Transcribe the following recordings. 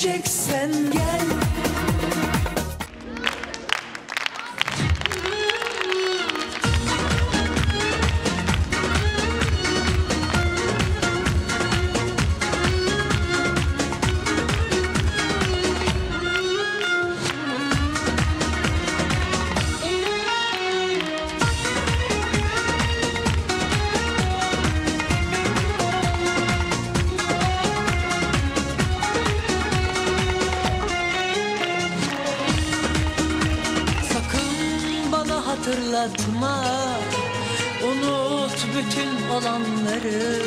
Evleneceksen gel. Hatırlatma, unut bütün olanları.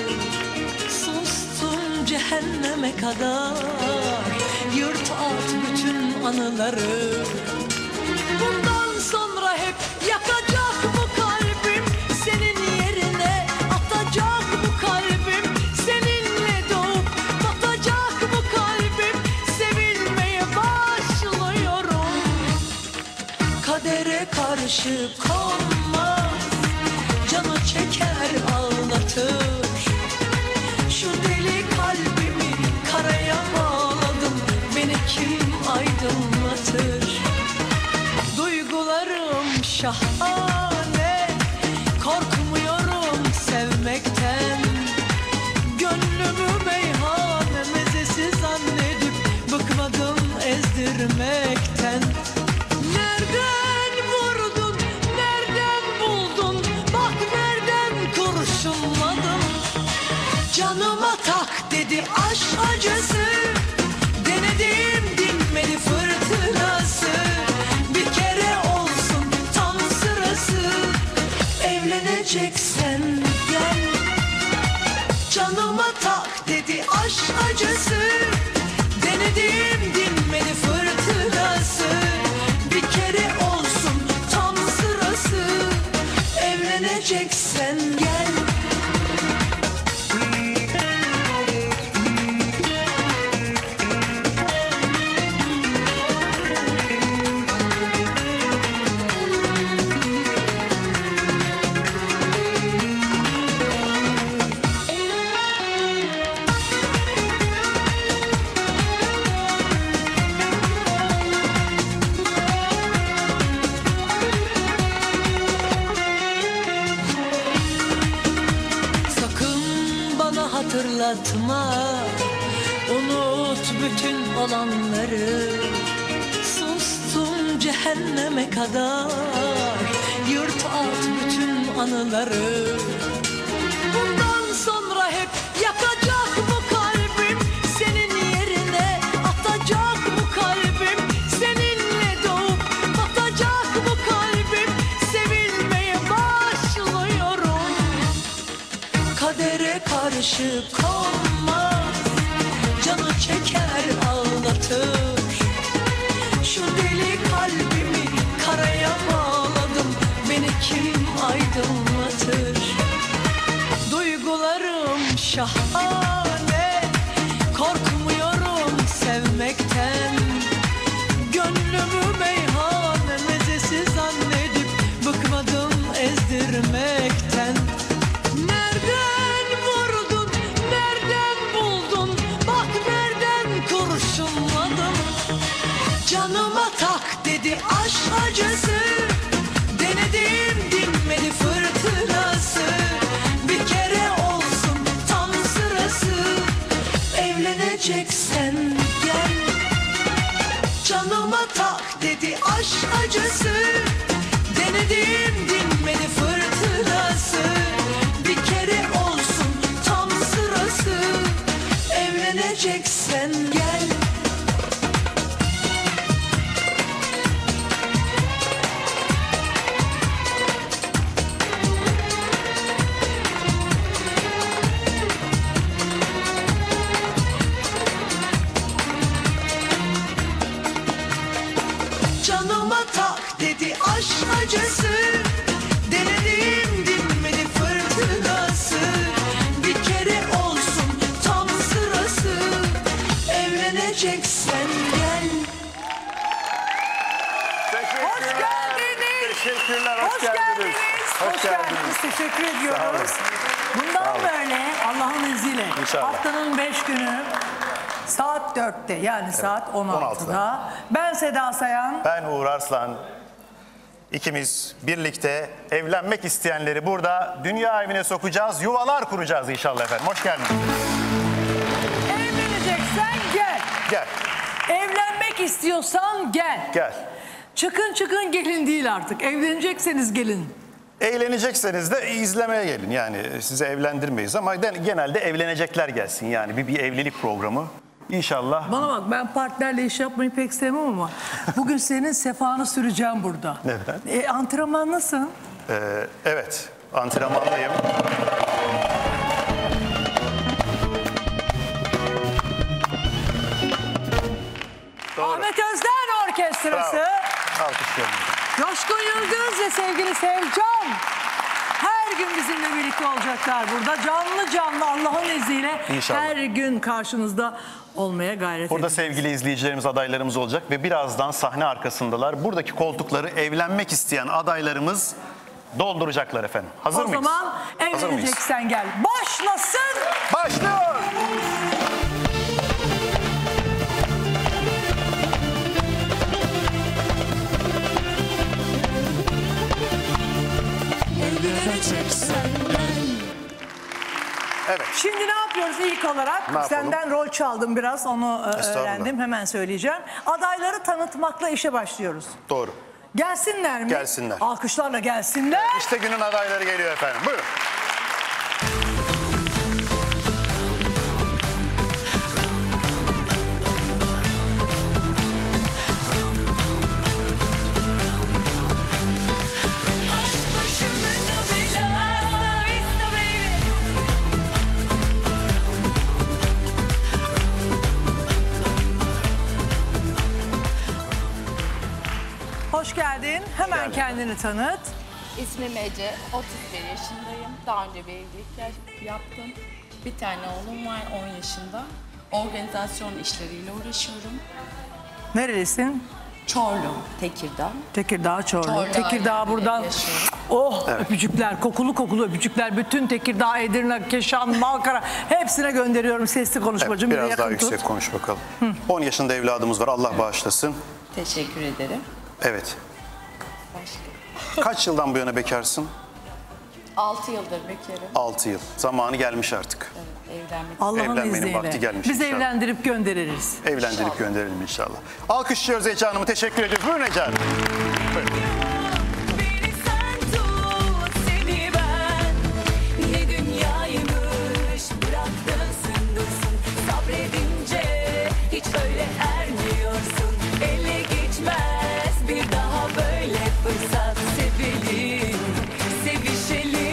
Sustum cehenneme kadar, yırt at bütün anıları. Bundan sonra hep yakacak bu kalbim, senin yerine atacak bu kalbim. Seninle doğup batacak bu kalbim, sevilmeye başlıyorum. Kadere karşı konmaz, canı çeker ağlatır. Şu deli kalbimi karaya bağladım, beni kim aydınlatır? Duygularım şahane, korkmuyorum sevmekten. Gönlümü meyhane mezesi zannedip bıkmadım ezdirmekten. Nereden vurdun, nereden buldun, bak nereden kurşunladım. Canıma tak dedi aşk acısı, denedim dinmedi fırtınası. Bir kere olsun tam sırası, evleneceksen gel. Canıma tak dedi aşk acısı, denedim dinmedi fırtınası. Bir kere olsun tam sırası, evleneceksen gel. Hatırlatma, unut bütün olanları. Sustum cehenneme kadar, yırt at bütün anıları. Bundan sonra hep yakacak bu kalbim, senin yerine atacak bu kalbim. Seninle doğup batacak bu kalbim, sevilmeye başlıyorum. Kadere karşı konmaz, canı çeker ağlatır. Şu deli kalbimi karaya bağladım, beni kim aydınlatır? Duygularım şahane, korkmuyorum sevmekten. Gönlümü meyhane mezesi zannedip bıkmadım ezdirmekten. Nereden vurdun, nereden buldun, bak nereden kurşunladım. Canıma tak dedi aşk acısı, denedim dinmedi fırtınası. Bir kere olsun tam sırası, evleneceksen gel. Canıma tak dedi aşk acısı, denedim dinmedi fırtınası. Bir kere olsun tam sırası, evleneceksen gel. Canıma tak dedi aşk acısı, denedim dinmedi fırtınası. Bir kere olsun tam sırası, evleneceksen gel. Hoş geldiniz. Teşekkürler, hoş geldiniz. Hoş geldiniz. Teşekkür ediyoruz. Bundan böyle Allah'ın izniyle İnşallah. haftanın 5 günü saat 4'te yani saat 16'da. Ben Seda Sayan. Ben Uğur Arslan. İkimiz birlikte evlenmek isteyenleri burada dünya evine sokacağız, yuvalar kuracağız inşallah efendim. Hoş geldiniz. Evleneceksen gel. Gel, Evlenmek istiyorsan gel. gel. Çıkın gelin değil artık. Evlenecekseniz gelin. Eğlenecekseniz de izlemeye gelin. Yani sizi evlendirmeyiz ama genelde evlenecekler gelsin. Yani bir evlilik programı. İnşallah. Bana bak, ben partnerle iş yapmayı pek sevmem ama bugün senin sefanı süreceğim burada. Neden? Antrenmanlısın. Evet, antrenmanlıyım. Doğru. Ahmet Özden Orkestrası. Bravo. Alkışlıyorum. Coşkun Yıldız ve sevgili Sevcan. Her gün bizimle birlikte olacaklar burada. Canlı Allah'ın izniyle İnşallah. her gün karşınızda olmaya gayret Burada edeceğiz. sevgili izleyicilerimiz, adaylarımız olacak ve birazdan sahne arkasındalar. Buradaki koltukları evlenmek isteyen adaylarımız dolduracaklar efendim. Hazır O mıyız? zaman Hazır mıyız? evleneceksen gel. Başlasın. Başlıyor. Evleneceksen gel. Evet. Şimdi ne yapıyoruz ilk olarak? yapalım? Senden rol çaldım biraz, onu Estağfurullah. öğrendim. Hemen söyleyeceğim. Adayları tanıtmakla işe başlıyoruz. Doğru. Gelsinler mi? Gelsinler. Alkışlarla gelsinler. İşte günün adayları geliyor efendim. Buyurun. Hoş geldin. Hemen kendini tanıt. İsmim Ece, 31 yaşındayım. Daha önce bir evlilik yaptım. Bir tane oğlum var, 10 yaşında. Organizasyon işleriyle uğraşıyorum. Nerelisin? Çorlu, Tekirdağ. Tekirdağ, Çorlu. Çorlu, Tekirdağ aynen, buradan. yaşıyorum. Oh, öpücükler, kokulu öpücükler. Bütün Tekirdağ, Edirne, Keşan, Malkara hepsine gönderiyorum sesli konuşmacım. Bir de Biraz daha yakın tut. yüksek konuş bakalım. 10 yaşında evladımız var. Allah bağışlasın. Teşekkür ederim. Evet. Başka. Kaç yıldan bu yana bekarsın? 6 yıldır bekarım. 6 yıl. Zamanı gelmiş artık. Evet, evlenmek Allah'ın Evlenmenin izniyle. vakti gelmiş Biz inşallah. evlendirip göndeririz. Evlendirip İnşallah. gönderelim inşallah. Alkışlıyoruz Ece Hanım'ı. Teşekkür ediyoruz. Buyurun Ece Hanım. Buyurun. Beni sen tut, seni ben. Ne dünyaymış, bıraktın sündürsün. Sabredince hiç öyle ermiyorsun. Ele geçmez bir daha böyle fırsat. Sevelim, sevişelim.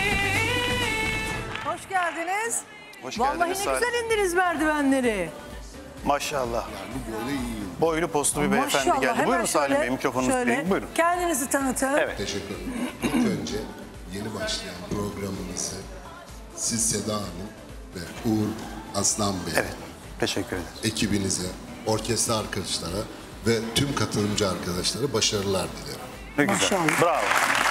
Hoş geldiniz. Hoş Vallahi geldiniz ne Salim. güzel indiniz merdivenleri. Maşallah. Boylu postlu bir beyefendi Maşallah. geldi. Hemen Buyurun Salim şöyle- Bey, mikrofonunuzu şöyle verin. Buyurun. Kendinizi tanıtın. Evet. Teşekkür ederim. İlk önce yeni başlayan programımızı siz Seda Hanım ve Uğur Aslan Bey Evet. Teşekkür ederiz. ekibinize, orkestra arkadaşlara ve tüm katılımcı arkadaşlara başarılar dilerim. Ne güzel. Maşallah. Bravo.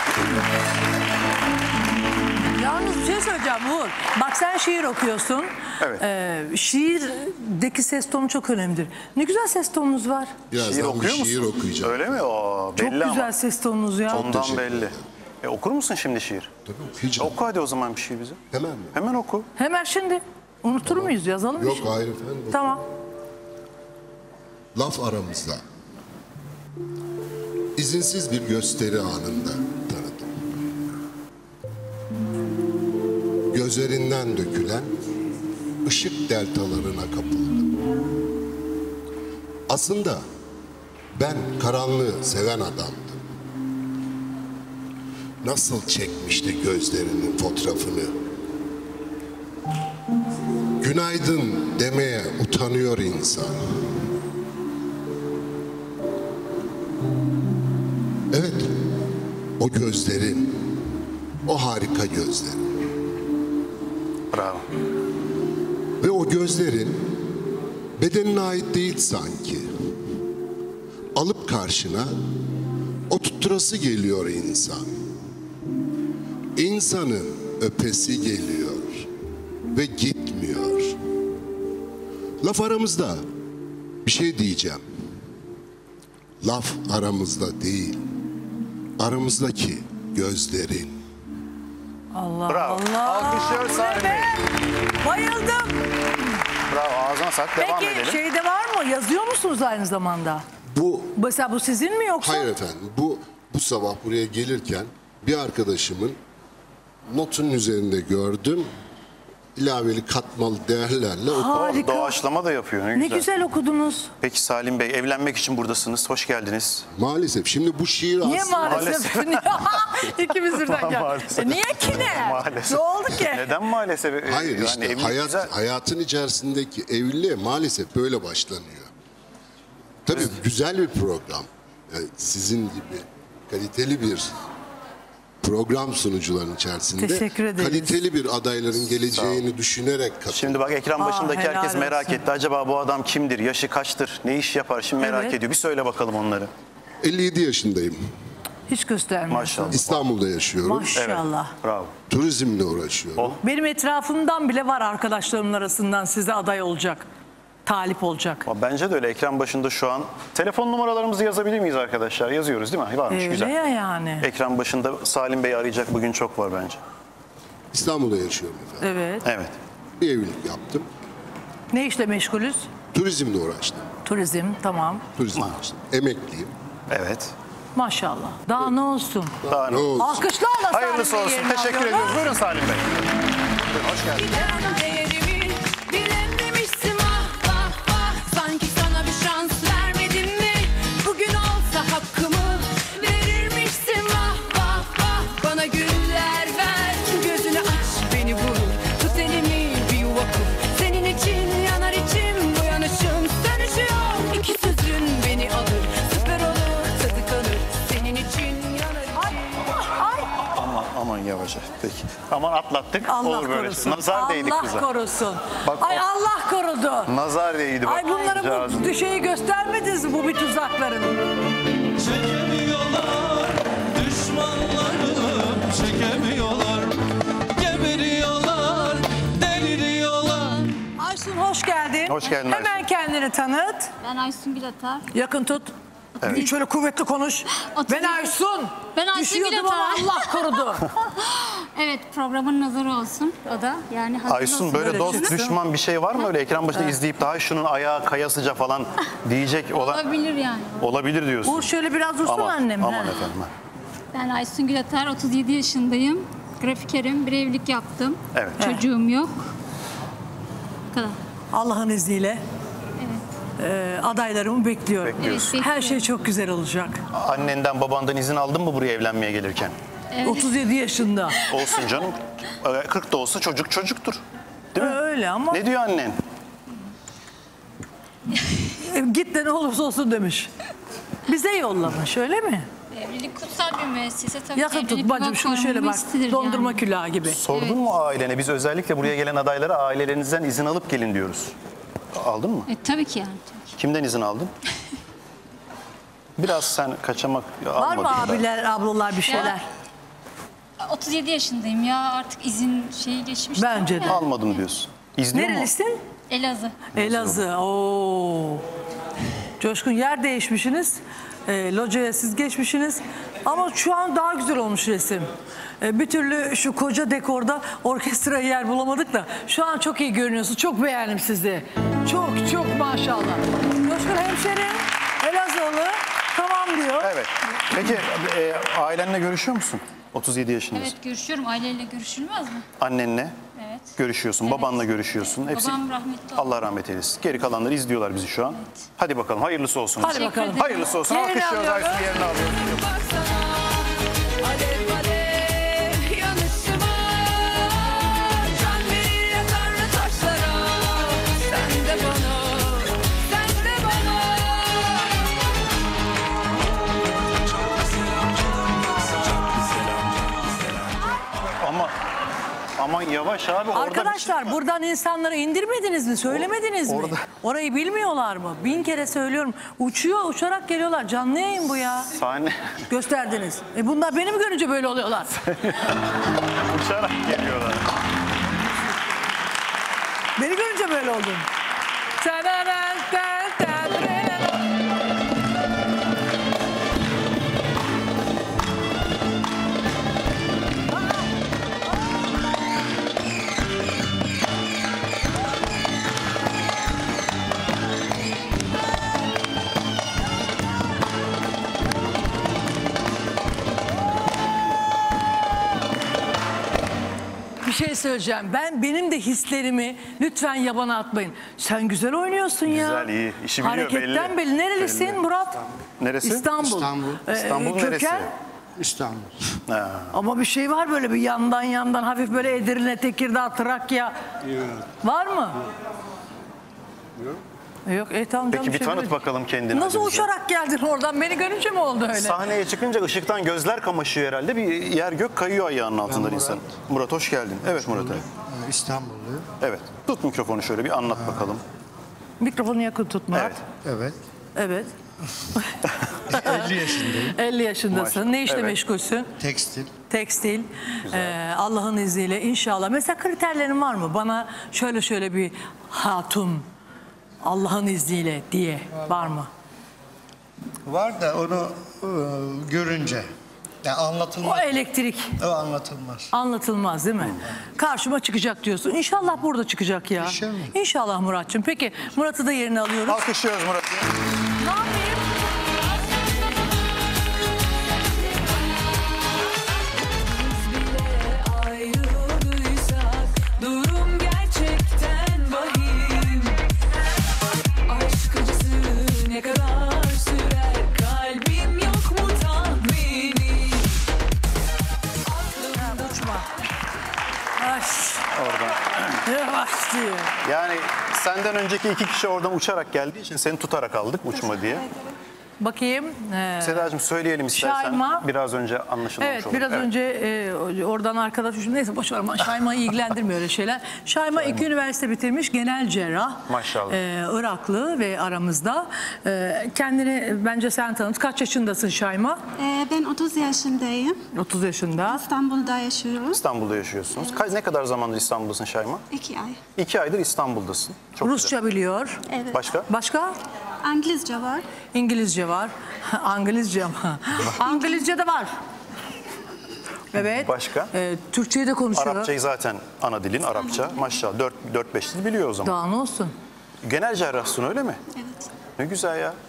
Yalnız bir şey söyleyeceğim Uğur. Bak sen şiir okuyorsun. Evet. Şiirdeki ses tonu çok önemlidir. Ne güzel ses tonunuz var. Birazdan Şiir bir okuyor musun? şiir okuyacağım. Öyle mi? Oo, Çok belli güzel ama. ses tonunuz ya. Ondan teşekkür belli. ederim. Okur musun şimdi şiir? Tabii okuyacağım. Oku hadi o zaman bir şiir bize. Hemen mi? Hemen oku. Hemen şimdi. Unutur muyuz? Yazalım Yok bir şey. hayır efendim. Tamam. Laf aramızda. İzinsiz bir gösteri anında tanıdım. Gözlerinden dökülen ışık deltalarına kapıldım. Aslında ben karanlığı seven adamdım. Nasıl çekmişti gözlerinin fotoğrafını. Günaydın demeye utanıyor insan. Evet, o gözlerin, o harika gözlerin Bravo. ve o gözlerin bedenine ait değil sanki. Alıp karşına oturturası geliyor insan. İnsanın öpesi geliyor ve gitmiyor. Laf aramızda. Bir şey diyeceğim. Laf aramızda değil. Aramızdaki gözlerin. Allah Bravo. Allah. Alkışlıyoruz Bu ne Salim be? Bey. Bayıldım. Bravo, ağzına sağlık. Devam Peki edelim. şeyde var mı? Yazıyor musunuz aynı zamanda? Bu Mesela bu sizin mi yoksa? hayır efendim. Bu sabah buraya gelirken bir arkadaşımın notunun üzerinde gördüm. İlaveli katmalı değerlerle okudum. Harika. Doğaçlama da yapıyor. Ne Ne güzel. güzel okudunuz. Peki Salim Bey, evlenmek için buradasınız. Hoş geldiniz. Maalesef şimdi bu şiir Niye aslında maalesef? İkimiz birden gel. Maalesef. Niye ki ne? Maalesef. Ne oldu ki? Neden maalesef? hayır Yani işte evlilik güzel. hayatın içerisindeki evliliğe maalesef böyle başlanıyor. Tabii güzel bir program. Yani sizin gibi kaliteli bir program sunucuların içerisinde Teşekkür ederiz. kaliteli bir adayların geleceğini düşünerek katılıyor. Şimdi bak ekran başındaki helal herkes merak olsun. etti. Acaba bu adam kimdir? Yaşı kaçtır? Ne iş yapar? Şimdi merak Evet. ediyor. Bir söyle bakalım onları. 57 yaşındayım. Hiç göstermiyorsun. Maşallah. İstanbul'da yaşıyorum. Maşallah. Bravo. Turizmle uğraşıyorum. Oh. Benim etrafımdan bile var arkadaşlarımın arasından size aday olacak. Talip olacak. Ama bence de öyle. Ekran başında şu an telefon numaralarımızı yazabilir miyiz arkadaşlar? Yazıyoruz değil mi? Varmış, Öyle güzel. ya yani. Ekran başında Salim Bey arayacak bugün çok var bence. İstanbul'da yaşıyorum efendim. Evet. Evet. Bir evlilik yaptım. Ne işle meşgulüz? Turizmle uğraştım. Turizm, tamam. Turizmle uğraştım. Emekliyim. Evet. Maşallah. Daha ne olsun? Daha Ne oldu? Alkışlarla hayırlısı Salim Bey olsun. yerini Teşekkür alıyorlar. ediyoruz. Buyurun Salim Bey. Buyurun, hoş geldiniz. Giden değerimi bilememişsin ah ah ah. Sanki sana bir şans vermedim mi? Bugün olsa hakkımı verirmişsin ah ah ah. Bana güller ver, gözünü aç beni vur. Tut elimi bir yuva kur. Senin için yanar içim, bu yanışım sönüşüyor. İki sözün beni alır, süper olur, tadı kalır. Senin için yanar içim. Aman yavaş. Peki. Aman atlattık. Allah Olur böyle. korusun. Nazar değdik Allah kıza. korusun. Bak, Ay o- Allah korudu. Nazar değdi bak. Ay bunları Cazım. bu düşeyi göstermediniz mi bu bir tuzakların? Çekemiyorlar düşmanlarım, çekemiyorlar, geberiyorlar, deliriyorlar. Aysun hoş geldin. Hoş geldin Hemen Aysun. kendini tanıt. Ben Aysun Gülatar. Yakın tut. Şöyle kuvvetli konuş. Otuz- Ben Aysun. Ben Aysun Düşüyordum ama Gülatar. Allah korudu. Evet, programın nazarı olsun o da. Yani hazır Aysun olsun. böyle Böyle dost çıksın. düşman bir şey var mı öyle ekran başında izleyip daha şunun ayağı kayasıca falan diyecek olan Olabilir yani. olabilir diyorsun. Uğur şöyle biraz dursun Aman, annem. aman ha. efendim. ha. Ben Aysun Gülatar, 37 yaşındayım. Grafikerim, bir evlilik yaptım. Evet. Çocuğum yok. Bu kadar. Allah'ın izniyle adaylarımı bekliyorum. Bekliyorsun. Evet, Her şey çok güzel olacak. Annenden babandan izin aldın mı buraya evlenmeye gelirken? 37 yaşında. Olsun canım. 40 da olsa çocuk çocuktur. Değil mi? Öyle ama Ne diyor annen? git de ne olursa olsun demiş. Bize yollamış öyle mi? Evlilik kutsal bir müessese. Tabii Yakın evlilik tut bacım yuva şunu şöyle koymanın bak. istidir Dondurma yani. külahı gibi. Sordun mu ailene? Biz özellikle buraya gelen adaylara ailelerinizden izin alıp gelin diyoruz. Aldın mı? Tabii ki yani. Tabii ki. Kimden izin aldın? Biraz sen kaçamak Var almadın mı da. abiler, ablalar bir şeyler? 37 yaşındayım ya, artık izin şeyi geçmiş. Bence de. Almadım diyorsun. İzliyor mu? Nerelisin? Elazığ. Elazığ. Oo. Coşkun yer değişmişsiniz. Locaya siz geçmişsiniz. Ama şu an daha güzel olmuş resim. Bir türlü şu koca dekorda orkestraya yer bulamadık da şu an çok iyi görünüyorsun. Çok beğendim sizi. Çok maşallah. Coşkun hemşerim Elazığlı. Tamam diyor. Evet. Peki ailenle görüşüyor musun? 37 yaşındasın. Evet, görüşüyorum. Aileyle görüşülmez mi? Annenle Evet. görüşüyorsun, Evet. babanla görüşüyorsun. Hepsi Babam rahmetli oldu. Allah rahmet eylesin. Geri kalanları izliyorlar bizi şu an. Hadi bakalım hayırlısı olsun. Hadi bakalım. Hayırlısı olsun. Yerini Alkışlıyoruz alıyorum. Aysun yerini alıyoruz. Baksana alev alev yanışıma. Can verir yakarlı taşlara. Sen de bana, sen de bana. Aman yavaş abi. Orada Arkadaşlar bir şey var. buradan insanları indirmediniz mi? Söylemediniz mi? Orada- Orayı bilmiyorlar mı? 1000 kere söylüyorum. Uçarak geliyorlar. Canlı yayın bu ya. Sahne Gösterdiniz. Bunlar beni mi görünce böyle oluyorlar? uçarak geliyorlar. Beni görünce böyle oldun. Bir şey söyleyeceğim. Benim de hislerimi lütfen yabana atmayın. Sen güzel oynuyorsun ya. Güzel, iyi. İşi biliyor, Hareketten belli. Nerelisin Belli. Murat? Neresi? İstanbul. İstanbul. İstanbul neresi? Köken? İstanbul. Ama bir şey var böyle bir yandan hafif böyle Edirne, Tekirdağ, Trakya. Var mı? Yok. Yok. Tamam canım, Peki bir tanıt şey bakalım kendini. Nasıl hadi bize. uçarak geldin oradan? Beni görünce mi oldu öyle? Sahneye çıkınca ışıktan gözler kamaşıyor herhalde. Bir yer gök kayıyor ayağının altından Murat. insan. Murat hoş geldin. Evet Murat abi. İstanbulluyum. Evet. Tut mikrofonu şöyle bir anlat bakalım. Mikrofonu yakın tut Murat. Evet. Evet. Evet. 50 yaşındayım. 50 yaşındasın. Maşallah. Ne işle Evet. meşgulsün? Tekstil. Tekstil. Allah'ın izniyle inşallah. Mesela kriterlerin var mı? Bana şöyle bir hatun Allah'ın izniyle diye var mı? Var da onu görünce. Yani O anlatılmaz. elektrik O anlatılmaz. anlatılmaz değil mi? Karşıma çıkacak diyorsun. İnşallah burada çıkacak ya. İnşallah. İnşallah Murat'cığım. Peki Murat'ı da yerine alıyoruz. Alkışlıyoruz Murat'ı. Ne yapayım? Ayrıldıysak durum gerçekten vahim. Aşk acısı ne kadar sürer, kalbim yok mu tahmini? Uçma. Ay, Oradan. yavaş diyor. Yani senden önceki iki kişi oradan uçarak geldiği için seni tutarak aldık uçma diye. Bakayım. Sedacığım söyleyelim istersen. Şayma. Biraz önce anlaşılmış Evet olur. biraz önce oradan arkadaş neyse boş ver, Şayma'yı ilgilendirmiyor öyle şeyler. Şayma 2 üniversite bitirmiş, genel cerrah. Maşallah. Iraklı ve aramızda. Kendini bence sen tanıt. Kaç yaşındasın Şayma? Ben 30 yaşındayım. 30 yaşında. İstanbul'da yaşıyorum. İstanbul'da yaşıyorsunuz. Ne kadar zamandır İstanbul'dasın Şayma? 2 ay. 2 aydır İstanbul'dasın. Çok Rusça biliyor. Evet. güzel. Başka? Başka? İngilizce var. İngilizce var. İngilizce mi? İngilizce de var. Evet. Başka? Türkçeyi de konuşuyor. Arapçayı zaten ana dilin Arapça. Maşallah 4-5 dil biliyor o zaman. Daha ne olsun? Genel cerrahsın öyle mi? Evet. Ne güzel ya.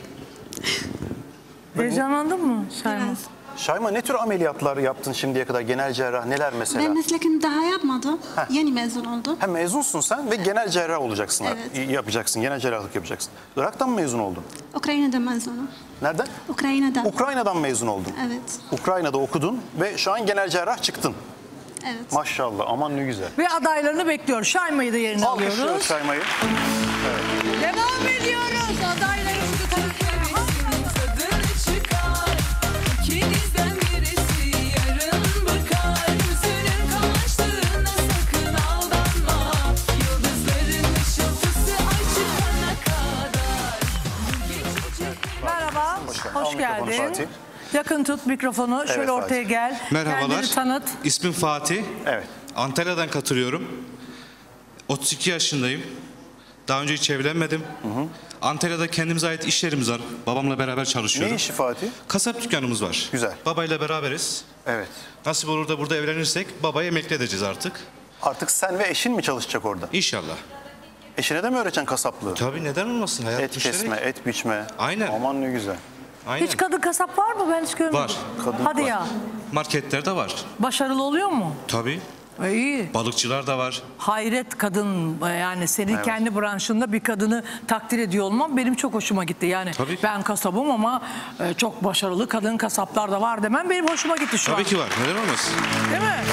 Heyecanlandın mı Şayma? Biraz. Şayma ne tür ameliyatlar yaptın şimdiye kadar? Genel cerrah neler mesela? Ben mesleğimi daha yapmadım. Yeni mezun oldum. Hem mezunsun sen ve genel cerrah olacaksın. Evet. Yapacaksın, genel cerrahlık yapacaksın. Irak'tan mı mezun oldun? Ukrayna'da mezunum. Nereden? Ukrayna'da. Ukrayna'dan mezun oldun. Evet. Ukrayna'da okudun ve şu an genel cerrah çıktın. Evet. Maşallah, aman ne güzel. Ve adaylarını bekliyor. Şayma'yı da yerine Alkışlıyoruz alıyoruz. Şayma'yı. Devam ediyoruz. Adaylarımızı tanıtıyoruz. Tadını çıkar, ikinizden birisi yarın bakar. Gözünün kamaştığına sakın aldanma. Yıldızların ışıltısı ay çıkana kadar. Merhaba. Al Hoş mikrofonu geldin. Fatih. Yakın tut mikrofonu. Şöyle Fatih. ortaya gel. Merhabalar. Kendini tanıt. İsmim Fatih. Evet. Antalya'dan katılıyorum. 32 yaşındayım. Daha önce hiç evlenmedim. Antalya'da kendimize ait iş yerimiz var. Babamla beraber Ne çalışıyorum. işi Fatih? Kasap dükkanımız var. Güzel. Babayla beraberiz. Evet. Nasip olur da burada evlenirsek babayı emekli edeceğiz artık. Artık sen ve eşin mi çalışacak orada? İnşallah. Eşine de mi öğreteceksin kasaplığı? Tabii neden olmasın? Hayat Et müşterek. kesme, et biçme. Aynen. Aman ne güzel. Aynen. Hiç kadın kasap var mı? Ben hiç görmedim. Var. Kadın Hadi var. ya. Marketlerde var. Başarılı oluyor mu? Tabii. İyi. Balıkçılar da var. Hayret kadın, yani senin kendi branşında bir kadını takdir ediyor olmam benim çok hoşuma gitti. Yani Tabii. ben kasabım ama çok başarılı kadın kasaplar da var demem benim hoşuma gitti şu an. Tabii ki var. Neden olmasın? Değil mi?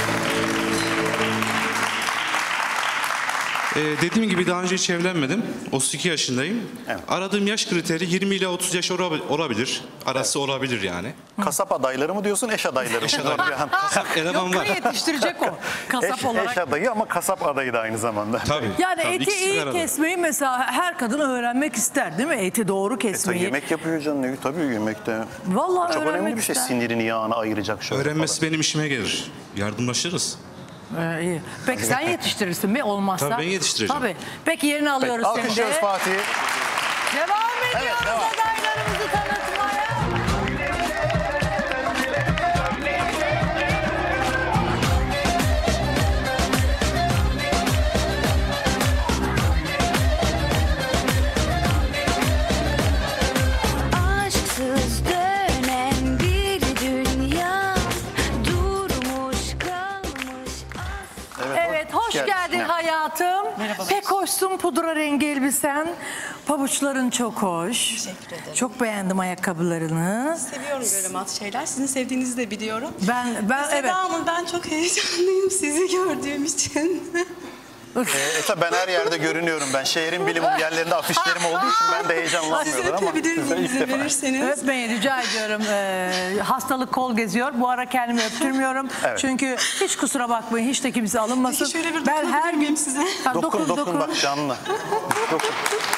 Dediğim gibi daha önce hiç evlenmedim. 32 yaşındayım. Evet. Aradığım yaş kriteri 20 ile 30 yaş olabilir. Arası olabilir yani. Kasap adayları mı diyorsun, eş adayları mı? Eş adayları. Hem Kasap eleman Yok var. yetiştirecek o kasap olarak. eş adayı ama kasap adayı da aynı zamanda. Tabii. Yani tabii. eti İkisi bir iyi arada. kesmeyi mesela her kadın öğrenmek ister değil mi? Eti doğru Tabii kesmeyi. yemek yapıyor canım. Tabii yemekte. Vallahi Çok öğrenmek önemli bir şey, ister. sinirini, yağını ayıracak şöyle Öğrenmesi falan. benim işime gelir. Yardımlaşırız. İyi. Peki sen yetiştirirsin mi olmazsa? Tabii ben yetiştireceğim. Tabii. Peki yerini alıyoruz Peki, seni alkışlıyoruz de. Fatih'i. Devam ediyoruz devam. adaylarımızı tanıtmaya. Aşksız dönen bir dünya durmuş kalmış. Evet, hoş geldin hayatım. Pek hoşsun, pudra rengi elbisen. Pabuçların çok hoş. Teşekkür ederim. Çok beğendim ayakkabılarını. Seviyorum böyle mat şeyler. Sizin sevdiğinizi de biliyorum. Ben evet. Seda Hanım, ben çok heyecanlıyım sizi gördüğüm için. Tabii ben her yerde görünüyorum. Ben şehrin bilimum yerlerinde afişlerim olduğu için ben de heyecanlanmıyorum ama Öpebilir size miyim ilk izin defa. verirseniz? Öpmeyin rica ediyorum. Hastalık kol geziyor. Bu ara kendimi öptürmüyorum. Evet. Çünkü hiç kusura bakmayın, hiç de kimse alınmasın. Peki şöyle bir ben dokunabilir her miyim gün size? Ha, Dokun bak canlı. Dokun.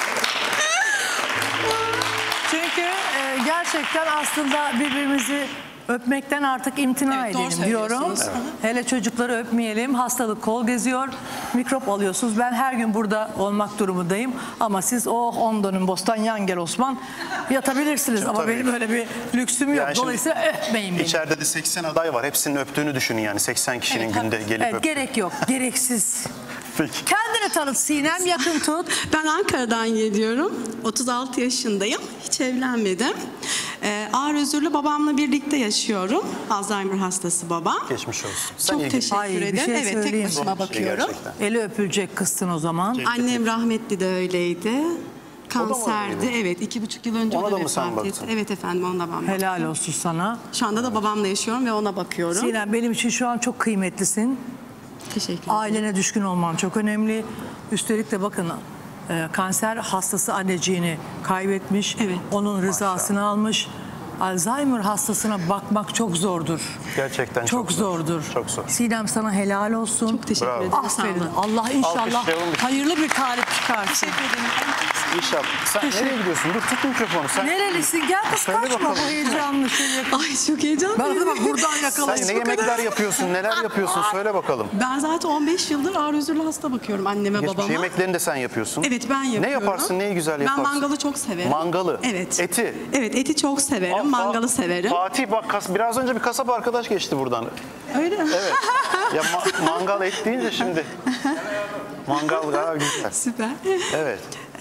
Çünkü gerçekten aslında birbirimizi öpmekten artık imtina Evet, doğru edelim diyorum. söylüyorsunuz. Hele çocukları öpmeyelim. Hastalık kol geziyor. Mikrop alıyorsunuz. Ben her gün burada olmak durumundayım. Ama siz 10 dönüm bostan yan gel Osman yatabilirsiniz. Ama tabii. benim öyle bir lüksüm yok. Yani şimdi Dolayısıyla öpmeyin beni. İçeride de 80 aday var. Hepsinin öptüğünü düşünün yani. 80 kişinin günde gelip Evet, öp. gerek yok. Gereksiz. Peki. Kendini tanıt Sinem, yakın tut. Ben Ankara'dan geliyorum. 36 yaşındayım. Hiç evlenmedim. Ağır özürlü babamla birlikte yaşıyorum. Alzheimer hastası babam. Geçmiş olsun. Sen Çok iyi teşekkür Ay, bir ederim. şey Evet, tek söyleyeyim. başıma bakıyorum. gerçekten. Eli öpülecek kızsın o zaman. Annem rahmetli de öyleydi. da mı Kanserdi. öyleydi? Evet, 2,5 yıl önce Ona o da da mı sen vefat etti. baktın? Evet efendim, ona ben baktım. Helal olsun sana. Şu anda da babamla yaşıyorum ve ona bakıyorum. Sinem, benim için şu an çok kıymetlisin. Teşekkür ederim. Ailene düşkün olman çok önemli. Üstelik de bakın kanser hastası anneciğini kaybetmiş. Evet. Onun rızasını almış. Alzheimer hastasına bakmak çok zordur. Gerçekten Çok zordur. Çok zor. Sinem, sana helal olsun. Çok teşekkür Bravo. ederim. Sağ Aferin. olun. Allah inşallah Alkışlayalım. hayırlı bir talip çıkarsın. Teşekkür ederim. İnşallah. Sen nereye gidiyorsun? Dur tut mikrofonu. Sen, Nerelisin? Gel kız, Söyle kaçma bakalım. bu heyecanlı şeyi. Ay çok heyecanlıyım. Bak buradan yakalayın. sen ne yemekler yapıyorsun? Neler yapıyorsun? Söyle bakalım. Ben zaten 15 yıldır ağır özürlü hasta bakıyorum anneme Geçmiş babama. yemeklerini de sen yapıyorsun. Evet, ben yapıyorum. Ne yaparsın? Neyi güzel yaparsın? Ben mangalı çok severim. Mangalı. Evet. Eti. Evet, eti çok severim. Aa, Mangalı severim. Fatih bak biraz önce bir kasap arkadaş geçti buradan. Öyle mi? Evet. Ya mangal et deyince şimdi. Mangal galiba güzel. Süper. Evet.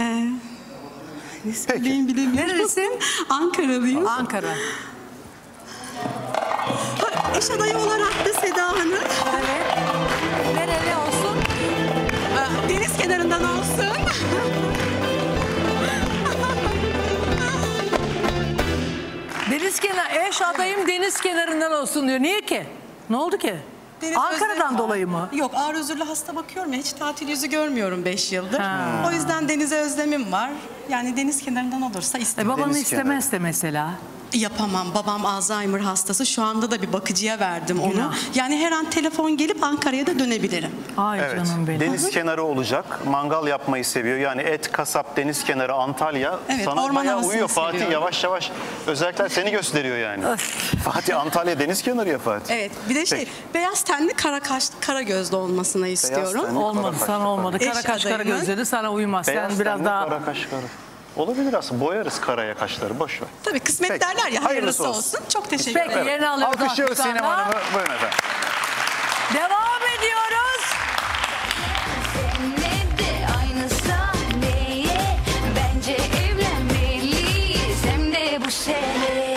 Ne söyleyeyim bilemiyorum. Nerelisin? Ankaralıyım. Ankara. Eş adayı olarak da Seda Hanım. Evet. Nereli olsun? Deniz kenarından olsun. Deniz kenarı, eş adayım deniz kenarından olsun diyor. Niye ki? Ne oldu ki? Deniz Ankara'dan özlemi dolayı var. mı? Yok, ağır özürlü hasta bakıyorum ya, hiç tatil yüzü görmüyorum 5 yıldır. Ha. O yüzden denize özlemim var. Yani deniz kenarından olursa isterim. Babanı Deniz istemez de mesela. Yapamam. Babam Alzheimer hastası. Şu anda da bir bakıcıya verdim onu. Günah. Yani her an telefon gelip Ankara'ya da dönebilirim. Ay Evet. canım benim. Deniz kenarı olacak. Mangal yapmayı seviyor. Yani et, kasap, deniz kenarı, Antalya. Evet, Sana orman bayağı havasını uyuyor Fatih. seviyorum. Yavaş yavaş özellikler seni gösteriyor yani. Fatih, Antalya deniz kenarı ya Fatih. Evet. Bir de Peki. beyaz tenli, kara kaşlı, kara gözlü olmasını istiyorum. tenli. Olmadı, Kara sana kaş, olmadı. Eş Kara kaş, kara adayımın- gözleri sana uymaz. Beyaz Sen biraz tenli, daha... kara kaş, kara. Olabilir aslında. Boyarız karaya kaşları. Boş ver. Tabii kısmet Peki. derler ya, hayırlısı Hayırlısı olsun. olsun. Çok teşekkür Peki, ederim. yerini alıyoruz Alkışlıyoruz artık Sinem sonra. Hanım'ı. Buyurun efendim. Devam ediyoruz. Ne de aynı sahneye bence evlenmeliyiz hem de bu sene.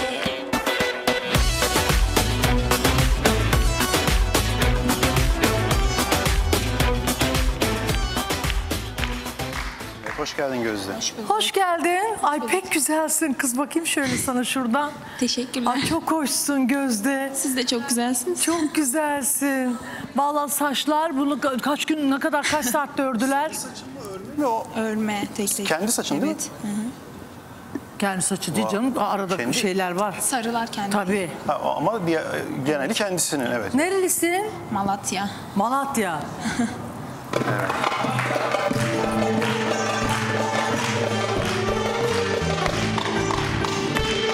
Hoş geldin Gözde. Hoş geldin. Ay pek güzelsin kız. Bakayım şöyle sana şuradan. Teşekkürler. Ay çok hoşsun Gözde. Siz de çok güzelsiniz. Çok güzelsin. Vallahi saçlar bunu kaç gün, ne kadar, kaç saatte ördüler? Örme tek tek. Kendi saçın değil mi? Evet. Kendi saçı değil canım. Arada Kendi- bir şeyler var. Sarılar kendi. Tabii. Ha, ama geneli kendisinin evet. Nerelisin? Malatya. Malatya.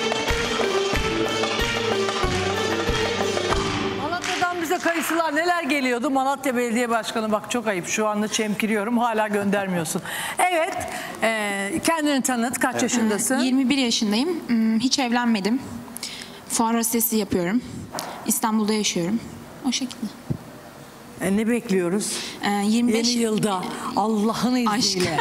Malatya'dan bize kayısılar neler geliyor? geliyordu. Malatya Belediye Başkanı, bak çok ayıp, şu anda çemkiriyorum, hala göndermiyorsun. Evet, kendini tanıt, kaç yaşındasın? 21 yaşındayım. Hiç evlenmedim. Fuar hostesi yapıyorum. İstanbul'da yaşıyorum. O şekilde. Ne bekliyoruz? 25 Yeni yılda Allah'ın aşk. izniyle.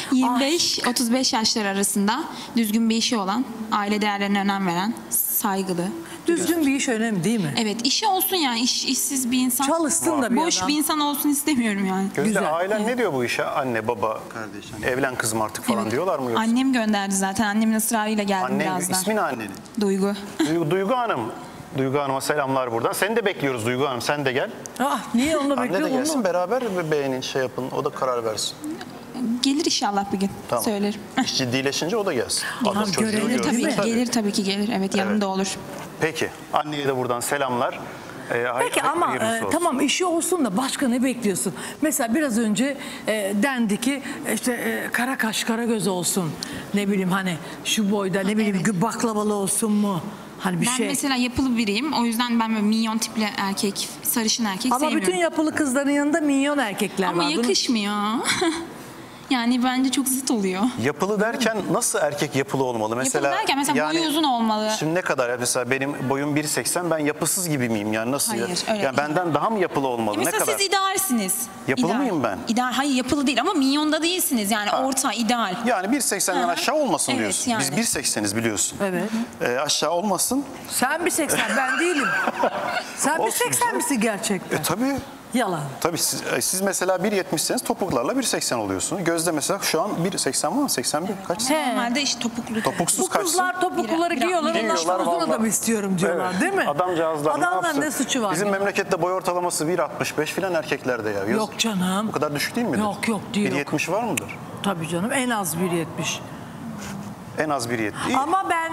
25-35 yaşlar arasında düzgün bir işi olan, aile değerlerine önem veren, saygılı. Düzgün bir iş önemli değil mi? Evet, işi olsun yani, işsiz bir insan. Çalışsın da bir boş adam. bir insan olsun istemiyorum yani. Gözde, Güzel. ailen ne diyor bu işe? Anne, baba, evlen kızım artık falan Evet. diyorlar mı? Yoksa? Annem gönderdi zaten. Annemin ısrarıyla geldim Annen, birazdan. ismi ne annenin? Duygu. Duygu Hanım. Duygu Hanım'a selamlar buradan. Seni de bekliyoruz Duygu Hanım. Sen de gel. Niye onu Anne de bekliyor gelsin, onu? beraber beğenin, şey yapın. O da karar versin. Gelir inşallah bir gün. Tamam. Söylerim. İş ciddileşince o da gelsin. Adam çocuğu görelim görsün. tabii. Tabii gelir, tabii ki gelir. Evet, yanımda olur. Peki. Anneye de buradan selamlar. Peki ama tamam, işi olsun da başka ne bekliyorsun? Mesela biraz önce dendi ki işte kara kaş kara göz olsun. Ne bileyim hani şu boyda, ne bileyim baklavalı olsun mu? Hani bir Ben şey. mesela yapılı biriyim. O yüzden ben böyle minyon tipli erkek, sarışın erkek Ama sevmiyorum. bütün yapılı kızların yanında minyon erkekler Ama var. Bunu- yakışmıyor. Yani bence çok zıt oluyor. Yapılı derken nasıl erkek yapılı olmalı? Mesela, Yapılı derken mesela boyu uzun olmalı. Şimdi ne kadar? Mesela benim boyum 1.80, ben yapısız gibi miyim? Yani nasıl? Hayır, öyle yani benden daha mı yapılı olmalı? Ne Mesela kadar? siz idealsiniz. Yapılı mıyım ben? İdeal, hayır yapılı değil ama minyonda değilsiniz. Yani orta, ideal. Yani 1.80'den aşağı olmasın Evet, diyorsun. yani. Biz 1.80'iz biliyorsun. Evet. Aşağı olmasın. Sen bir 80, ben değilim. Sen bir Olsun 80 canım. misin gerçekten? Tabii. Yalan. Tabii siz mesela 1.70'seniz topuklarla 1.80 oluyorsunuz. Gözde mesela şu an 1.80 var mı? 81 kaç? Normalde işte topuklu. Topuksuz Bu kaçsın? kızlar topukluları giyiyorlar, ondan Giyiyorlar sonra uzun vallahi. adam istiyorum diyorlar, Evet. değil mi? Adamcağızlar Adamların ne ne suçu var? Bizim ya? memlekette boy ortalaması 1.65 filan erkeklerde ya. Yazık. Yok canım. Bu kadar düşük değil midir? Yok, yok, değil. 1.70 var mıdır? Tabii canım, en az 1.70. En az 1.70. Ama ben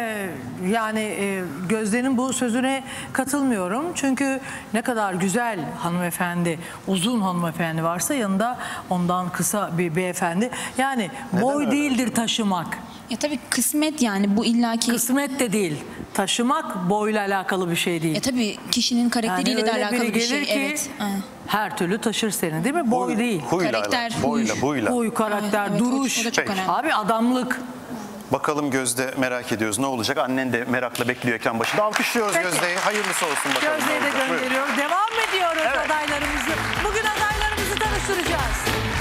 Gözde'nin bu sözüne katılmıyorum. Çünkü ne kadar güzel hanımefendi, uzun hanımefendi varsa yanında ondan kısa bir beyefendi. Yani boy öyle? değildir taşımak. Ya tabii kısmet yani bu illaki. Kısmet de değil. Taşımak boyla alakalı bir şey değil. Ya tabii kişinin karakteriyle Yani de öyle alakalı biri bir şey. gelir ki Evet. Aynen. her türlü taşır seni, değil mi? Boy değil. Huyla, Karakter, buyla. Huy, karakter, Evet, o duruş. da çok Peki. önemli. Abi adamlık. Bakalım Gözde, merak ediyoruz ne olacak? Annen de merakla bekliyor ekran başında. Alkışlıyoruz Peki. Gözde'yi. Hayırlısı olsun bakalım. Gözde'yi ne de olacak. Buyurun. gönderiyoruz. Devam ediyoruz Evet. adaylarımızı. Bugün adaylarımızı tanıştıracağız.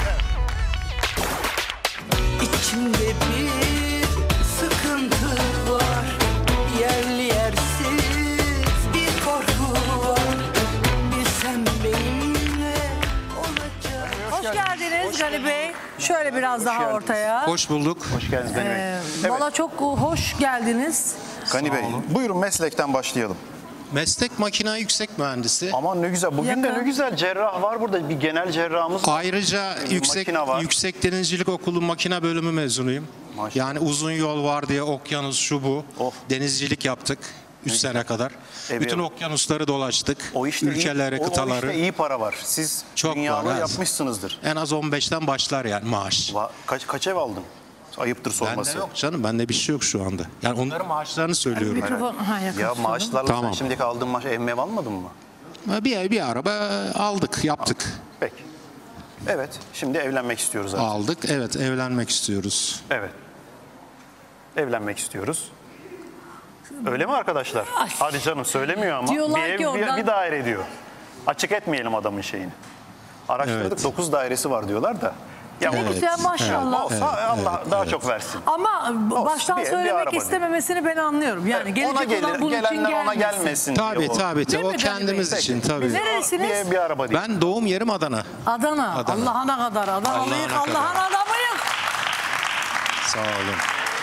İçimde bir sıkıntı var, yerli yersiz bir korku var. Bilsem benimle olacak. Hoş geldiniz Gani Bey. Şöyle biraz daha geldiniz. ortaya. Hoş bulduk. Hoş geldiniz Gani Bey. Evet. Valla çok hoş geldiniz. Gani Bey, buyurun meslekten başlayalım. Meslek makine yüksek mühendisi. Aman ne güzel. Bugün de Yakın. ne güzel cerrah var burada. Bir genel cerrahımız var. Ayrıca Makine var. yüksek denizcilik okulu makine bölümü mezunuyum. Maşallah. Yani uzun yol var diye okyanus şu bu. Oh. Denizcilik yaptık 3 sene kadar. Evet. Bütün okyanusları dolaştık. O işte Ülkeleri, iyi, o kıtaları. işte iyi para var. Siz Çok dünyalı var, evet. yapmışsınızdır. En az 15'ten başlar yani maaş. Kaç ev aldın? Ayıptır sorması. Bende yok canım, bende bir şey yok şu anda. Yani onların maaşlarını söylüyorum. Mikrofon. Ha, yakın Ya tutalım. maaşlarla Tamam. sen şimdiki aldığın maaş ev mev almadın mı? Bir araba aldık, yaptık. Peki. Evet. Şimdi evlenmek istiyoruz artık. Aldık, evet, evlenmek istiyoruz. Evet. Evlenmek istiyoruz. Öyle mi arkadaşlar? Hadi canım söylemiyor ama. Diyorlar bir ev, ki oradan- bir daire diyor. Açık etmeyelim adamın şeyini. Araştırdık, Evet. 9 dairesi var diyorlar da. Ya Ne onu- güzel maşallah. Olsa Allah daha çok versin. Ama baştan bir ev, bir söylemek araba diyor. istememesini ben anlıyorum. Yani Ona gelecek olan bunun için gelenler ona gelmesin. gelmesin Tabii diyor. tabii. Değil O mi Gani kendimiz Bey? için tabii. Neresiniz? Bir ev, bir araba değil. Ben doğum yerim Adana. Adana. Allah'ına kadar. Adanalıyık, Allah'ına kadar. Allah'ın adamıyık. Sağ olun.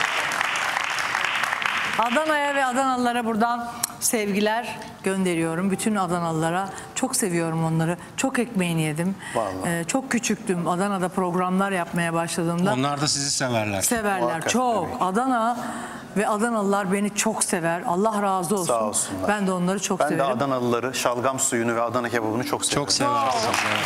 Adana'ya ve Adanalılara buradan sevgiler gönderiyorum. Bütün Adanalılara. Çok seviyorum onları. Çok ekmeğini yedim. Vallahi. Çok küçüktüm. Adana'da programlar yapmaya başladığımda. Onlar da sizi severler. Severler. Muhakkak, Çok. tabii. Adana ve Adanalılar beni çok sever. Allah razı olsun. Sağ olsunlar. Ben de onları çok Ben de severim. Adanalıları, şalgam suyunu ve Adana kebabını çok severim. Çok seversiniz. Evet.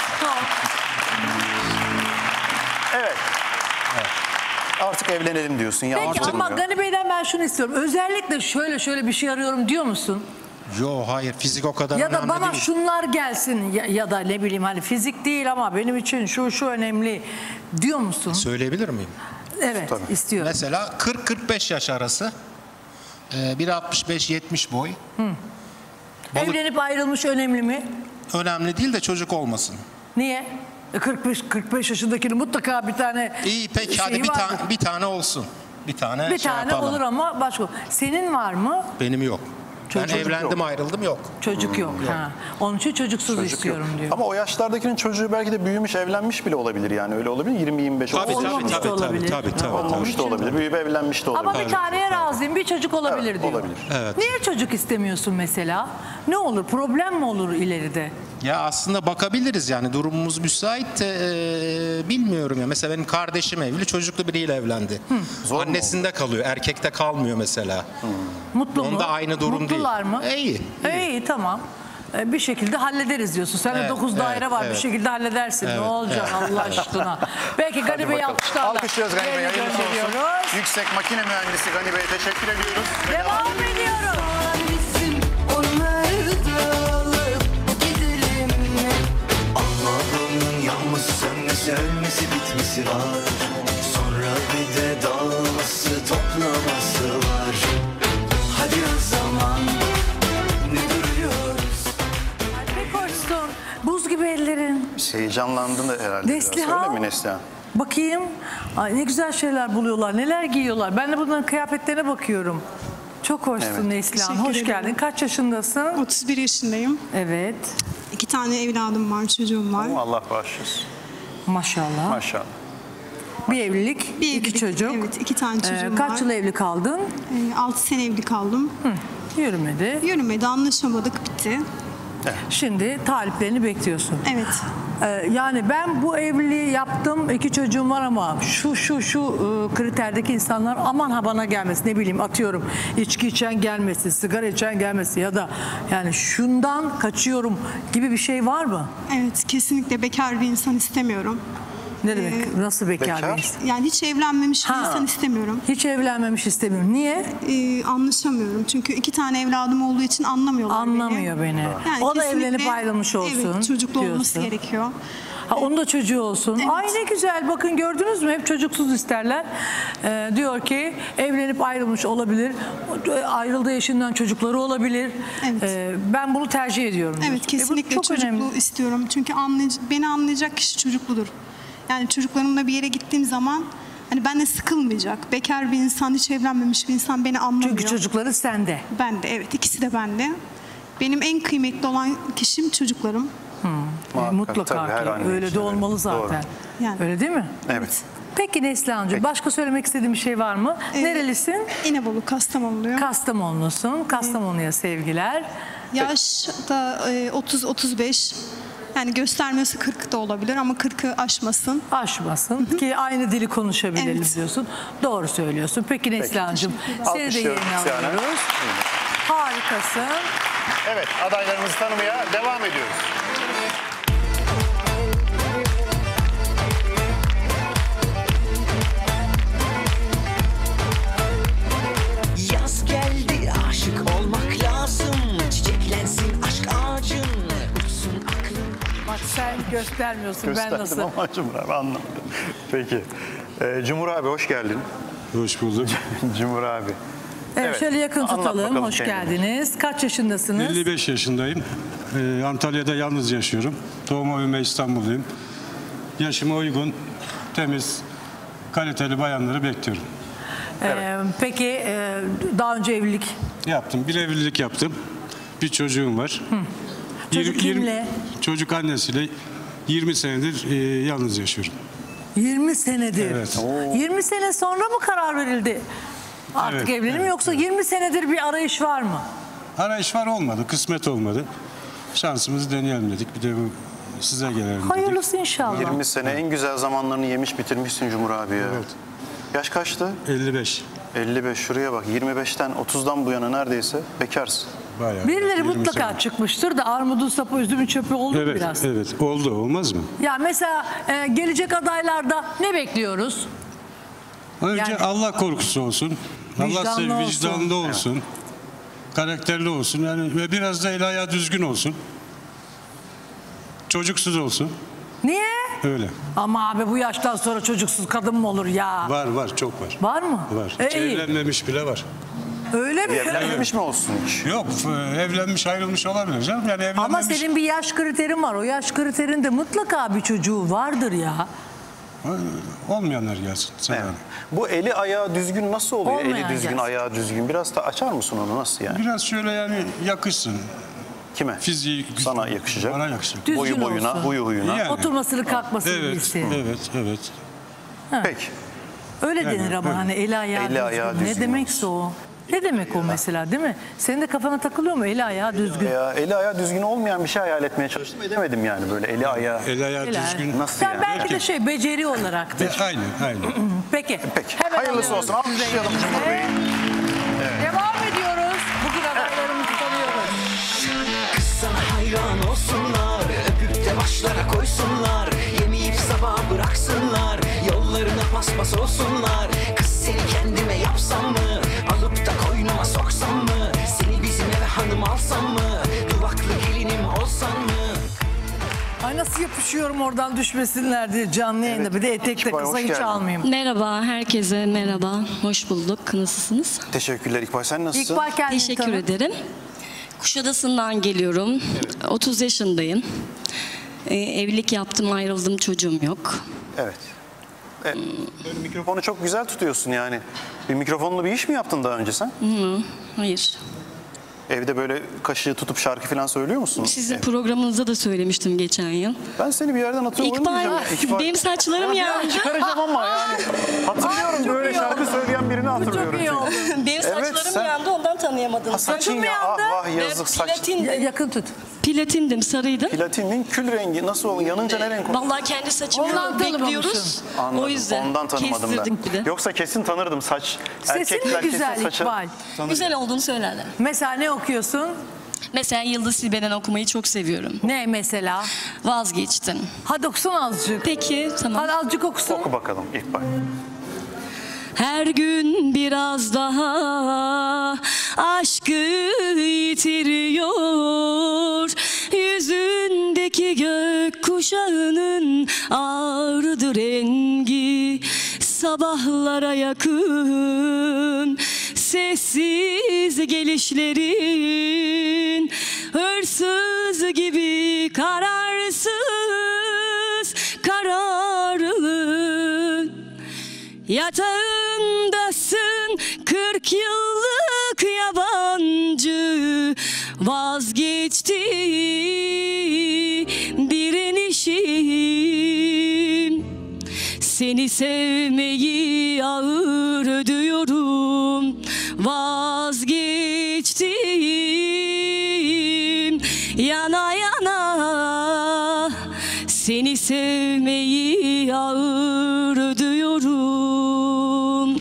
Evet. Artık evlenelim diyorsun. Ya Peki artık ama olmuyor. Gani Bey'den ben şunu istiyorum. Özellikle şöyle bir şey arıyorum diyor musun? Yo hayır, fizik o kadar Ya da önemli bana değil. şunlar gelsin ya da ne bileyim hani fizik değil ama benim için şu önemli diyor musun? Söyleyebilir miyim? Evet, istiyorum. Mesela 40-45 yaş arası, 1.65-70 boy. Evlenip ayrılmış önemli mi? Önemli değil de çocuk olmasın. Niye? 45 yaşındakinin mutlaka bir tane İyi peki hadi bir tane olsun. Bir tane bir şey tane yapalım. olur ama başka. Senin var mı? Benim yok. Çocuk Ben evlendim yok. ayrıldım yok. Çocuk yok. Ha. Onun için çocuksuz istiyorum diyor. Ama o yaşlardakinin çocuğu belki de büyümüş, evlenmiş bile olabilir yani. Öyle olabilir. 20-25 Tabii Olmamış da olabilir. Olmamış da olabilir. Büyüyüp evlenmiş de olabilir. Ama bir taneye razıyım, bir çocuk olabilir diyor. Olabilir. Evet. Niye çocuk istemiyorsun mesela? Ne olur, problem mi olur ileride? Ya aslında bakabiliriz yani durumumuz müsait de bilmiyorum ya. Mesela benim kardeşim evli, çocuklu biriyle evlendi. Annesinde kalıyor, erkekte kalmıyor mesela. Mutlu mu? Onda aynı durum Mutlular değil. mı? İyi. İyi tamam. Bir şekilde hallederiz diyorsun. Sende Evet, 9 daire evet, var. evet. Bir şekilde halledersin. Ne olacak Allah aşkına. Belki Gani Bey'i alkışlarla. Alkışlıyoruz Gani Bey'i. yerine Hayırlısı olsun. gönderiyoruz. Yüksek makine mühendisi Gani Bey'e teşekkür ediyoruz. Devam ediyoruz. Onları da alıp gidelim mi? Allah'ım yalnız sönmesi ölmesi bitmesi var. Sonra bir de dağılması toplaması var. Hadi o zaman ne duruyoruz? Ne koştun? Buz gibi ellerin. Heyecanlandın da herhalde. Neslihan. Öyle mi Neslihan? Bakayım. Ay ne güzel şeyler buluyorlar. Neler giyiyorlar. Ben de bunların kıyafetlerine bakıyorum. Çok hoşsun Evet. Neslihan. Teşekkür Hoş ederim. geldin. Kaç yaşındasın? 31 yaşındayım. Evet. 2 tane evladım var, çocuğum var. Allah bağışlasın. Maşallah. Maşallah. Bir evlilik, iki çocuk. Evet, 2 tane çocuğum var. Kaç yıl evli kaldın? 6 sene evli kaldım. Yürümedi. Yürümedi, anlaşamadık, bitti. Şimdi taliplerini bekliyorsun. Evet. Yani ben bu evliliği yaptım, 2 çocuğum var ama şu kriterdeki insanlar aman ha bana gelmesin, ne bileyim atıyorum içki içen gelmesin, sigara içen gelmesin ya da yani şundan kaçıyorum gibi bir şey var mı? Evet, kesinlikle bekar bir insan istemiyorum. Ne demek? Nasıl bekar bir insan? Yani hiç evlenmemiş bir insan istemiyorum. Hiç evlenmemiş istemiyorum. Niye? Anlaşamıyorum. Çünkü 2 tane evladım olduğu için anlamıyorlar Anlamıyor beni. Yani O da kesinlikle, evlenip ayrılmış olsun. Evet, çocuklu olması diyorsun. gerekiyor. Onun da çocuğu olsun. Evet. Ay ne güzel. Bakın gördünüz mü? Hep çocuksuz isterler. Diyor ki evlenip ayrılmış olabilir. Ayrıldığı eşinden çocukları olabilir. Evet. Ben bunu tercih ediyorum. Evet, Bu kesinlikle çok çocuklu önemli. istiyorum. Çünkü beni anlayacak kişi çocukludur. Yani çocuklarımla bir yere gittiğim zaman hani benimle sıkılmayacak. Bekar bir insan, hiç evlenmemiş bir insan beni anlamıyor. Çünkü çocukları sende. Bende, evet. İkisi de bende. Benim en kıymetli olan kişim çocuklarım. Mutlaka tabii, her ki. anne Öyle için de öyle. olmalı zaten. Doğru. Yani. Öyle değil mi? Evet. Peki Neslihan'cığım başka söylemek istediğin bir şey var mı? Nerelisin? İnebolu, Kastamonluyum. Kastamonlusun. Kastamonu'ya sevgiler. Yaş da 30-35. Yani göstermesi 40 da olabilir ama 40'ı aşmasın. Aşmasın ki aynı dili konuşabilelim Evet. diyorsun. Doğru söylüyorsun. Peki Neslihan'cığım seni de Alkışlıyoruz yerine Neslihan'a. alıyoruz. Harikasın. Evet, adaylarımızı tanımaya devam ediyoruz. Yaz geldi, aşık olmak lazım. Çiçeklensin aşk ağacın. Uçsun aklın. Bak sen göstermiyorsun. Ben Gösterdim nasıl? ama Cumhur abi anlamadım. Peki. Cumhur abi hoş geldin. Hoş bulduk. Cumhur abi. Evet, şöyle yakın Anlat tutalım. bakalım Hoş kendini. geldiniz. Kaç yaşındasınız? 55 yaşındayım. Antalya'da yalnız yaşıyorum. Doğma büyüme İstanbulluyum. Yaşıma uygun, temiz, kaliteli bayanları bekliyorum. Peki daha önce evlilik? Yaptım. Bir evlilik yaptım. Bir çocuğum var. Çocuk kimle? Çocuk annesiyle 20 senedir yalnız yaşıyorum. 20 senedir. Evet. 20 sene sonra mı karar verildi? Artık Evet, evlenelim evet, yoksa 20 senedir bir arayış var mı? Arayış var olmadı, kısmet olmadı. Şansımızı deneyelim dedik. Bir de bu size gelelim dedik. Hayırlısı inşallah. 20 sene en güzel zamanlarını yemiş bitirmişsin Cumhur abi ya. Evet. Yaş kaçtı? 55. 55 şuraya bak. 25'ten 30'dan bu yana neredeyse bekarsın. Bayağı. Birileri 20 mutlaka sene. çıkmıştır da armudun sapı üzümün çöpü oldu mu Evet, biraz? evet. Oldu, olmaz mı? Ya mesela gelecek adaylarda ne bekliyoruz? Önce Yani- Allah korkusu olsun. Allah Vicdanlı olsun. vicdanlı olsun. karakterli olsun yani ve biraz da eli ayağı düzgün olsun. Çocuksuz olsun. Niye? Öyle. Ama abi bu yaştan sonra çocuksuz kadın mı olur ya? Var çok var. Var mı? Var. Hiç İyi. evlenmemiş bile var. Öyle mi? Evlenmemiş mi olsun hiç? Yok evlenmiş ayrılmış olabilir canım. Yani evlenmemiş. Ama senin bir yaş kriterin var. O yaş kriterinde mutlaka bir çocuğu vardır ya. Olmayanlar gelsin. Evet. Bu eli ayağı düzgün nasıl oluyor? Olmayan Eli düzgün, gelsin. ayağı düzgün. Biraz da açar mısın onu, nasıl yani? Biraz şöyle yani yakışsın. Kime? Fiziği sana yakışacak. Bana yakışacak. Düzgün Boyu boyuna, olsun. huyu huyuna. Yani. Oturmasını kalkmasını bilsin. Evet. Peki. Öyle Yani, denir ama evet. hani eli ayağı Eli düzgün. ayağı Ne düzgün demekse o. Ne demek o mesela, değil mi? Senin de kafana takılıyor mu eli ayağı düzgün? Eli ayağı düzgün olmayan bir şey hayal etmeye çalıştım. Edemedim yani böyle eli ayağı. El ayağı Eli ayağı. düzgün. Nasıl Ya yani? belki de beceri olaraktır. Aynen. Peki. Peki. Hayırlısı olsun. Alkışlayalım Cumhur Bey'i. Devam ediyoruz. Bugün adaylarımızı tanıyoruz. Kız sana hayran olsunlar, öpüp de başlara koysunlar, yemeyip sabah bıraksınlar, yollarına paspas olsunlar. Kız seni kendime yapsam mı, alıp da koynuma soksam mı, seni bizim eve hanım alsam mı, duvaklı gelinim olsan mı? Ay nasıl yapışıyorum oradan düşmesinler diye canlı yayında. Bir de etek de İkbal, kısa hoş hiç geldin. almayayım. Merhaba, herkese merhaba. Hoş bulduk. Nasılsınız? Teşekkürler İkbal. Sen nasılsın? İkbal kendini Teşekkür tanı. ederim. Kuşadası'ndan geliyorum. 30 yaşındayım. Evlilik yaptım, ayrıldım, çocuğum yok. Evet. Böyle mikrofonu çok güzel tutuyorsun yani. Bir mikrofonlu bir iş mi yaptın daha önce sen? Hayır. Evde böyle kaşığı tutup şarkı falan söylüyor musun? Sizin programınızda da söylemiştim geçen yıl. Ben seni bir yerden hatırlıyorum. İkbal, benim saçlarım yandı. Çıkaracağım ama yani. Hatırlıyorum Ay, böyle çok iyi şarkı oldu. söyleyen birini hatırlıyorum. Çok iyi oldu. Benim saçlarım yandı, ondan tanıyamadınız. Ha, saçın Saçın mı ya. yandı? Ah yazık saç. Platindim. Yakın tut. Platindim, sarıydım. Platinin kül rengi nasıl olur? Yanınca ne renk olur? Vallahi kendi saçımı Ondan bekliyoruz. Anladım. O yüzden Ondan tanımadım kestirdik bir de. ben. Yoksa kesin tanırdım saç. Sesin mi Erkekler güzel kesin saçı İkbal? tanır. Güzel olduğunu söylerler. Mesela ne okuyorsun? Mesela Yıldız Silbe'den okumayı çok seviyorum. Ne mesela? Vazgeçtim. Hadi okusun azıcık. Peki, tamam. Hadi azıcık okusun. Oku bakalım İkbal. Her gün biraz daha aşkı yitiriyor. Yüzündeki gökkuşağının ağrıdı rengi. Sabahlara yakın sessiz gelişlerin, hırsız gibi kararsız kararlı. Yatağındasın 40 yıllık yabancı, vazgeçti direnişim. Seni sevmeyi ağır ödüyorum, vazgeçtim yana yana. Seni sevmeyi ağır ödüyorum,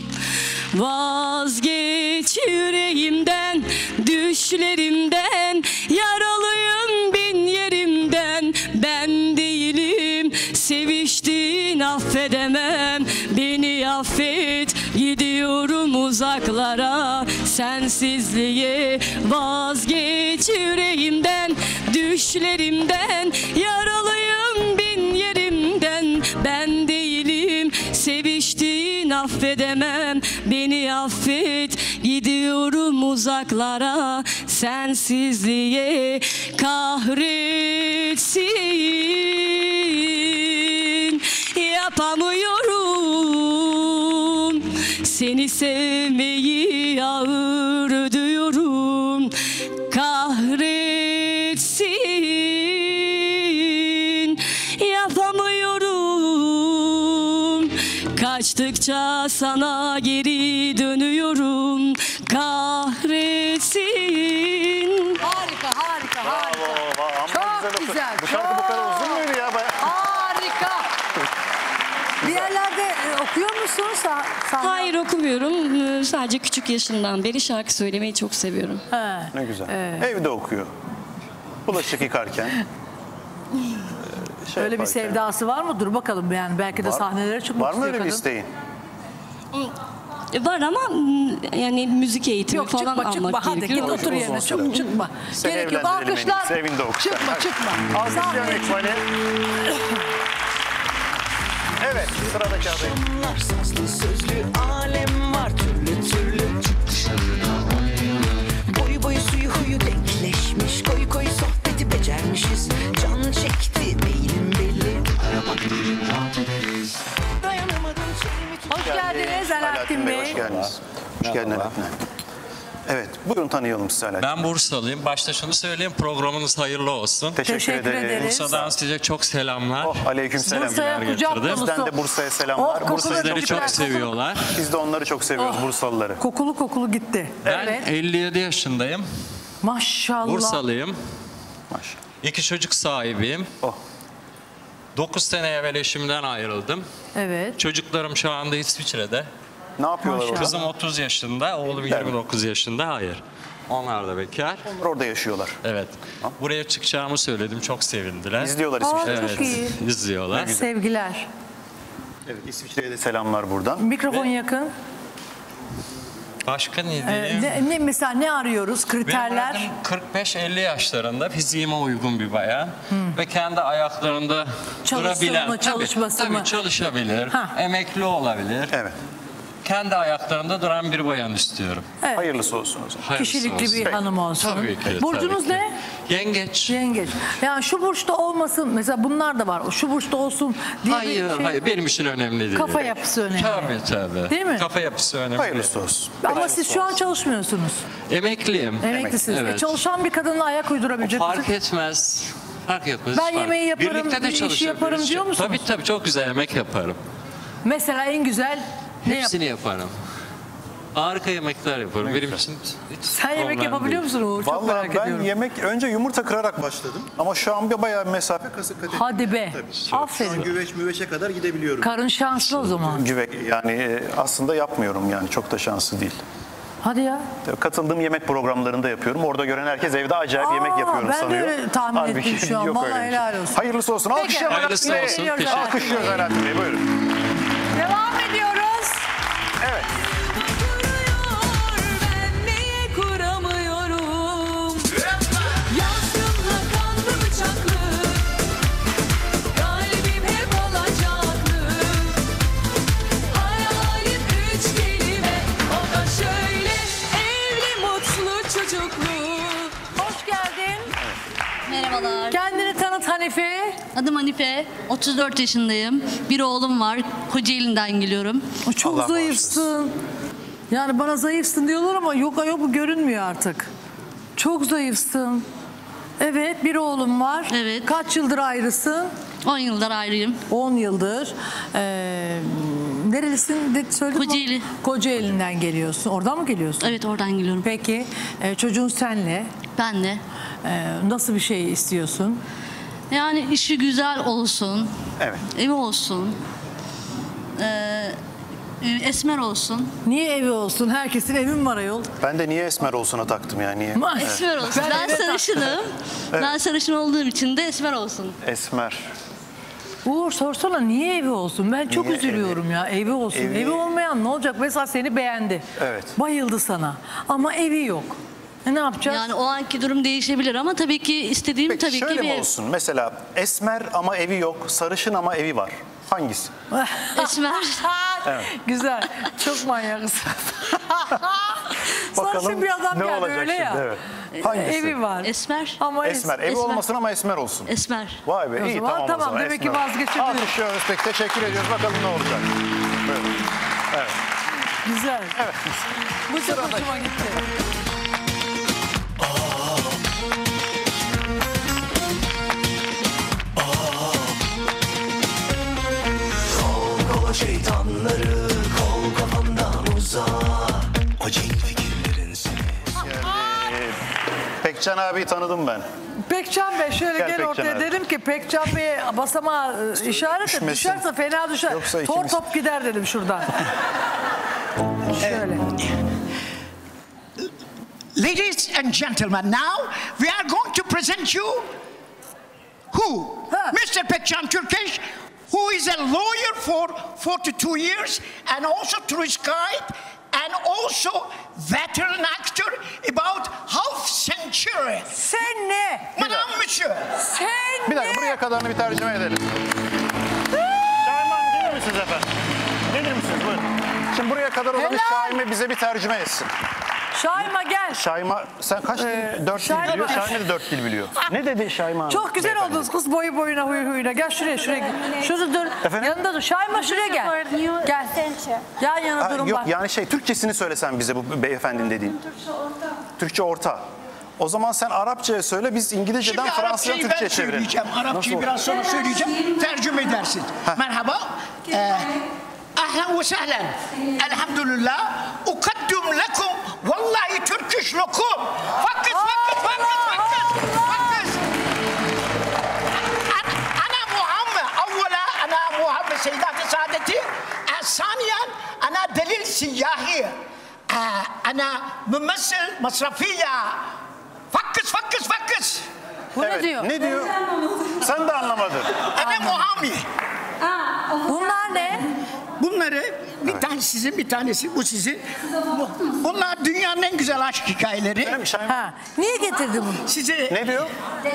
vazgeç yüreğimden, düşlerimden, yaralıyım bin yerimden. Ben değilim seviştin affedemem, beni affet gidiyorum uzaklara sensizliğe. Vazgeç yüreğimden, düşlerimden, yaralıyım bin yerimden. Ben değilim seviştin affedemem, beni affet gidiyorum uzaklara sensizliğe. Kahretsin yapamıyorum, seni sevmeyi ağır ödüyorum. Kahretsin yapamıyorum, kaçtıkça sana geri dönüyorum. Kahretsin. Harika. Bravo. Amma Çok güzel. Bu şarkı bu kadar uzun muydu ya? Harika. Bir yerlerde okuyor musun? Hayır, okumuyorum. Sadece küçük yaşından beri şarkı söylemeyi çok seviyorum. Ne güzel. Evde okuyor. Bulaşık yıkarken. Öyle bir sevdası var mı? Dur bakalım yani belki de Var. sahnelere çıkmak Var mı istiyor öyle bir kadın. isteğin? Var ama yani müzik eğitimi Yok falan çıkma almak çıkma hadi git gerekiyor. otur yerine çıkma. Seni Gerek yok evlendirelim en alkışlar. iyisi, evinde oku. Çıkma çıkma. Alkışlayan İkbal'i. Evet, sıradaki adayım. Akşamlar sazlı sözlü alem var türlü türlü. Boyu boyu suyu huyu denkleşmiş. Koyu koyu sohbeti becermişiz. Can çekti beynim belli. Dayanamadım çelimi tut. Hoş geldiniz Alaaddin Bey. Hoş geldiniz. Hoş geldin Alaaddin. Evet, buyurun tanıyalım sizi Alaaddin. Ben Bursalıyım. Başta şunu söyleyeyim, programınız hayırlı olsun. Teşekkür ederiz. Bursa'dan size çok selamlar. Oh, aleykümselam. Bursa'ya kucak dolusu. Bizden de Bursa'ya selamlar. Oh, Bursa'yı Sizleri çok seviyorlar. Biz de onları çok seviyoruz, Bursalıları. Kokulu gitti. Ben Evet. 57 yaşındayım. Maşallah. Bursalıyım. Maşallah. 2 çocuk sahibiyim. Oh. 9 sene evvel eşimden ayrıldım. Evet. Çocuklarım şu anda İsviçre'de. Ne yapıyorlar orada? Kızım 30 yaşında, oğlum 29 yaşında. Hayır. Onlar da bekar. Onlar orada yaşıyorlar. Evet. Buraya çıkacağımı söyledim. Çok sevindiler. İzliyorlar İsviçre'de. Aa, çok iyi. İzliyorlar. Sevgiler. Evet, İsviçre'ye de selamlar buradan. Mikrofon yakın. Başka ne diyeyim? Mesela ne arıyoruz? Kriterler. Benim adım 45-50 yaşlarında fiziğime uygun bir bayan ve kendi ayaklarında Çalışsın durabilen, mı, çalışması tabii mı? çalışabilir, Ha. emekli olabilir. Evet. Kendi ayaklarında duran bir bayan istiyorum. Evet. Hayırlısı olsun o zaman. Hayırlısı Kişilikli olsun. bir hanım olsun. Tabii ki. Burcunuz tabii ki. ne? Yengeç. Yengeç. Yani şu burçta olmasın. Mesela bunlar da var. Şu burçta olsun diye Hayır, bir şey. hayır. Benim için önemli değil. Kafa yapısı önemli. Tabii. Değil mi? Kafa yapısı önemli. Hayırlısı olsun. Ama siz şu an çalışmıyorsunuz. Emekliyim. Emeklisiniz. Evet. Çalışan bir kadınla ayak uydurabilecek Fark misiniz? etmez. Fark etmez. Ben Fark- yemeği yaparım, Birlikte de işi çalışabiliriz. yaparım diyor musunuz? Tabii çok güzel yemek yaparım. Mesela en güzel ne yap? Hepsini yaparım. Harika yemekler yaparım. Benim için hiç Sen yemek problem yapabiliyor değil. musun Uğur? Çok Vallahi merak ben ediyorum. yemek önce yumurta kırarak başladım. Ama şu an bir bayağı bir mesafe kat ettim. Hadi be. Tabii. Şu an Aferin. güveçe kadar gidebiliyorum. Karın şanslı o zaman. Yani aslında yapmıyorum yani çok da şanslı değil. Hadi ya. Katıldığım yemek programlarında yapıyorum. Orada gören herkes evde acayip yemek yapıyorum ben de sanıyor. öyle tahmin Halbuki ettim şu an. yok Vallahi öyle bir şey. helal olsun. Hayırlısı olsun. Peki. Alkışlayalım. Hayırlısı olsun. Teşekkür Alkışlıyoruz Alaaddin Bey. Buyurun. Devam ediyoruz. Evet. Ben niye kuramıyorum? Yazdımla kanlı bıçaklı, kalbim hep alacaklı. Hayalim 3 kelime, o da şöyle: evli, mutlu, çocuklu. Hoş geldin. Merhabalar. Kendini tanıt Hanife. Adım Hanife. 34 yaşındayım. Bir oğlum var. Kocaeli'nden geliyorum. Çok Allah zayıfsın. Yani bana zayıfsın diyorlar ama yok bu görünmüyor artık. Çok zayıfsın. Evet, bir oğlum var. Evet. Kaç yıldır ayrısın? 10 yıldır ayrıyım. 10 yıldır. Nerelisin de söyledin mi? Kocaeli. Kocaeli'nden geliyorsun. Oradan mı geliyorsun? Evet, oradan geliyorum. Peki çocuğun senle. Ben de. Nasıl bir şey istiyorsun? Yani işi güzel olsun. Evet. Evi olsun. Esmer olsun. Niye evi olsun? Herkesin evi mi var ayol? Ben de niye esmer olsuna taktım yani. Niye? Esmer olsun. Ben sarışınım. Ben sarışın olduğum için de esmer olsun. Esmer. Uğur sorsana niye evi olsun? Ben çok Niye üzülüyorum ya. Evi olsun. Evi olmayan ne olacak? Mesela seni beğendi. Evet. Bayıldı sana. Ama evi yok. Ne yapacağız? Yani o anki durum değişebilir ama tabii ki istediğim Peki tabii şöyle ki mi bir ev. olsun? Mesela esmer ama evi yok, sarışın ama evi var. Hangisi? Esmer. Evet. Güzel. Çok manyakız. Sarışın bir adam ne geldi olacak öyle ya. şimdi, evet. Hangisi? Evi var. Esmer. Ama Esmer. Evi Esmer. olmasın ama esmer olsun. Esmer. Vay be O iyi zaman tamam o tamam, zaman. demek ki esmer. vazgeçebiliriz. Alkışlıyoruz peki teşekkür ediyoruz. Bakalım ne olacak. Buyurun. Evet. Güzel. Evet. Bu çok hoşuma gitti. Kol şeytanları kol kafandan uzak. O cin fikirlerin seni. Pekcan abi tanıdım ben. Pekcan Bey şöyle Gel gel Pekcan ortaya abi. dedim ki Pekcan Bey'e basamağa işaret et. düşmesin. Düşerse fena düşer. Yoksa Tor ikimiz- top gider dedim şuradan. Şöyle. Ladies and gentlemen, now we are going to present you who? Mr. Pekcan Türkeş, who is a lawyer for 42 years and also through Skype also veteran actor about half century. Sen ne? Madame monsieur. Sen Bir dakika buraya kadarını bir tercüme edelim. Şahiman gelir misiniz efendim? Gelir misiniz? Buyurun. Şimdi buraya kadar olanı Helal. Şahime bize bir tercüme etsin. Şahima gel. Şahima sen kaç dil? 4 dil Şahima. biliyor. Şahime de 4 dil biliyor. Ne dedi Şahima Hanım? Çok güzel beyefendi? oldunuz kız boyu boyuna huyu huyuna. Gel şuraya şuraya. Şurada dur. Efendim? Yanında dur. Şahima şuraya gel. Gel. Yan yana Ha, durun yok bak. yani Türkçesini söylesen bize bu beyefendinin dediğin. Türkçe orta. O zaman sen Arapçaya söyle, biz İngilizceden Şimdi Fransızca Arapçayı ben Türkçe'ye çevirelim. söyleyeceğim. Arapçayı Nasıl? biraz sonra söyleyeceğim. Tercüme edersin. Merhaba. Ahlen ve sehlen. Elhamdülillah. Ukaddim lekum. Vallahi Türküş lokum. Fakkız. Ana Muhammed. Evvela ana Muhammed Seyyidat-ı Saadeti. Saniyen ana delil siyahi. Ana mümessil masrafiye. Fakkız. Bu ne diyor? Ne diyor? Sen de anlamadın. Ana Muhammed. Bunlar ne? Bunları bir tane sizin, bir tanesi bu sizin. Bunlar dünyanın en güzel aşk hikayeleri. Ha. Niye getirdi bunu? Size Ne diyor?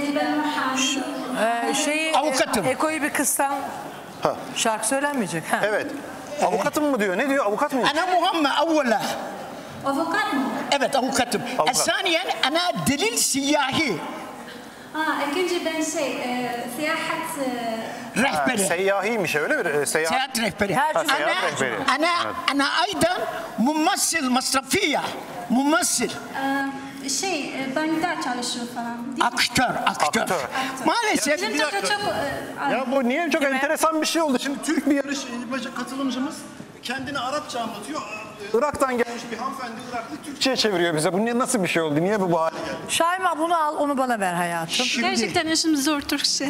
Avukatım. Eko'yu bir kıssan şarkı söylenmeyecek. Ha. Evet. Avukatım mı diyor? Ne diyor? Avukat mı? Ana Muhammed evvela. Avukat mı? Evet avukatım. Avukat. Esaniyen ana delil siyahi. İkinci ben siyahat Rehberi. Seyyahiymiş öyle mi? Seyahat rehberi. Ha, seyahat rehberi. Ana aydan mumessil masrafiye. Mumessil. bankta çalışıyor falan. Aktör. Maalesef. Bizim çok Ya bu niye çok enteresan bir şey oldu. Şimdi Türk bir yarışmacı katılımcımız kendini Arapça anlatıyor. Irak'tan gelmiş bir hanımefendi Iraklı Türkçe'ye çeviriyor bize. Bu nasıl bir şey oldu? Niye bu hale geldi? Şahima bunu al, onu bana ver hayatım. Gerçekten işim zor Türkçe.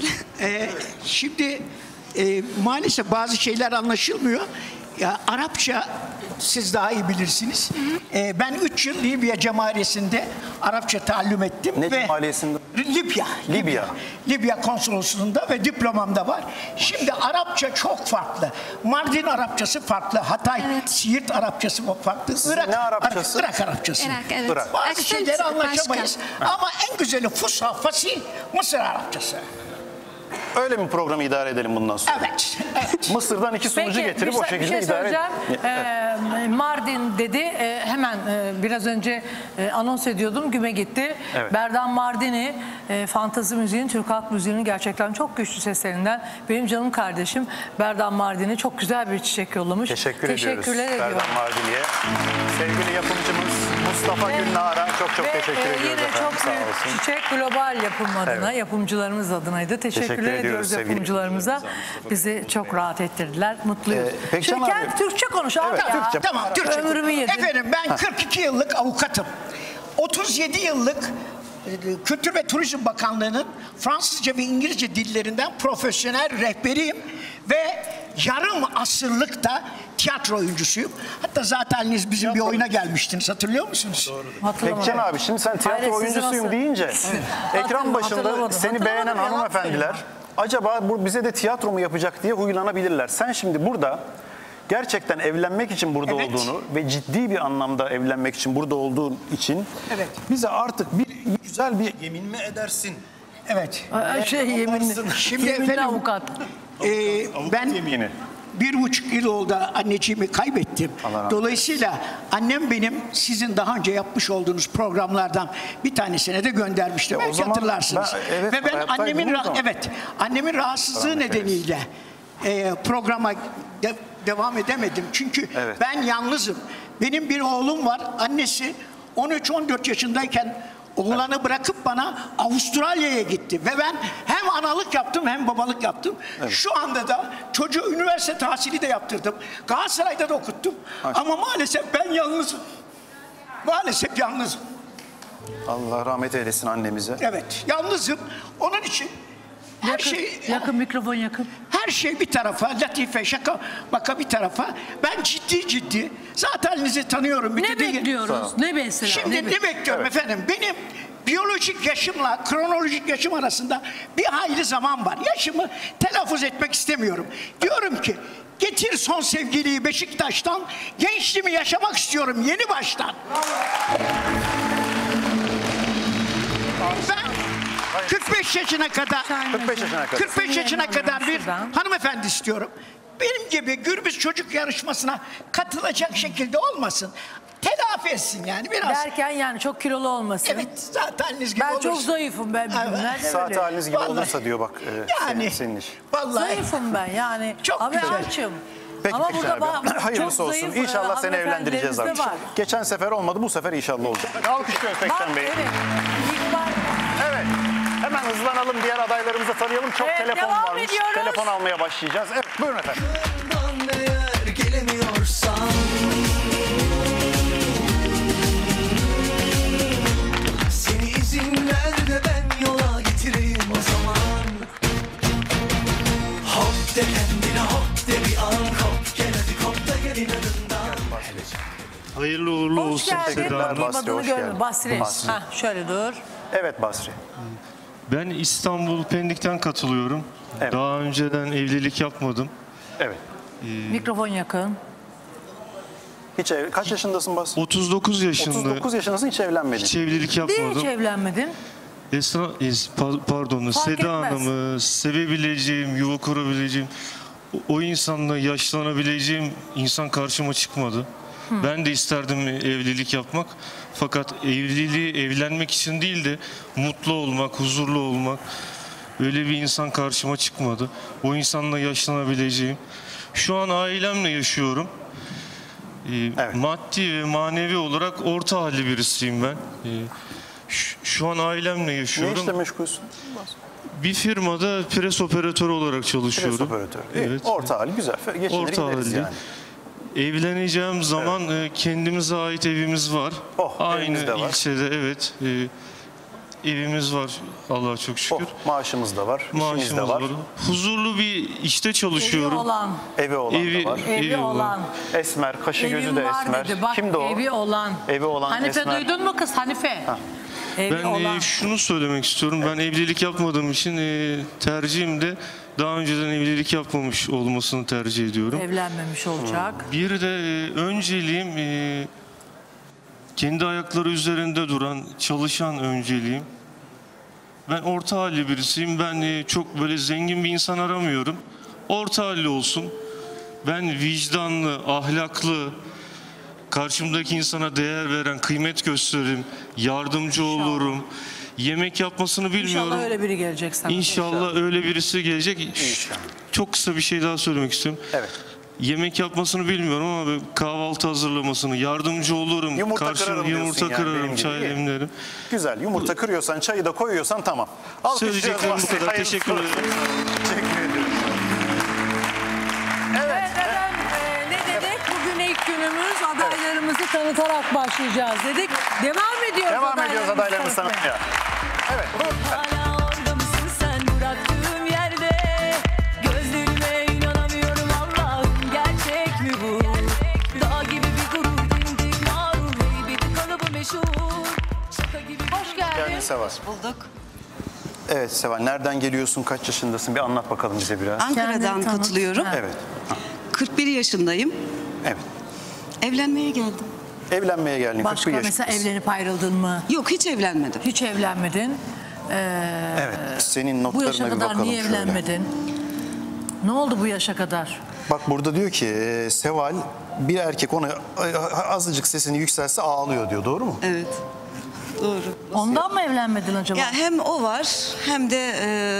Şimdi maalesef bazı şeyler anlaşılmıyor. Ya Arapça siz daha iyi bilirsiniz. Ben 3 yıl Libya Cemaliyesi'nde Arapça talim ettim. Ne Cemaliyesi'nde? Libya konsolosluğunda ve diplomam da var. Şimdi Arapça çok farklı. Mardin Arapçası farklı. Hatay, Siirt Arapçası farklı. Ne Arapçası? Irak Arapçası. Irak. Bazı şeyleri anlaşamayız. Ama en güzeli fusha, fasih Mısır Arapçası. Öyle mi programı idare edelim bundan sonra? Evet. Mısır'dan 2 sunucu getirip o şekilde idare edelim. Mardin dedi. Hemen biraz önce anons ediyordum. Güme gitti. Evet. Berdan Mardini fantazi müziğin, Türk halk müziğinin gerçekten çok güçlü seslerinden. Benim canım kardeşim Berdan Mardini çok güzel bir çiçek yollamış. Teşekkürler ediyoruz ediyorum. Berdan Mardini'ye. Sevgili yapımcımız Mustafa Gülnar'a çok teşekkür ediyoruz yine efendim. çok Sağ büyük olsun. çiçek global yapım adına, Evet. yapımcılarımız adınaydı. Teşekkür ediyoruz sevgili yapımcılarımıza. Bizi çok rahat ettirdiler. Mutluyuz. peki Şimdi Can kendi abi. Türkçe konuş abi Evet, ya. Türkçe. Tamam, Türkçe. Ömrümü yedin. Efendim ben 42 yıllık avukatım. 37 yıllık Kültür ve Turizm Bakanlığı'nın Fransızca ve İngilizce dillerinden profesyonel rehberiyim ve yarım asırlık da tiyatro oyuncusuyum. Hatta zaten bizim bir oyuna gelmiştiniz, hatırlıyor musunuz? Pekcan abi şimdi sen tiyatro oyuncusuyum deyince ekran başında seni beğenen hanımefendiler acaba bu bize de tiyatro mu yapacak diye huylanabilirler. Sen şimdi burada gerçekten evlenmek için burada olduğunu ve ciddi bir anlamda evlenmek için burada olduğun için bize artık güzel bir yemin mi edersin? Evet. Yeminli. Şimdi Yeminli efendim, avukat. Ben yemini. 1,5 yıl oldu anneciğimi kaybettim. Dolayısıyla annem benim sizin daha önce yapmış olduğunuz programlardan bir tanesine de göndermişti. Belki hatırlarsınız. Ve ben annemin rahatsızlığı nedeniyle programa devam edemedim. Çünkü ben yalnızım. Benim bir oğlum var. Annesi 13-14 yaşındayken oğlanı bırakıp bana Avustralya'ya gitti. Ve ben hem analık yaptım hem babalık yaptım. Şu anda da çocuğu üniversite tahsili de yaptırdım. Galatasaray'da da okuttum. Ama maalesef ben yalnızım. Maalesef yalnızım. Allah rahmet eylesin annemize. Evet, yalnızım. Onun için her yakın mikrofon yakın. Her şey bir tarafa, latife, şaka baka bir tarafa. Ben ciddi. Zaten halinizi tanıyorum. Ne bekliyoruz? Ne mesela? Şimdi ne bekliyorum efendim? Benim biyolojik yaşımla kronolojik yaşım arasında bir hayli zaman var. Yaşımı telaffuz etmek istemiyorum. Diyorum ki Getir son sevgiliyi Beşiktaş'tan. Gençliğimi yaşamak istiyorum yeni baştan. Ben 45 yaşına kadar 45 yaşına kadar bir hanımefendi istiyorum. Benim gibi gürbüz çocuk yarışmasına katılacak şekilde olmasın. Telafi etsin yani biraz. Derken yani çok kilolu olmasın. Evet, zaten haliniz gibi ben olursa. çok zayıfım ben. Saat haliniz gibi Vallahi. olursa diyor bak Yani. senin iş. Vallahi. Zayıfım ben yani. Çok Ama güzel. açım. Peki Ama Gülşen burada abi, hayırlısı olsun. zayıf, İnşallah seni evlendireceğiz hanımefendilerimiz de artık. var. Geçen sefer olmadı, bu sefer inşallah olacak. Alkışlıyoruz Pekcan Bey'i. Evet. İlk var. Evet. Hemen hızlanalım, diğer adaylarımızı tanıyalım. Çok Evet, telefon devam varmış. ediyoruz. Telefon almaya başlayacağız. Evet, buyurun efendim. Eğer gelemiyorsan seni izin ver de ben yola getireyim o zaman. Hop de kendine hop de bir an kop gel hadi kop da gel inadından. Hayırlı uğurlu Hoş olsun geldin. Seda Hanım. Bakayım adını hoş görme. geldin. Basri. Basri. Hah, şöyle dur. Evet Basri. Ben İstanbul Pendik'ten katılıyorum. Evet. Daha önceden evlilik yapmadım. Evet. Mikrofon yakın. Kaç yaşındasın Basri? 39 yaşında. 39 yaşındasın, hiç evlenmedin. Hiç evlilik Niye hiç yapmadım. evlenmedin? Pardon, Fark Seda etmez. Hanım'ı sevebileceğim, yuva kurabileceğim, o insanla yaşlanabileceğim insan karşıma çıkmadı. Ben de isterdim evlilik yapmak. Fakat evlenmek için değil de mutlu olmak, huzurlu olmak, öyle bir insan karşıma çıkmadı. O insanla yaşlanabileceğim. Şu an ailemle yaşıyorum. Maddi ve manevi olarak orta halli birisiyim ben. Şu an ailemle Ne yaşıyorum. işle meşgulsün? Bir firmada pres operatörü olarak çalışıyorum. Pres operatörü. İyi, Evet. orta hali güzel. Geçinir Orta gideriz halli. yani. Evleneceğim zaman kendimize ait evimiz var. Aynı evimiz de var. ilçede, evet. Evimiz var Allah'a çok şükür. Maaşımız da var, işimiz Maaşımız de var. Huzurlu bir işte çalışıyorum. Evi olan. Evi olan da var. Evi olan. Esmer, kaşı gözü Evim de var esmer. dedi. Bak, Kimdi o? evi olan. Evi olan Hanife esmer. duydun mu kız Hanife? Evi Ben olan. şunu söylemek istiyorum. Ben evlilik yapmadığım için tercihim de daha önceden evlilik yapmamış olmasını tercih ediyorum. Evlenmemiş olacak. Bir de önceliğim kendi ayakları üzerinde duran, çalışan önceliğim. Ben orta halli birisiyim. Ben çok böyle zengin bir insan aramıyorum. Orta halli olsun. Ben vicdanlı, ahlaklı, karşımdaki insana değer veren, kıymet gösteririm, yardımcı olurum. Yemek yapmasını bilmiyorum. İnşallah öyle biri gelecek sana. İnşallah öyle birisi gelecek. Çok kısa bir şey daha söylemek istiyorum. Evet. Yemek yapmasını bilmiyorum ama böyle kahvaltı hazırlamasını yardımcı olurum. Yumurta kırarım diyorsun yumurta yani, kırarım, benim gibi. çay İyi. demlerim. Güzel. Yumurta kırıyorsan, çayı da koyuyorsan tamam. Söyleyeceklerim bu kadar. Hayırlısı Teşekkür olsun. ederim. Teşekkür ediyorum. Evet efendim ne dedik? Bugün ilk günümüz, adaylarımızı tanıtarak başlayacağız dedik. Devam ediyoruz. Devam ediyoruz adaylarımızı tanıtmaya. Evet. Hala orada mısın sen bıraktığım yerde? Gözlerime inanamıyorum Allah'ım, gerçek mi bu? Dağ gibi bir gurur, dimdik mağrur, heybeti kalıbı meşhur. Şaka gibi. Hoş geldin. Seval. Bulduk. Evet Seval, nereden geliyorsun, kaç yaşındasın? Bir anlat bakalım bize biraz. Ankara'dan katılıyorum. Evet. 41 yaşındayım. Evet. Evlenmeye geldim. Evlenmeye geldin. Başka 41 mesela yaşındasın. evlenip ayrıldın mı? Yok, hiç evlenmedim. Hiç evlenmedin. Evet. Senin Bu notlarına yaşa bir kadar bakalım niye şöyle. evlenmedin? Ne oldu bu yaşa kadar? Bak burada diyor ki Seval, bir erkek ona azıcık sesini yükselse ağlıyor diyor. Doğru mu? Evet. Doğru. Ondan mı evlenmedin acaba? Ya hem o var hem de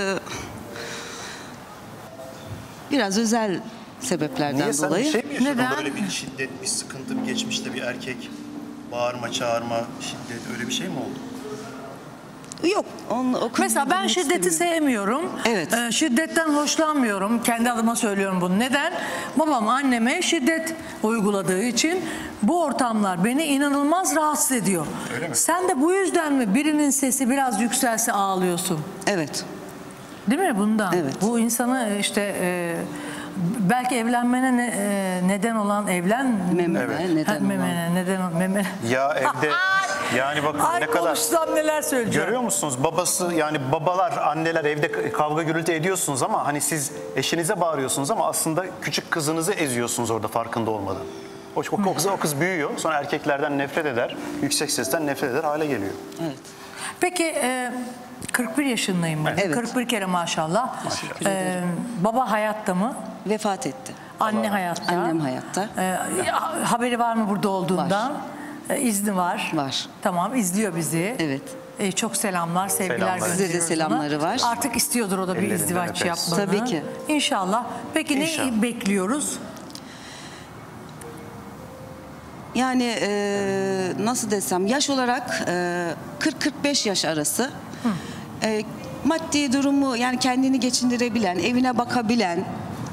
biraz özel sebeplerden Niye sen dolayı. bir şey mi yaşadın? Neden? Böyle bir şiddet, bir sıkıntı, bir geçmişte bir erkek bağırma, çağırma, şiddet, öyle bir şey mi oldu? Yok. Mesela ben şiddeti sevmiyorum. Evet. Şiddetten hoşlanmıyorum. Kendi adıma söylüyorum bunu. Neden? Babam anneme şiddet uyguladığı için bu ortamlar beni inanılmaz rahatsız ediyor. Öyle mi? Sen de bu yüzden mi birinin sesi biraz yükselse ağlıyorsun? Evet. Değil mi bundan? Evet. Bu insanı işte belki evlenmene neden olan Memene neden olan. neden Ya evde Yani bakın Ay ne kadar... konuşsam neler söyleyeceğim. Görüyor musunuz? Babası yani babalar, anneler evde kavga gürültü ediyorsunuz ama hani siz eşinize bağırıyorsunuz ama aslında küçük kızınızı eziyorsunuz orada farkında olmadan. O kız büyüyor, sonra erkeklerden nefret eder, yüksek sesten nefret eder hale geliyor. Evet. Peki 41 yaşındayım ben. Evet. 41 kere maşallah. Baba hayatta mı? Vefat etti. Anne hayatta. Annem hayatta. Haberi var mı burada olduğundan? İzni var. Var. Tamam, izliyor bizi. Evet. Çok selamlar, sevgiler Selamlar. gönderiyoruz Size de selamları ona. var. Artık istiyordur o da bir Ellerinden izdivaç öperiz. yapmanı. Tabii ki. İnşallah. Peki İnşallah. ne bekliyoruz? Yani nasıl desem yaş olarak 40-45 yaş arası. Maddi durumu yani kendini geçindirebilen, evine bakabilen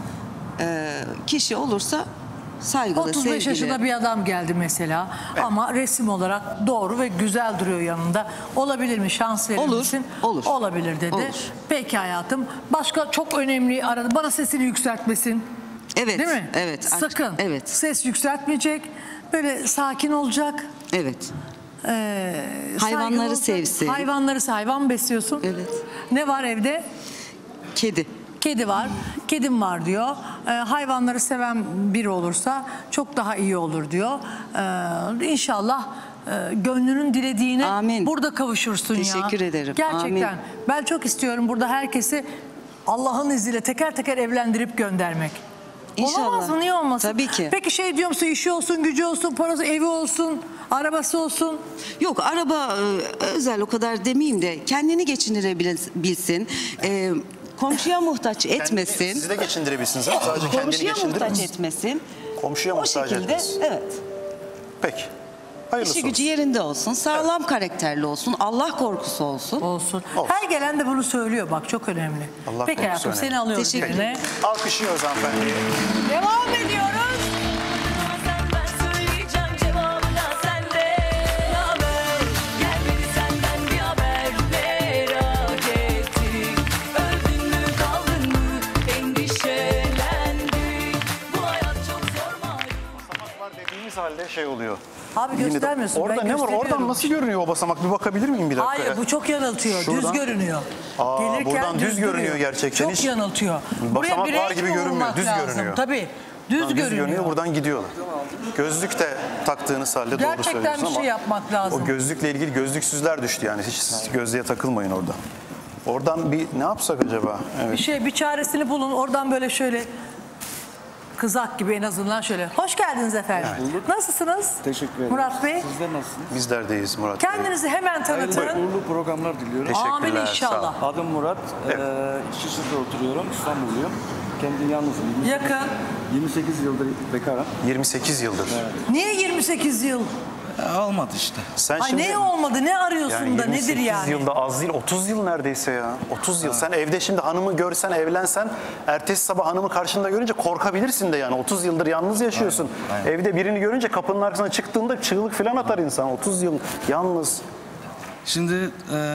kişi olursa saygılı, 35 sevgili. yaşında bir adam geldi mesela ama resim olarak doğru ve güzel duruyor yanında. Olabilir mi? Şans verir Olur, misin? olur. Olabilir dedi. Olur. Peki hayatım. Başka çok önemli aradı. Bana sesini yükseltmesin. Evet. Değil mi? Evet. Sakın. Evet. Ses yükseltmeyecek. Böyle sakin olacak. Evet. Saygılı Hayvanları olacak. sevsin. Hayvan besliyorsun. Evet. Ne var evde? Kedi. Kedi var. Kedim var diyor. Hayvanları seven biri olursa çok daha iyi olur diyor. İnşallah gönlünün dilediğine Amin. burada kavuşursun ya. Teşekkür ederim. Gerçekten. Amin. Ben çok istiyorum burada herkesi Allah'ın izniyle teker teker evlendirip göndermek. İnşallah. Olamaz mı? Niye olmasın? Tabii ki. Peki diyor musun, işi olsun, gücü olsun, parası, evi olsun, arabası olsun? Yok araba özel o kadar demeyeyim de kendini geçindirebilsin. Komşuya muhtaç etmesin. Sizi de geçindirebilirsiniz ama sadece kendini Komşuya muhtaç geçindirmez. etmesin. Komşuya O muhtaç şekilde etmesin. evet. Peki. Hayırlısı İşi gücü yerinde olsun. Sağlam karakterli olsun. Allah korkusu olsun. Olsun. Her gelen de bunu söylüyor bak, çok önemli. Allah Peki korkusu hayatım, önemli. seni alıyoruz Teşekkür yerine. Alkışlıyoruz hanımefendiyi. Devam ediyoruz. Ben söyleyeceğim cevabına sende. Naber? Gel beni senden bir haber merak ettik. Öldün mü kaldın mı endişelendik. Bu hayat çok zor malum. Basamaklar dediğimiz halde oluyor. Abi Yine de- göstermiyorsun. Orada ben ne var? Oradan gösteriyorum. nasıl görünüyor o basamak? Bir bakabilir miyim bir dakika? Hayır, bu çok yanıltıyor. Şuradan- Düz görünüyor. Buradan düz görünüyor duruyor. gerçekten. Çok Hiç yanıltıyor. basamak Buraya var bir gibi renk görünmüyor. vurmak Düz lazım. görünüyor. Tabii. Düz Buradan görünüyor. buradan gidiyorlar. Gözlük de taktığınız halde doğru Gerçekten söylüyorsun bir ama şey yapmak lazım. o gözlükle ilgili gözlüksüzler düştü yani. Hiç gözlüğe takılmayın orada. Oradan bir ne yapsak acaba? Evet. Bir çaresini bulun. Oradan böyle şöyle kızak gibi en azından şöyle. Hoş geldiniz efendim. Nasılsınız? Teşekkür ederim. Murat Bey. Sizler nasılsınız? Bizlerdeyiz Murat Bey. Kendinizi hemen tanıtın. Hayırlı uğurlu programlar diliyorum. Teşekkürler, Amin inşallah. sağ ol. Adım Murat. İşçi'de oturuyorum. İstanbulluyum. Kendim yalnızım. Yakın. 28 yıldır bekarım. 28 yıldır. Niye 28 yıl? Olmadı işte. Sen Ay şimdi ne olmadı? Ne arıyorsun yani da 28 nedir yani? yılda az değil, 30 yıl neredeyse ya. 30 yıl. Sen evde şimdi hanımı görsen, evlensen, ertesi sabah hanımı karşında görünce korkabilirsin de yani. 30 yıldır yalnız yaşıyorsun. Evde birini görünce kapının arkasına çıktığında çığlık falan atar insan. 30 yıl yalnız. Şimdi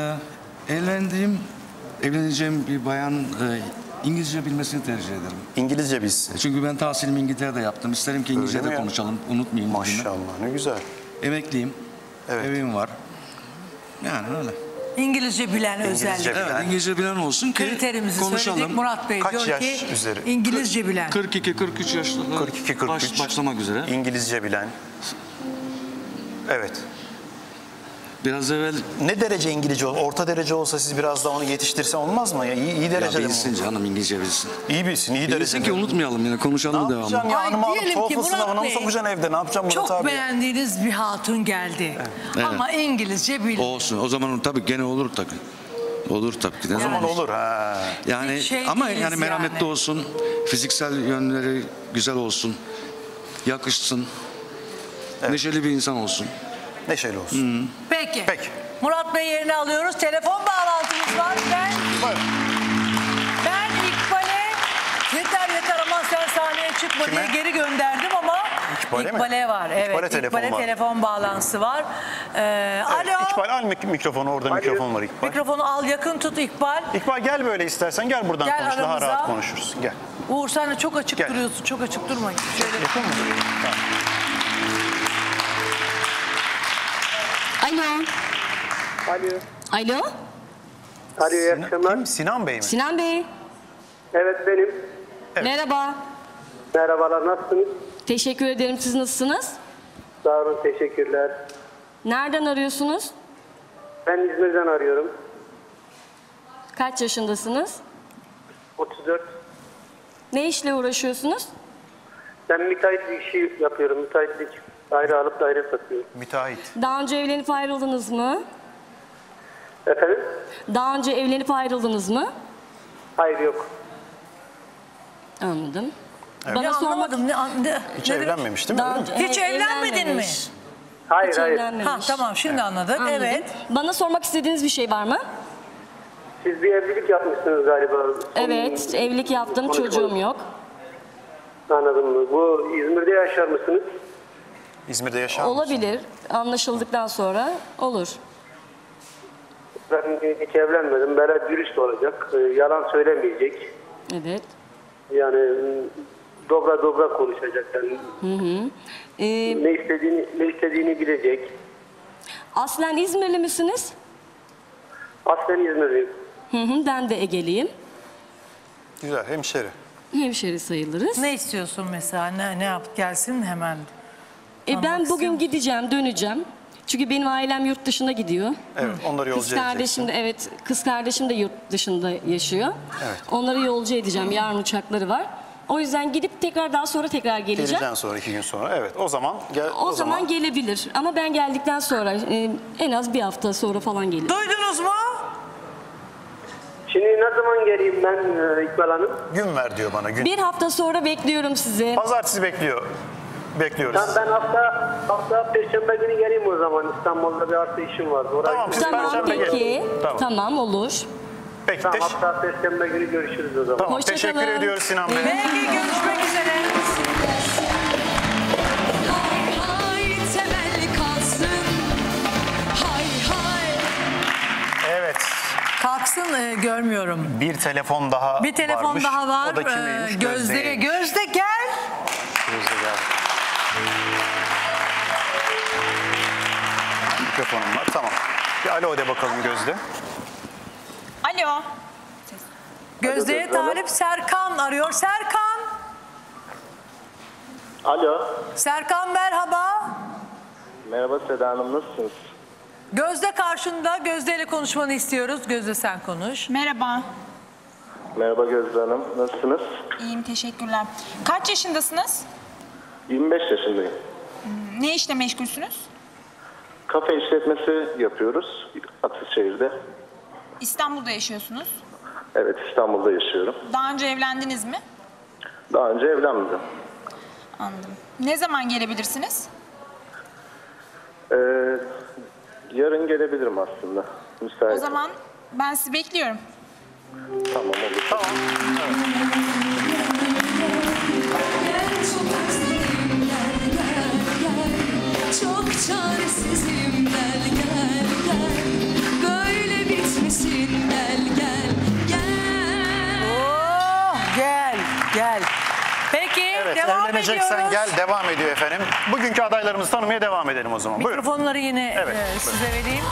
evleneceğim bir bayan İngilizce bilmesini tercih ederim. İngilizce bilsin. Çünkü ben tahsilimi İngiltere'de yaptım. İsterim ki Öyle İngilizce'de mi ya? konuşalım. Unutmayayım. Maşallah ne güzel. Emekliyim. Evet. Evim var. Yani öyle. İngilizce bilen özellikle. Evet, İngilizce bilen olsun ki Kriterimizi konuşalım. söyledik. Murat Bey Kaç diyor yaş ki üzeri? İngilizce bilen. 42-43 yaşlarında 42-43. başlamak üzere. İngilizce bilen. Evet. Biraz evvel Ne derece İngilizce olur? Orta derece olsa siz biraz daha onu yetiştirsen olmaz mı? Ya iyi derecede mi? bilsin canım İngilizce bilsin. İyi bilsin, iyi Bilsin derecede. ki unutmayalım yine konuşalım Ne devamlı. yapacaksın ya? Ay, Hanımı alıp diyelim ki TOEFL sınavına mı Murat Bey, sokacaksın evde? Ne yapacaksın Murat Çok abi? beğendiğiniz bir hatun geldi. Evet. Ama İngilizce bilir. Olsun. O zaman tabii gene olur tabii. Olur tabii ki de. O zaman olur ha. Yani Şey ama değiliz yani merhametli yani. olsun. Fiziksel yönleri güzel olsun. Yakışsın. Neşeli bir insan olsun. Neşeli olsun. Peki. Peki. Murat Bey yerini alıyoruz. Telefon bağlantımız var. Ben İkbal'e yeter aman sen sahneye çıkma Kime? diye geri gönderdim ama İkbal'e mi? İkbal'e var. Evet. İkbal'e telefon var. telefon bağlantısı var. Alo. İkbal al mikrofonu, orada mikrofon var İkbal. Mikrofonu al, yakın tut İkbal. İkbal gel böyle istersen, gel buradan Gel konuş. Daha aramıza. rahat konuşuruz. Gel. Uğur sen de çok açık Gel. duruyorsun. Çok açık durma. Şöyle. Yakın mı? Tamam. Alo. Alo. Alo. Alo, iyi akşamlar. Kim? Sinan Bey mi? Sinan Bey. Evet, benim. Merhaba. Merhabalar, nasılsınız? Teşekkür ederim. Siz nasılsınız? Sağ olun, teşekkürler. Nereden arıyorsunuz? Ben İzmir'den arıyorum. Kaç yaşındasınız? 34. Ne işle uğraşıyorsunuz? Ben müteahhitlik işi yapıyorum. Müteahhitlik. Daire alıp daire satıyorum. Müteahhit. Daha önce evlenip ayrıldınız mı? Efendim? Daha önce evlenip ayrıldınız mı? Hayır, yok. Anladım. Evet. Ya anlamadım. Hiç evlenmemiş değil mi? Daha Öyle mi? önce- Hiç Evet, evlenmedin mi? evlenmemiş. Hayır, Hiç hayır. evlenmemiş. Ha, tamam, şimdi anladık. Anladım. Evet. Bana sormak istediğiniz bir şey var mı? Siz bir evlilik yapmışsınız galiba. Evet, evlilik yaptım, çocuğum yok. Anladım mı? Bu İzmir'de yaşar mısınız? İzmir'de yaşar mısın? Olabilir. Anlaşıldıktan sonra olur. Ben hiç evlenmedim. Böyle dürüst olacak. Yalan söylemeyecek. Evet. Yani dobra dobra konuşacak. Yani ne istediğini bilecek. Aslen İzmirli misiniz? Aslen İzmirliyim. Ben de Egeliyim. Güzel, hemşeri. Hemşeri sayılırız. Ne istiyorsun mesela? Ne yap gelsin hemen. Ben bugün gideceğim, döneceğim. Çünkü benim ailem yurt dışına gidiyor. Evet, onları yolcu Kız kardeşim de kız kardeşim de yurt dışında yaşıyor. Evet. Onları yolcu edeceğim. Yarın uçakları var. O yüzden gidip daha sonra geleceğim. Geleceksin sonra 2 gün sonra. Evet, o zaman O zaman gelebilir. Ama ben geldikten sonra en az bir hafta sonra falan gelir. Duydunuz mu? Şimdi ne zaman geleyim ben İkbal Hanım? Gün ver diyor bana, gün. Bir hafta sonra bekliyorum sizi. Pazartesi bekliyoruz. Ben hafta Perşembe günü geleyim o zaman. İstanbul'da bir arsa işim var. Tamam, siz Perşembe peki. gelin. Tamam, olur. Peki, tamam, hafta Perşembe günü görüşürüz o zaman. Tamam, teşekkür ediyoruz Sinan Bey. Peki, görüşmek üzere. Hay temel kalsın. Hay hay. Evet. Kalksın, görmüyorum. Bir telefon daha Bir telefon varmış. daha var. O da kimeymiş? Gözde. Gözde gel. Gözde gel. Mikrofonum var, tamam. Bir alo de bakalım Gözde. Alo. Gözde'ye talip Serkan arıyor. Serkan. Alo. Serkan merhaba. Merhaba Seda Hanım, nasılsınız? Gözde karşında. Gözde ile konuşmanı istiyoruz. Gözde sen konuş. Merhaba. Merhaba Gözde Hanım, nasılsınız? İyiyim, teşekkürler. Kaç yaşındasınız? 25 yaşındayım. Ne işle meşgulsünüz? Kafe işletmesi yapıyoruz Atışehir'de. İstanbul'da yaşıyorsunuz. Evet, İstanbul'da yaşıyorum. Daha önce evlendiniz mi? Daha önce evlenmedim. Anladım. Ne zaman gelebilirsiniz? Yarın gelebilirim aslında. Müsait. O zaman ben sizi bekliyorum. Tamam, olur. Tamam. Çok çaresizim gel gel gel. Böyle bitmesin gel gel gel. Oh, gel. Peki, Evet, devam evleneceksen ediyoruz. gel, devam ediyor efendim. Bugünkü adaylarımızı tanımaya devam edelim o zaman. Buyurun. Mikrofonları yine Evet, size vereyim.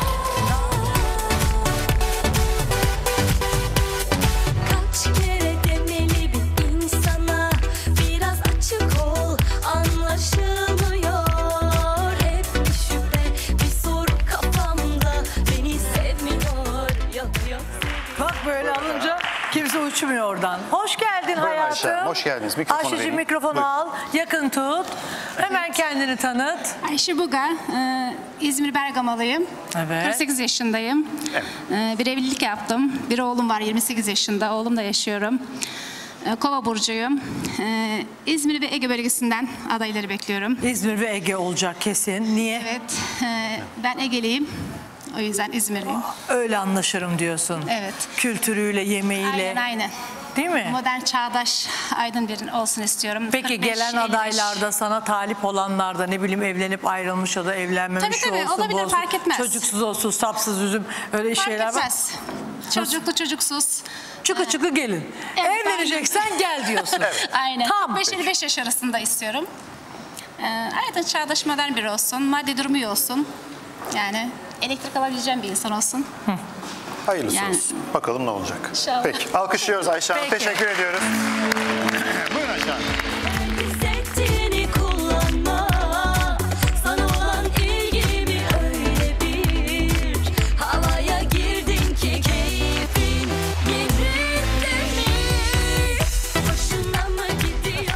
Kaç kere demeli bir insana biraz açık ol, anlaşılmıyor. Hep bir şüphe, bir soru kafamda, beni sevmiyor. Yok. Bak böyle alınca kimse uçmuyor oradan. Hoş geldin Buyurun hayatım. Ayşe, hoş geldiniz. Mikrofonu Ayşeciğim vereyim. mikrofonu Buyurun. al, yakın tut. Hemen kendini tanıt. Ayşe Buga, İzmir Bergamalıyım. Evet. 48 yaşındayım. Bir evlilik yaptım. Bir oğlum var 28 yaşında. Oğlumla yaşıyorum. Kova burcuyum. İzmir ve Ege bölgesinden adayları bekliyorum. İzmir ve Ege olacak kesin. Niye? Evet. Ben Egeliyim. O yüzden İzmirliyim. Öyle anlaşırım diyorsun. Evet. Kültürüyle, yemeğiyle. Aynen. Değil mi? Modern, çağdaş, aydın biri olsun istiyorum. Peki 45, gelen 55. adaylarda sana talip olanlarda ne bileyim evlenip ayrılmış ya da evlenmemiş Tabii, olsun. olabilir, bu olsun, fark etmez. çocuksuz olsun, sapsız üzüm öyle Fark şeyler var. etmez. Çocuklu, çocuksuz. Çıkı gelin. Evet, Evleneceksen gel diyorsun. Aynen. Tam 45-55 yaş arasında istiyorum. Ayrıca çağdaş modern biri olsun. Maddi durumu iyi olsun. Yani elektrik alabileceğim bir insan olsun. Hayırlısı Yani- olsun. Bakalım ne olacak. İnşallah. Peki. Alkışlıyoruz Ayşe Hanım. Peki. Teşekkür ediyoruz. Buyurun Ayşe Hanım. Hissettiğini kullanma. Sana olan ilgimi öyle bir havaya girdin ki keyfin yerinde mi? Hoşuna mı gidiyor?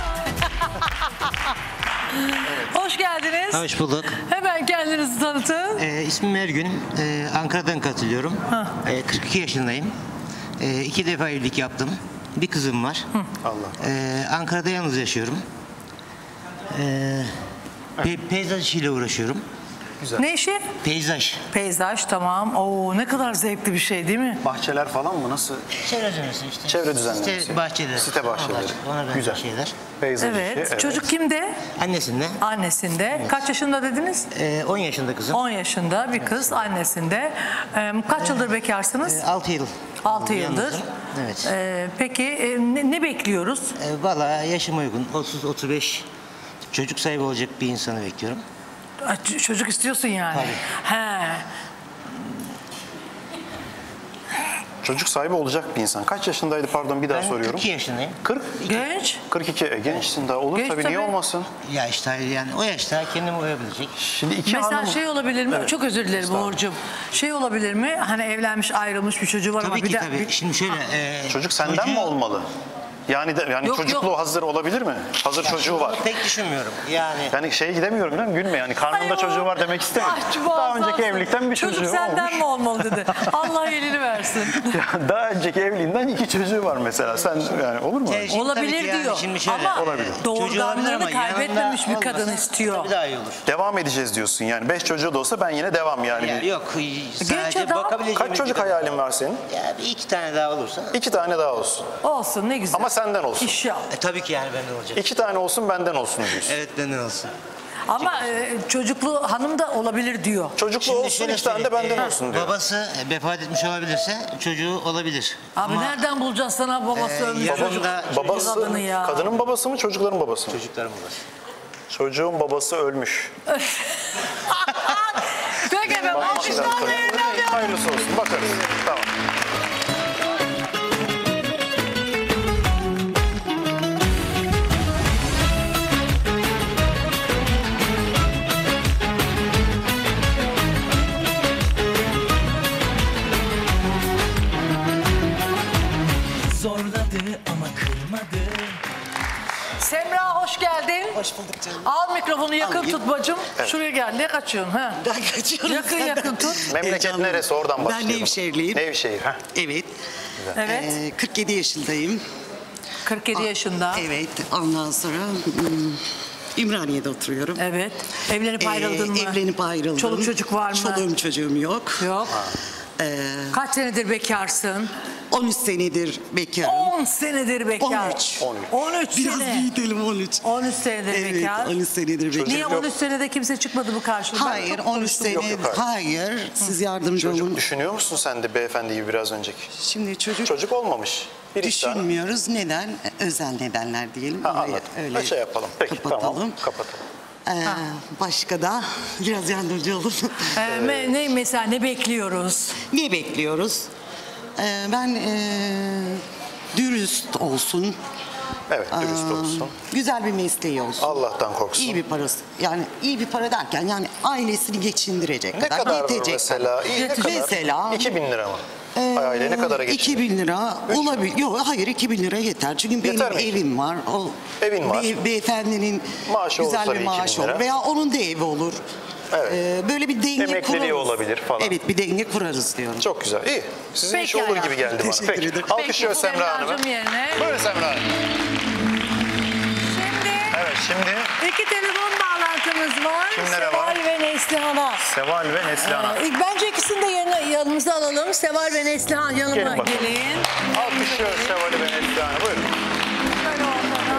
Hoş geldiniz. Hoş bulduk. Hemen kendinizi tanıtın. İsmim Ergün. Ankara'dan katılıyorum. 42 yaşındayım. 2 defa evlilik yaptım. Bir kızım var. Allah. Ankara'da yalnız yaşıyorum. Peyzaj işiyle uğraşıyorum. Güzel. Ne işi? Peyzaj. Peyzaj, tamam. Oo, ne kadar zevkli bir şey değil mi? Bahçeler falan mı? Nasıl? Çevre düzenlemesi işte. Çevre düzenlemesi. Site bahçeleri. Site bahçeleri. Ona benzer Güzel. şeyler. Peyzaj Evet. işi. Çocuk kimde? Annesinde. Annesinde. Evet. Kaç yaşında dediniz? 10 yaşında kızım. 10 yaşında bir kız annesinde. Kaç yıldır bekarsınız? 6 yıl. 6 yıldır. Yalnızım. Evet. Peki ne bekliyoruz? Valla yaşım uygun. 30-35 çocuk sahibi olacak bir insanı bekliyorum. Çocuk istiyorsun yani. Tabii. He. Çocuk sahibi olacak bir insan. Kaç yaşındaydı pardon bir daha soruyorum. 42 yaşındayım. 40? Genç. 42. Gençsin daha. Olur Genç tabii. Niye tabii. olmasın? Ya işte yani o yaşta kendimi uyabilecek. Şimdi iki Mesela hanım... şey olabilir mi? Evet. Çok özür dilerim Estağfurullah. Uğur'cum. Şey olabilir mi? Hani evlenmiş, ayrılmış bir çocuğu var ama Tabii bir ki de... tabii. Şimdi şöyle. Çocuk senden mi olmalı? Yani Yok, çocukluğu yok. hazır olabilir mi? Hazır Ya çocuğu var. onu pek düşünmüyorum. Yani Şeye gidemiyorum değil mi? Gülme yani karnında Ay, çocuğu var demek istemedim. Ah, Daha muazzamsın. önceki evlilikten bir Çocuk çocuğu senden olmuş. mi olmalı dedi. Allah elini versin. Ya daha önceki evliliğinden 2 çocuğu var mesela. Sen yani olur mu? Şimdi Olabilir tabii ki yani diyor. şimdi şöyle, Ama olabilir. Çocuğu olabilir doğurganlığını ama kaybetmemiş bir yanında kadın olmasa istiyor. tabii daha iyi olur. Devam edeceğiz diyorsun yani. 5 çocuğu da olsa ben yine devam yani. Ya, yok sadece adam- bakabileceğim. Kaç çocuk hayalin var senin? Ya bir 2 tane daha olursa. 2 tane daha olsun. Olsun ne güzel. Ama senden olsun. İnşallah. Tabii ki yani benden olacak. 2 tane olsun benden olsun diyorsun. Evet benden olsun. Ama çocuklu hanım da olabilir diyor. Çocuklu Şimdi olsun şöyle 2 tane de söyleyeyim, benden olsun diyor. Babası vefat etmiş olabilirse çocuğu olabilir. Abi Ama nereden bulacağız sana babası ölmüş yanında- çocuk? Babası, Kadını ya. kadının babası mı çocukların babası mı? Çocukların babası. Çocuğun babası ölmüş. Peki efendim alkışlarla yeniden devam. Hayırlısı olsun bakarız. Tamam. Zorladı ama kırmadı. Semra hoş geldin. Hoş bulduk canım. Al mikrofonu yakın Alayım. tut bacım. Evet. Şuraya gel. Ne kaçıyorsun ha? Ben kaçıyorum. Yakın senden. yakın tut. Memleket Heyecanlıyım. neresi oradan başlayalım. Ben Nevşehirliyim. Nevşehir. Ha. Evet. Evet. 47 yaşındayım. 47 yaşında. Evet. Ondan sonra İmraniye'de oturuyorum. Evet. Evlenip ayrıldın mı? Evlenip ayrıldım. Çoluk çocuk var mı? Çoluğum çocuğum yok. Yok. Ee, Kaç senedir bekarsın? 13 senedir bekarım. 10 senedir bekar. 13. 13 Biraz sene. büyütelim 13. 13 senedir Evet, bekar. 13 senedir bekar. Niye 13 senede kimse çıkmadı bu karşılığa? Hayır, 13 sene. Yok, hayır. Hayır, siz yardımcı Çocuk olun. düşünüyor musun sen de beyefendi gibi biraz önceki? Şimdi Çocuk olmamış. Bir iş daha. düşünmüyoruz. Neden? Özel nedenler diyelim. Ha, Öyle- anladım. öyle Şey yapalım. Peki kapatalım. tamam. Kapatalım. Başka da biraz yardımcı olun. Ne mesela ne bekliyoruz? Ne bekliyoruz? Ben dürüst olsun. Evet dürüst olsun. Güzel bir mesleği olsun. Allah'tan korksun. İyi bir parası. Yani iyi bir para derken yani ailesini geçindirecek Ne kadar kadar yetecek. mesela? İyi, ne kadar? Mesela 2000 lira mı? Aile ne kadara geçiyor? 2000 lira olabilir. Yok hayır 2000 lira yeter. Çünkü benim Yeter mi? evim var. O Evin var. Beyefendinin Maaşı güzel olursa bir 2000 maaşı lira. olur. Veya onun da evi olur. Evet. Böyle bir denge Emekliliği kurarız. olabilir falan. Evet bir denge kurarız diyorum. Çok güzel. İyi. Sizin iş Peki olur gibi geldi bana. Teşekkür Peki. ederim. Alkışlıyoruz Peki, Semra Hanım'ı. Semracığım yerine. Buyurun Semra Hanım. Evet şimdi 2 telefon bağlantımız var. Kimlere Seval var? ve Neslihan'a. Seval ve Neslihan'a. Bence ikisini de yanımıza alalım. Seval ve Neslihan yanıma Gelin bakalım. gelin. Alkışlıyoruz Seval'i ve Neslihan'ı. Buyurun. Böyle ortada.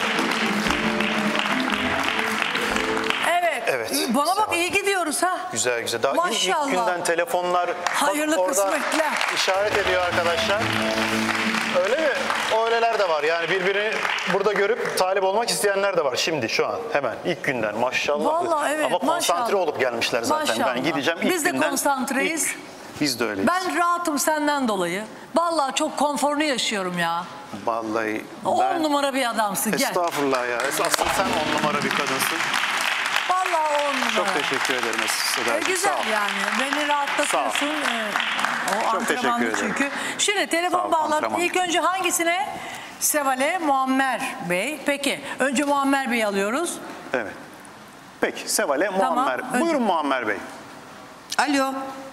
Evet. Evet. Bana bak iyi gidiyoruz ha. Güzel güzel. Daha ilk Maşallah. günden telefonlar. Bak Hayırlı orada kısmetler. işaret ediyor arkadaşlar. Öyle mi? Öyleler de var. Yani birbirini burada görüp talip olmak isteyenler de var şimdi şu an hemen ilk günden maşallah. Vallahi evet, ama konsantre maşallah. olup gelmişler zaten. Maşallah. Ben gideceğim ilk Biz de günden. konsantreyiz. Biz de öyleyiz. Ben rahatım senden dolayı. Vallahi çok konforlu yaşıyorum ya. Vallahi 10 numara bir adamsın. Gel. Estağfurullah ya. Aslında sen 10 numara bir kadınsın. Vallahi 10 numara. Çok teşekkür ederim Sedacığım. Güzel Sağ ol. yani. Beni rahatlatıyorsun. O Çok teşekkür antrenmanlı ederim. çünkü. Şimdi Sağ telefon ol, bağlan. antrenman. İlk önce hangisine? Seval'e Muammer Bey. Peki. Önce Muammer Bey'i alıyoruz. Evet. Peki Seval'e Tamam, Muammer. önce- Buyurun Muammer Bey. Alo.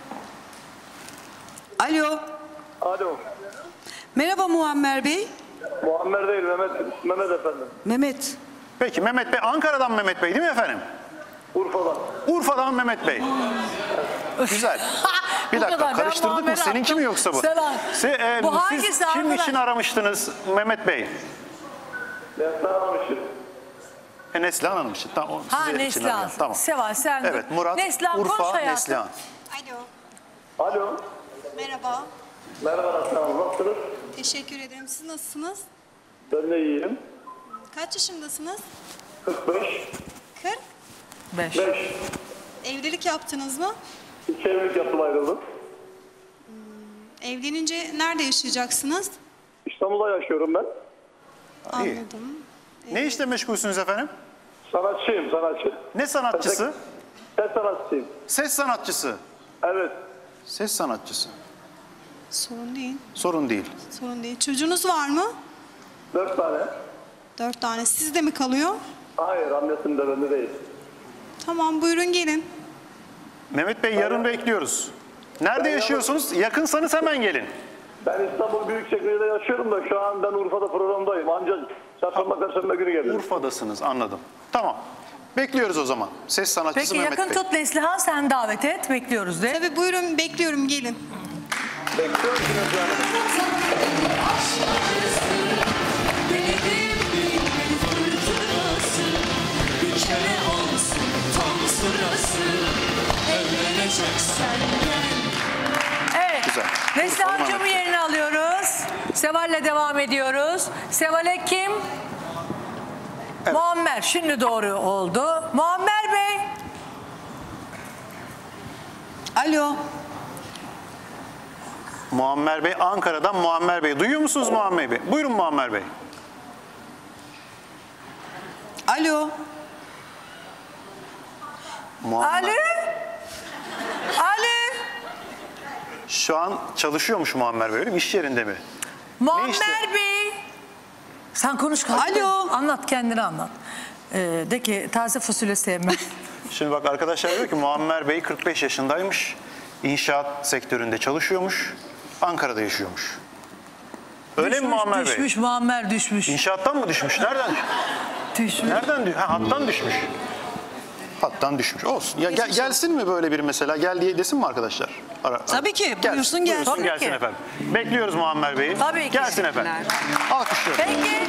Alo. Alo. Merhaba Muammer Bey. Muammer değil Mehmet efendim. Mehmet. Peki Mehmet Bey, Ankara'dan Mehmet Bey değil mi efendim? Urfa'dan. Urfa'dan Mehmet Bey. Güzel. Bir Bu dakika kadar. Ben karıştırdık mı? Muammer'i Seninki attım. mi yoksa bu? Selam. Bu Siz hangisi kim arkadaş? için aramıştınız Mehmet Bey? Neslihan aramışım. Neslihan Hanım için. Tamam, Ha sizin için Neslihan. arayan. Tamam. Seval sen. Evet Murat, Neslihan, konuş Urfa, hayatım. Neslihan. Alo. Alo. Merhaba. Merhaba Neslihan Hanım. Nasılsınız? Teşekkür ederim. Siz nasılsınız? Ben de iyiyim. Kaç yaşındasınız? 45. 40. 5. Evlilik yaptınız mı? 2 evlilik yaptım ayrıldım. Evlenince nerede yaşayacaksınız? İstanbul'da yaşıyorum ben. İyi. Anladım. Ne işle meşgulsünüz efendim? Sanatçıyım, sanatçı. Ne sanatçısı? Ses sanatçısıyım. Ses sanatçısı. Evet. Ses sanatçısı. Sorun değil. Sorun değil. Sorun değil. Çocuğunuz var mı? 4 tane. 4 tane. Sizde mi kalıyor? Hayır, annesinde bende değil. Tamam, buyurun gelin. Mehmet Bey yarın bekliyoruz. Nerede yaşıyorsunuz? Yakınsanız hemen gelin. Ben İstanbul Büyükçekmece'de yaşıyorum da şu an ben Urfa'da programdayım. Ancak çarşamba perşembe günü gelirim. Urfa'dasınız anladım. Tamam. Bekliyoruz o zaman. Ses sanatçısı Peki Mehmet yakın Bey. tut Neslihan sen davet et. Bekliyoruz de. Tabii buyurun, bekliyorum, gelin. Bekliyorum Bir kere olsun tam sırası. Evleneceksen gel. Evet. Güzel. Neslihan'cığımı yerine alıyoruz. Seval'le devam ediyoruz. Seval'e kim? Muammer. Şimdi doğru oldu. Muammer Bey. Alo. Muammer Bey Ankara'dan Muammer Bey. Duyuyor musunuz Muammer Bey? Buyurun Muammer Bey. Alo. Muammer. Ali. Ali. Şu an çalışıyormuş Muammer Bey öyle mi? İş yerinde mi? Muammer Bey. Sen konuş. Alo. Anlat kendini anlat. De ki taze fasulye sevmem. Şimdi bak arkadaşlar diyor ki Muammer Bey 45 yaşındaymış. İnşaat sektöründe çalışıyormuş. Ankara'da yaşıyormuş. Öyle mi Muammer Bey? Düşmüş Muammer düşmüş. İnşaattan mı düşmüş? Nereden? Düşmüş. Nereden düşmüş? Hattan düşmüş. Hattan düşmüş. Olsun. Ya gelsin mi böyle biri mesela? Gel diye desin mi arkadaşlar? Tabii ki. Buyursun gelsin. Buyursun gelsin efendim. Bekliyoruz Muammer Bey'i. Tabii ki. Gelsin efendim. Alkışlıyorum. Peki.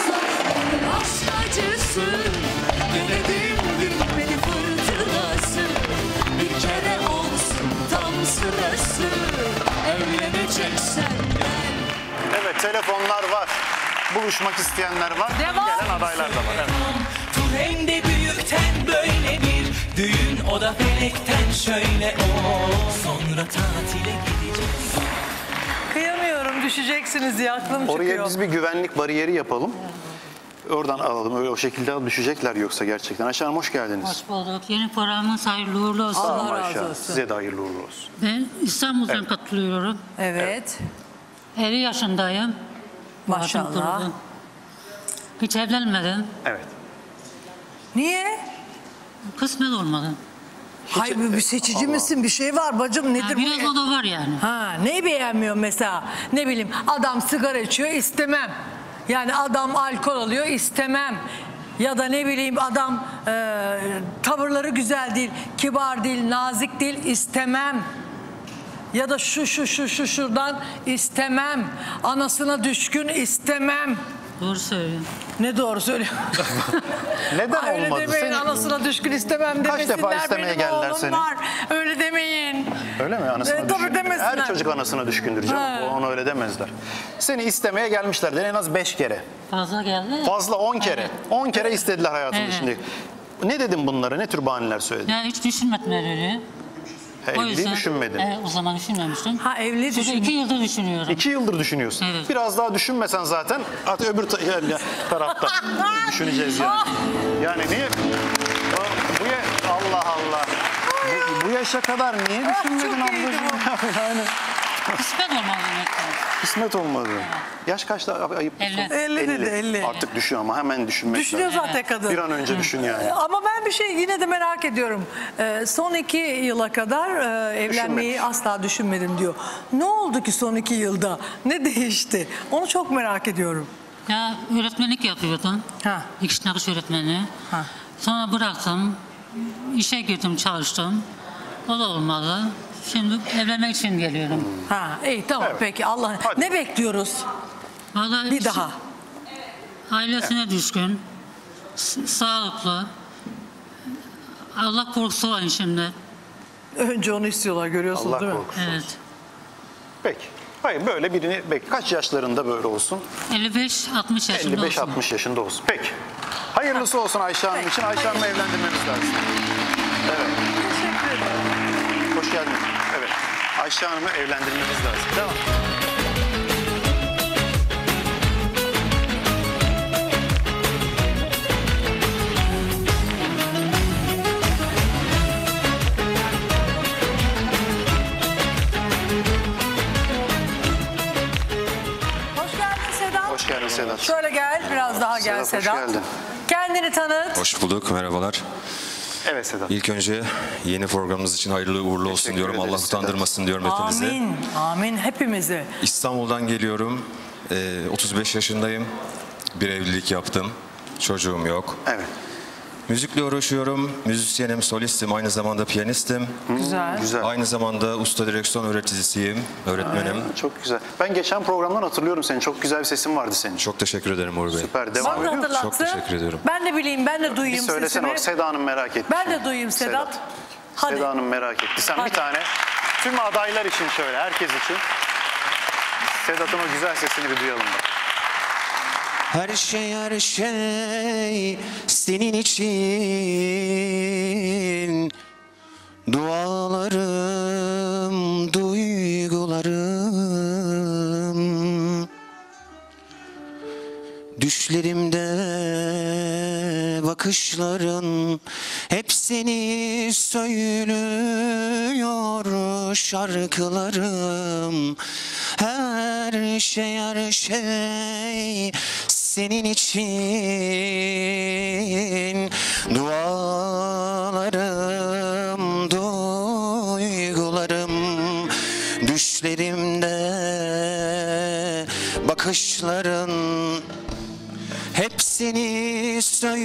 Aşk acısı denedim bitmedi fırtınası. Bir kere olsun tam sırası. Evleneceksen gel. Evet telefonlar var. Buluşmak isteyenler var. Devam. Gelen adaylar da var. Evet. Tur hem de büyükten böyle bir düğün, o da felekten şöyle o. Sonra tatile gideceğiz. Kıyamıyorum düşeceksiniz diye aklım Oraya çıkıyor. biz bir güvenlik bariyeri yapalım. Oradan alalım. Öyle o şekilde düşecekler yoksa gerçekten. Ayşe Hanım hoş geldiniz. Hoş bulduk. Yeni programımız hayırlı uğurlu olsun. Sağ olun Ayşe Hanım. Size de hayırlı uğurlu olsun. Ben İstanbul'dan Evet. katılıyorum. Evet. 50 yaşındayım. Maşallah. Bahtım kurdu. Hiç evlenmedim. Evet. Niye? Kısmet olmadı. Hayır bir seçici misin? Bir şey var bacım nedir biraz bu? o da var yani. Ha, neyi beğenmiyor mesela? Ne bileyim adam sigara içiyor istemem. Yani adam alkol alıyor istemem. Ya da ne bileyim adam tavırları güzel değil, kibar değil, nazik değil istemem. Ya da şuradan istemem. Anasına düşkün istemem. Doğru söylüyorsun. Ne doğru söylüyor? Neden Öyle olmadı? demeyin, anasına düşkün istemem Kaç demesinler. defa istemeye benim geldiler oğlum seni? var. Öyle demeyin. Öyle mi? Anasına Tabii düşkün. demesinler. Her çocuk anasına düşkündür canım. Ona öyle demezler. Seni istemeye gelmişlerdir en az 5 kere. Fazla geldi. Fazla 10 kere. Evet. 10 kere istediler hayatının Evet. içinde. Ne dedim bunlara? Ne tür bahaneler söyledin? Ya hiç düşünmedim öyle. Evliliği düşünmedin. O zaman düşünmemiştim. Ha, evliliği Sonra 2 yıldır düşünüyorum. 2 yıldır düşünüyorsun. Evet. Biraz daha düşünmesen zaten artık öbür tarafta düşüneceğiz yani. Yani niye? Allah Allah. Bu yaşa kadar niye düşünmedin ablacığım? Yani. Kısmet olmadı demek ki. Kısmet olmadı. Yaş kaçta? Ayıp. 50 dedi, 50. Artık düşün ama hemen düşünmek Düşünüyor lazım. zaten kadın. Bir an önce düşün yani. Ama ben bir şey yine de merak ediyorum. Son 2 yıla kadar evlenmeyi asla düşünmedim diyor. Ne oldu ki son 2 yılda? Ne değişti? Onu çok merak ediyorum. Ya öğretmenlik yapıyordum. Dikiş nakış öğretmeni. Sonra bıraktım. İşe girdim, çalıştım. O da olmadı. Şimdi evlenmek için geliyorum. İyi tamam peki Allah. Ne bekliyoruz? Vallahi bir daha. Ailesine düşkün, sağlıklı. Allah korkusu var şimdi. Önce onu istiyorlar, görüyorsunuz Allah değil mi? korkusu. Evet. Peki. Hayır böyle birini kaç yaşlarında böyle olsun? 55-60 yaşında 55-60 yaşında olsun. Peki. Hayırlısı olsun Ayşe Hanım için. Ayşe Hanım'ı evlendirmemiz lazım. Evet. Teşekkür ederim. Hoş geldiniz. Evet. Ayşe Hanım'ı evlendirmemiz lazım. Devam. Hoş geldin Sedat. Şöyle gel, biraz daha gel Sedat, Sedat. hoş geldin. Kendini tanıt. Hoş bulduk, merhabalar. Evet Sedat. İlk önce yeni programımız için hayırlı uğurlu olsun diyorum. Allah utandırmasın diyorum hepinizi. Amin, amin hepimizi. İstanbul'dan geliyorum. 35 yaşındayım. Bir evlilik yaptım. Çocuğum yok. Evet. Müzikle uğraşıyorum. Müzisyenim, solistim, aynı zamanda piyanistim. Güzel. Aynı zamanda usta direksiyon öğreticisiyim, öğretmenim. Çok güzel. Ben geçen programdan hatırlıyorum seni. Çok güzel bir sesin vardı senin. Çok teşekkür ederim Uğur Bey. Süper, devam Bana da ediyor musun? hatırlatsın. Çok teşekkür ediyorum. Ben de bileyim, ben de duyayım Bir söylesene sesini. Seda Hanım merak etti. Ben de duyayım Sedat. Hadi. Seda Hanım merak etti. Sen Hadi. bir tane tüm adaylar için şöyle, herkes için. Sedat'ın o güzel sesini bir duyalım bak. Her şey senin için. Dualarım, duygularım. Düşlerimde bakışların hep seni söylüyor şarkılarım. Her şey senin için. Dualarım, duygularım. Düşlerimde bakışların hep seni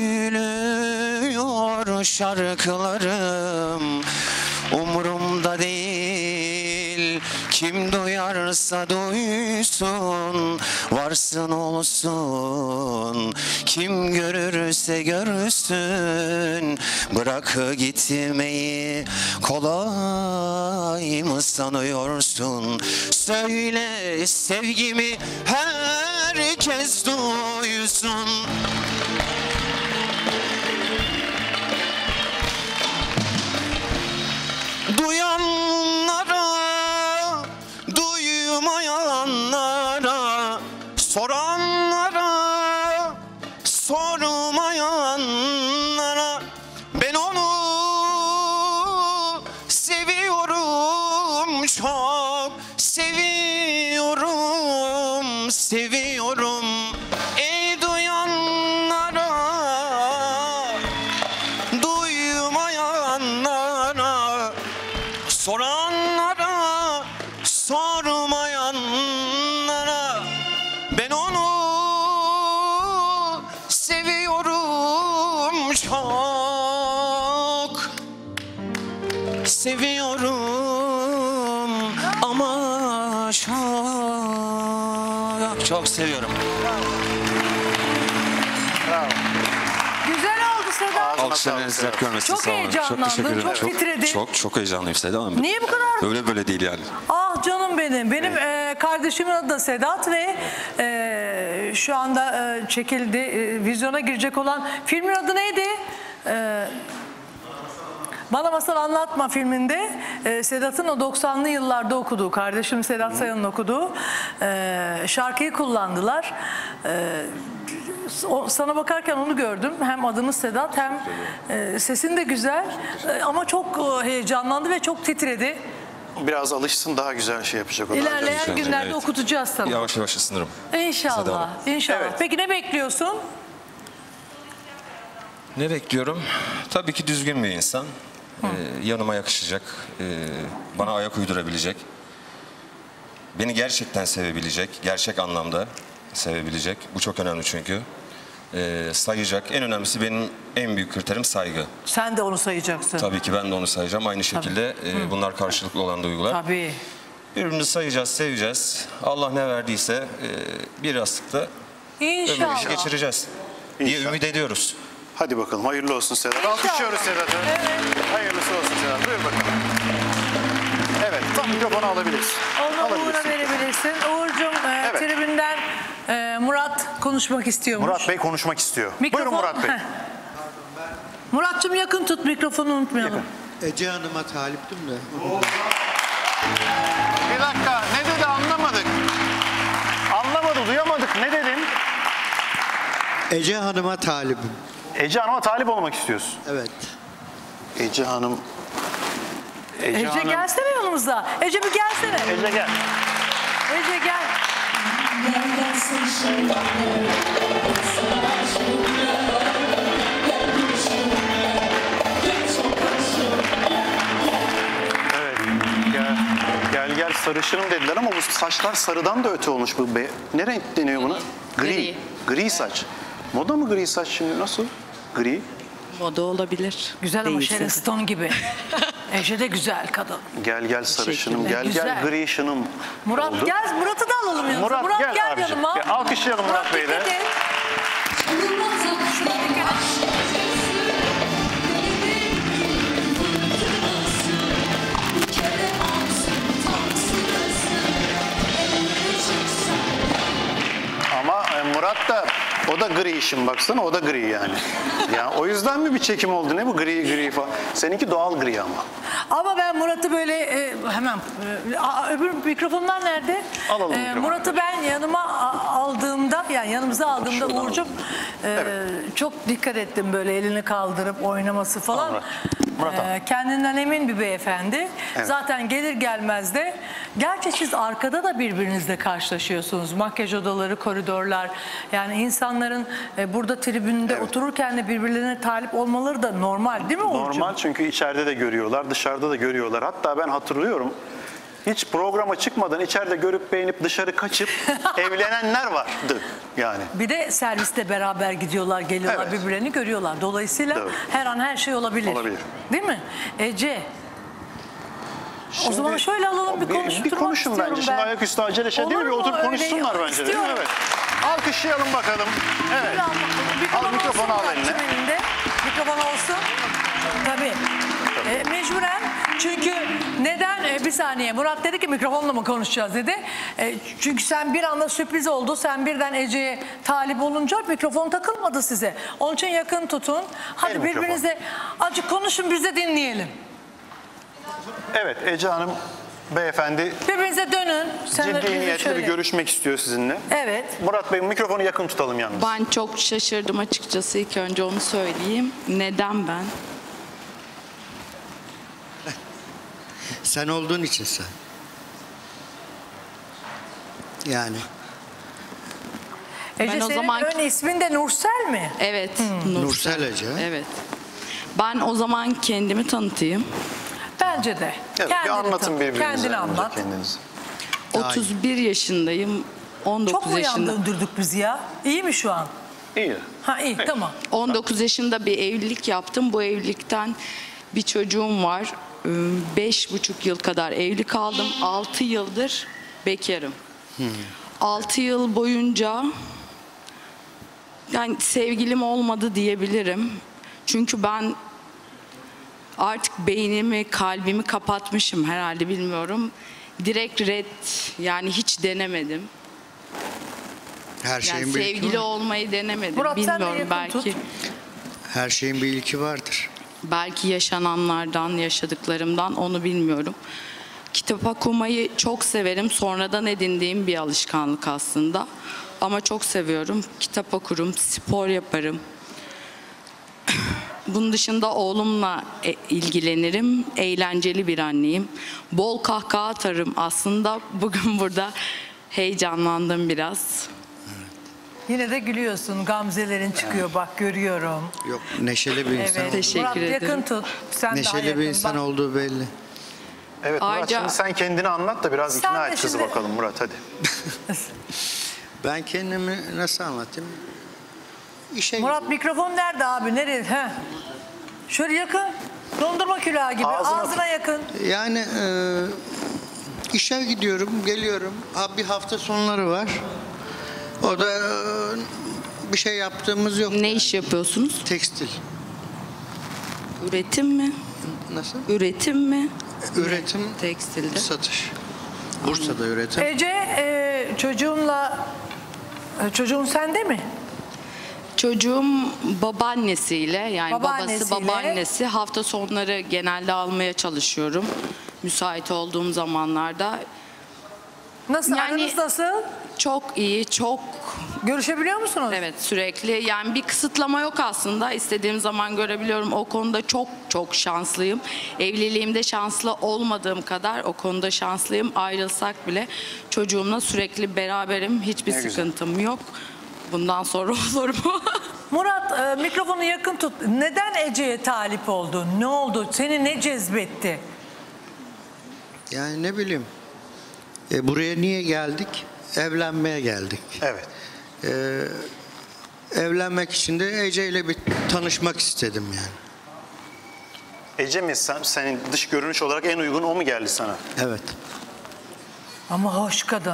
söylüyor şarkılarım. Umurumda değil kim duyarsa duysun, varsın olsun. Kim görürse görsün, bırak gitmeyi kolay mı sanıyorsun? Söyle sevgimi herkes duysun. Duyanlara, duymayanlara, soranlara, sormayanlara, ben onu seviyorum, çok seviyorum, seviyorum. Ey duyanlara, duymayanlara, soranlara, sormayanlara, ben onu seviyorum, çok seviyorum ama çok seviyorum. Güzel oldu Sedat. Alkışlarınızı hep görmesin. Çok Sağ olun. heyecanlandın, Çok teşekkür ederim. çok titredin. Çok heyecanlıyım Seda Hanım. Niye bu kadar? Öyle böyle değil yani. Ah Ah canım benim. Benim kardeşimin adı da Sedat ve şu anda çekildi, vizyona girecek olan filmin adı neydi? Bana Masal Anlatma filminde Sedat'ın o 90'lı yıllarda okuduğu, kardeşim Sedat Sayan'ın okuduğu şarkıyı kullandılar. Sana bakarken onu gördüm. Hem adımız Sedat hem sesin de güzel ama çok heyecanlandı ve çok titredi. Biraz alışsın, daha güzel şey yapacak. İlerleyen günlerde okutacağız sana. Yavaş yavaş ısınırım. İnşallah. İnşallah. Evet. Peki ne bekliyorsun? Ne bekliyorum? Tabii ki düzgün bir insan. Yanıma yakışacak. Bana ayak uydurabilecek. Beni gerçekten sevebilecek. Gerçek anlamda sevebilecek. Bu çok önemli çünkü. Sayacak. En önemlisi benim en büyük kriterim saygı. Sen de onu sayacaksın. Tabii ki ben de onu sayacağım. Aynı şekilde bunlar karşılıklı olan duygular. Tabii. Birbirimizi sayacağız, seveceğiz. Allah ne verdiyse bir yastıkta ömrümüzü geçireceğiz diye ümit ediyoruz. Hadi bakalım, hayırlı olsun Sedat. Alkışlıyoruz Sedat'ı. Evet. Hayırlısı olsun Sedat. Buyur bakalım. Evet, tam mikrofonu alabiliriz. Onu Uğur'a verebilirsin. Uğur'cum tribünden Murat konuşmak istiyormuş. Murat Bey konuşmak istiyor. Buyurun Murat Bey. Murat'cığım yakın tut, mikrofonu unutmayalım. Ece Hanım'a taliptim de. Bir dakika, ne dedi anlamadık. Anlamadı, duyamadık. Ne dedin? Ece Hanım'a talibim. Ece Hanım'a talip olmak istiyorsun. Evet. Ece Hanım. Ece Hanım. gelsene yanımıza. Ece bir gelsene. Ece gel. Ece gel. Evet. Gel sarışınım dediler ama bu saçlar sarıdan da öte olmuş. Ne renk deniyor buna? Gri. Gri saç. Moda mı gri saç şimdi? Nasıl? Gri. Moda olabilir. Güzel ama Sharon Stone gibi. Ece de güzel kadın. Gel sarışınım, gel gri şınım. Murat oldu. gel, Murat'ı da alalım yanımıza. Murat gel abicim. yanıma. Gel, alkışlayalım Murat Bey'i de. Ama Murat da, o da gri işin baksana, o da gri yani. Yani o yüzden mi bir çekim oldu, ne bu gri falan? Seninki doğal gri ama. Ama ben Murat'ı böyle hemen öbür mikrofonlar nerede? Alalım Murat'ı ben yanıma aldığımda, yani yanımıza aldığımda Uğur'cum çok dikkat ettim böyle elini kaldırıp oynaması falan. Kendinden emin bir beyefendi. Evet. Zaten gelir gelmez de, gerçi siz arkada da birbirinizle karşılaşıyorsunuz. Makyaj odaları, koridorlar. Yani insanların burada tribünde otururken de birbirlerine talip olmaları da normal değil mi Uğur'cum? Normal, çünkü içeride de görüyorlar, dışarıda da görüyorlar. Hatta ben hatırlıyorum, hiç programa çıkmadan içeride görüp beğenip dışarı kaçıp evlenenler vardı yani. Bir de serviste beraber gidiyorlar, geliyorlar, birbirlerini görüyorlar. Dolayısıyla her an her şey olabilir. Değil mi? Ece. Şimdi, o zaman şöyle alalım, bir konuşun bence. Şimdi ayaküstü acele şey değil mi? Bir oturup konuşsunlar bence. Değil mi? Evet. Alkışlayalım bakalım. Evet. Al mikrofonu, al eline. Mikrofon olsun. Tabii. Mecburen, çünkü neden? Bir saniye, Murat dedi ki mikrofonla mı konuşacağız dedi. Çünkü sen bir anda sürpriz oldu. Sen birden Ece'ye talip olunca mikrofon takılmadı size. Onun için yakın tutun. Hadi birbirinize azıcık konuşun, biz de dinleyelim. Evet, Ece Hanım beyefendi birbirinize dönün. Ciddi niyetli bir görüşmek istiyor sizinle. Evet. Murat Bey, mikrofonu yakın tutalım yalnız. Ben çok şaşırdım açıkçası, ilk önce onu söyleyeyim. Neden ben? Sen olduğun için sen. Yani. Ece, Ben o senin zaman ön ismin de Nursel mi? Evet. Nursel Ece. Evet. Ben o zaman kendimi tanıtayım. Bence de. Evet, bir anlatın birbirinize. Kendini anlat. 31 yaşındayım. 19 Çok mu yaşında. yandırdık biz ya? İyi mi şu an? İyi. Ha iyi, tamam. 19 yaşında bir evlilik yaptım. Bu evlilikten bir çocuğum var. 5,5 yıl kadar evli kaldım. 6 yıldır bekarım. 6 yıl boyunca yani sevgilim olmadı diyebilirim. Çünkü ben artık beynimi, kalbimi kapatmışım herhalde, bilmiyorum. direkt red, yani hiç denemedim. Her şeyin Yani bir ilki sevgili var. olmayı denemedim. Murat, sen de Bilmiyorum, yakın belki. tut. Her şeyin bir ilki vardır. Belki yaşananlardan, yaşadıklarımdan, onu bilmiyorum. Kitap okumayı çok severim. Sonradan edindiğim bir alışkanlık aslında. Ama çok seviyorum. Kitap okurum, spor yaparım. Bunun dışında oğlumla ilgilenirim. Eğlenceli bir anneyim. Bol kahkaha atarım. Aslında bugün burada heyecanlandım biraz. Yine de gülüyorsun. Gamzelerin çıkıyor bak, görüyorum. Yok, neşeli bir insan. Evet. Teşekkür Murat, ederim. yakın tut. Sen daha Neşeli yakın. bir insan Bak. olduğu belli. Evet Murat, Ayrıca- şimdi sen kendini anlat da biraz Sen ikna de et kızı şimdi- bakalım Murat, hadi. Ben kendimi nasıl anlatayım? Murat, mikrofon nerede abi? Nereye? He. Şöyle yakın. Dondurma külahı gibi. Ağzına yakın. Yani işe gidiyorum, geliyorum. Bir hafta sonları var. O da bir şey yaptığımız yok. Ne iş yapıyorsunuz? Tekstil. Üretim mi? Nasıl? Üretim mi? Üretim, tekstilde. Satış. Bursa'da üretim. Ece, çocuğun sende mi? Çocuğum babaannesiyle, yani Babaannesiyle. babası babaannesi, hafta sonları genelde almaya çalışıyorum. Müsait olduğum zamanlarda. Nasıl? Aranız nasıl? Çok iyi, çok... Görüşebiliyor musunuz? Evet, sürekli. Yani bir kısıtlama yok aslında. İstediğim zaman görebiliyorum. O konuda çok çok şanslıyım. Evliliğimde şanslı olmadığım kadar o konuda şanslıyım. Ayrılsak bile çocuğumla sürekli beraberim. Hiçbir Ne güzel. sıkıntım yok. Bundan sonra olur mu? Murat, mikrofonu yakın tut. Neden Ece'ye talip oldun? Ne oldu? Seni ne cezbetti? Yani ne bileyim. Buraya niye geldik? Evlenmeye geldik. Evet. Evlenmek için de Ece ile bir tanışmak istedim yani. Ece mi senin dış görünüş olarak en uygun, o mu geldi sana? Evet. Ama hoş kadın.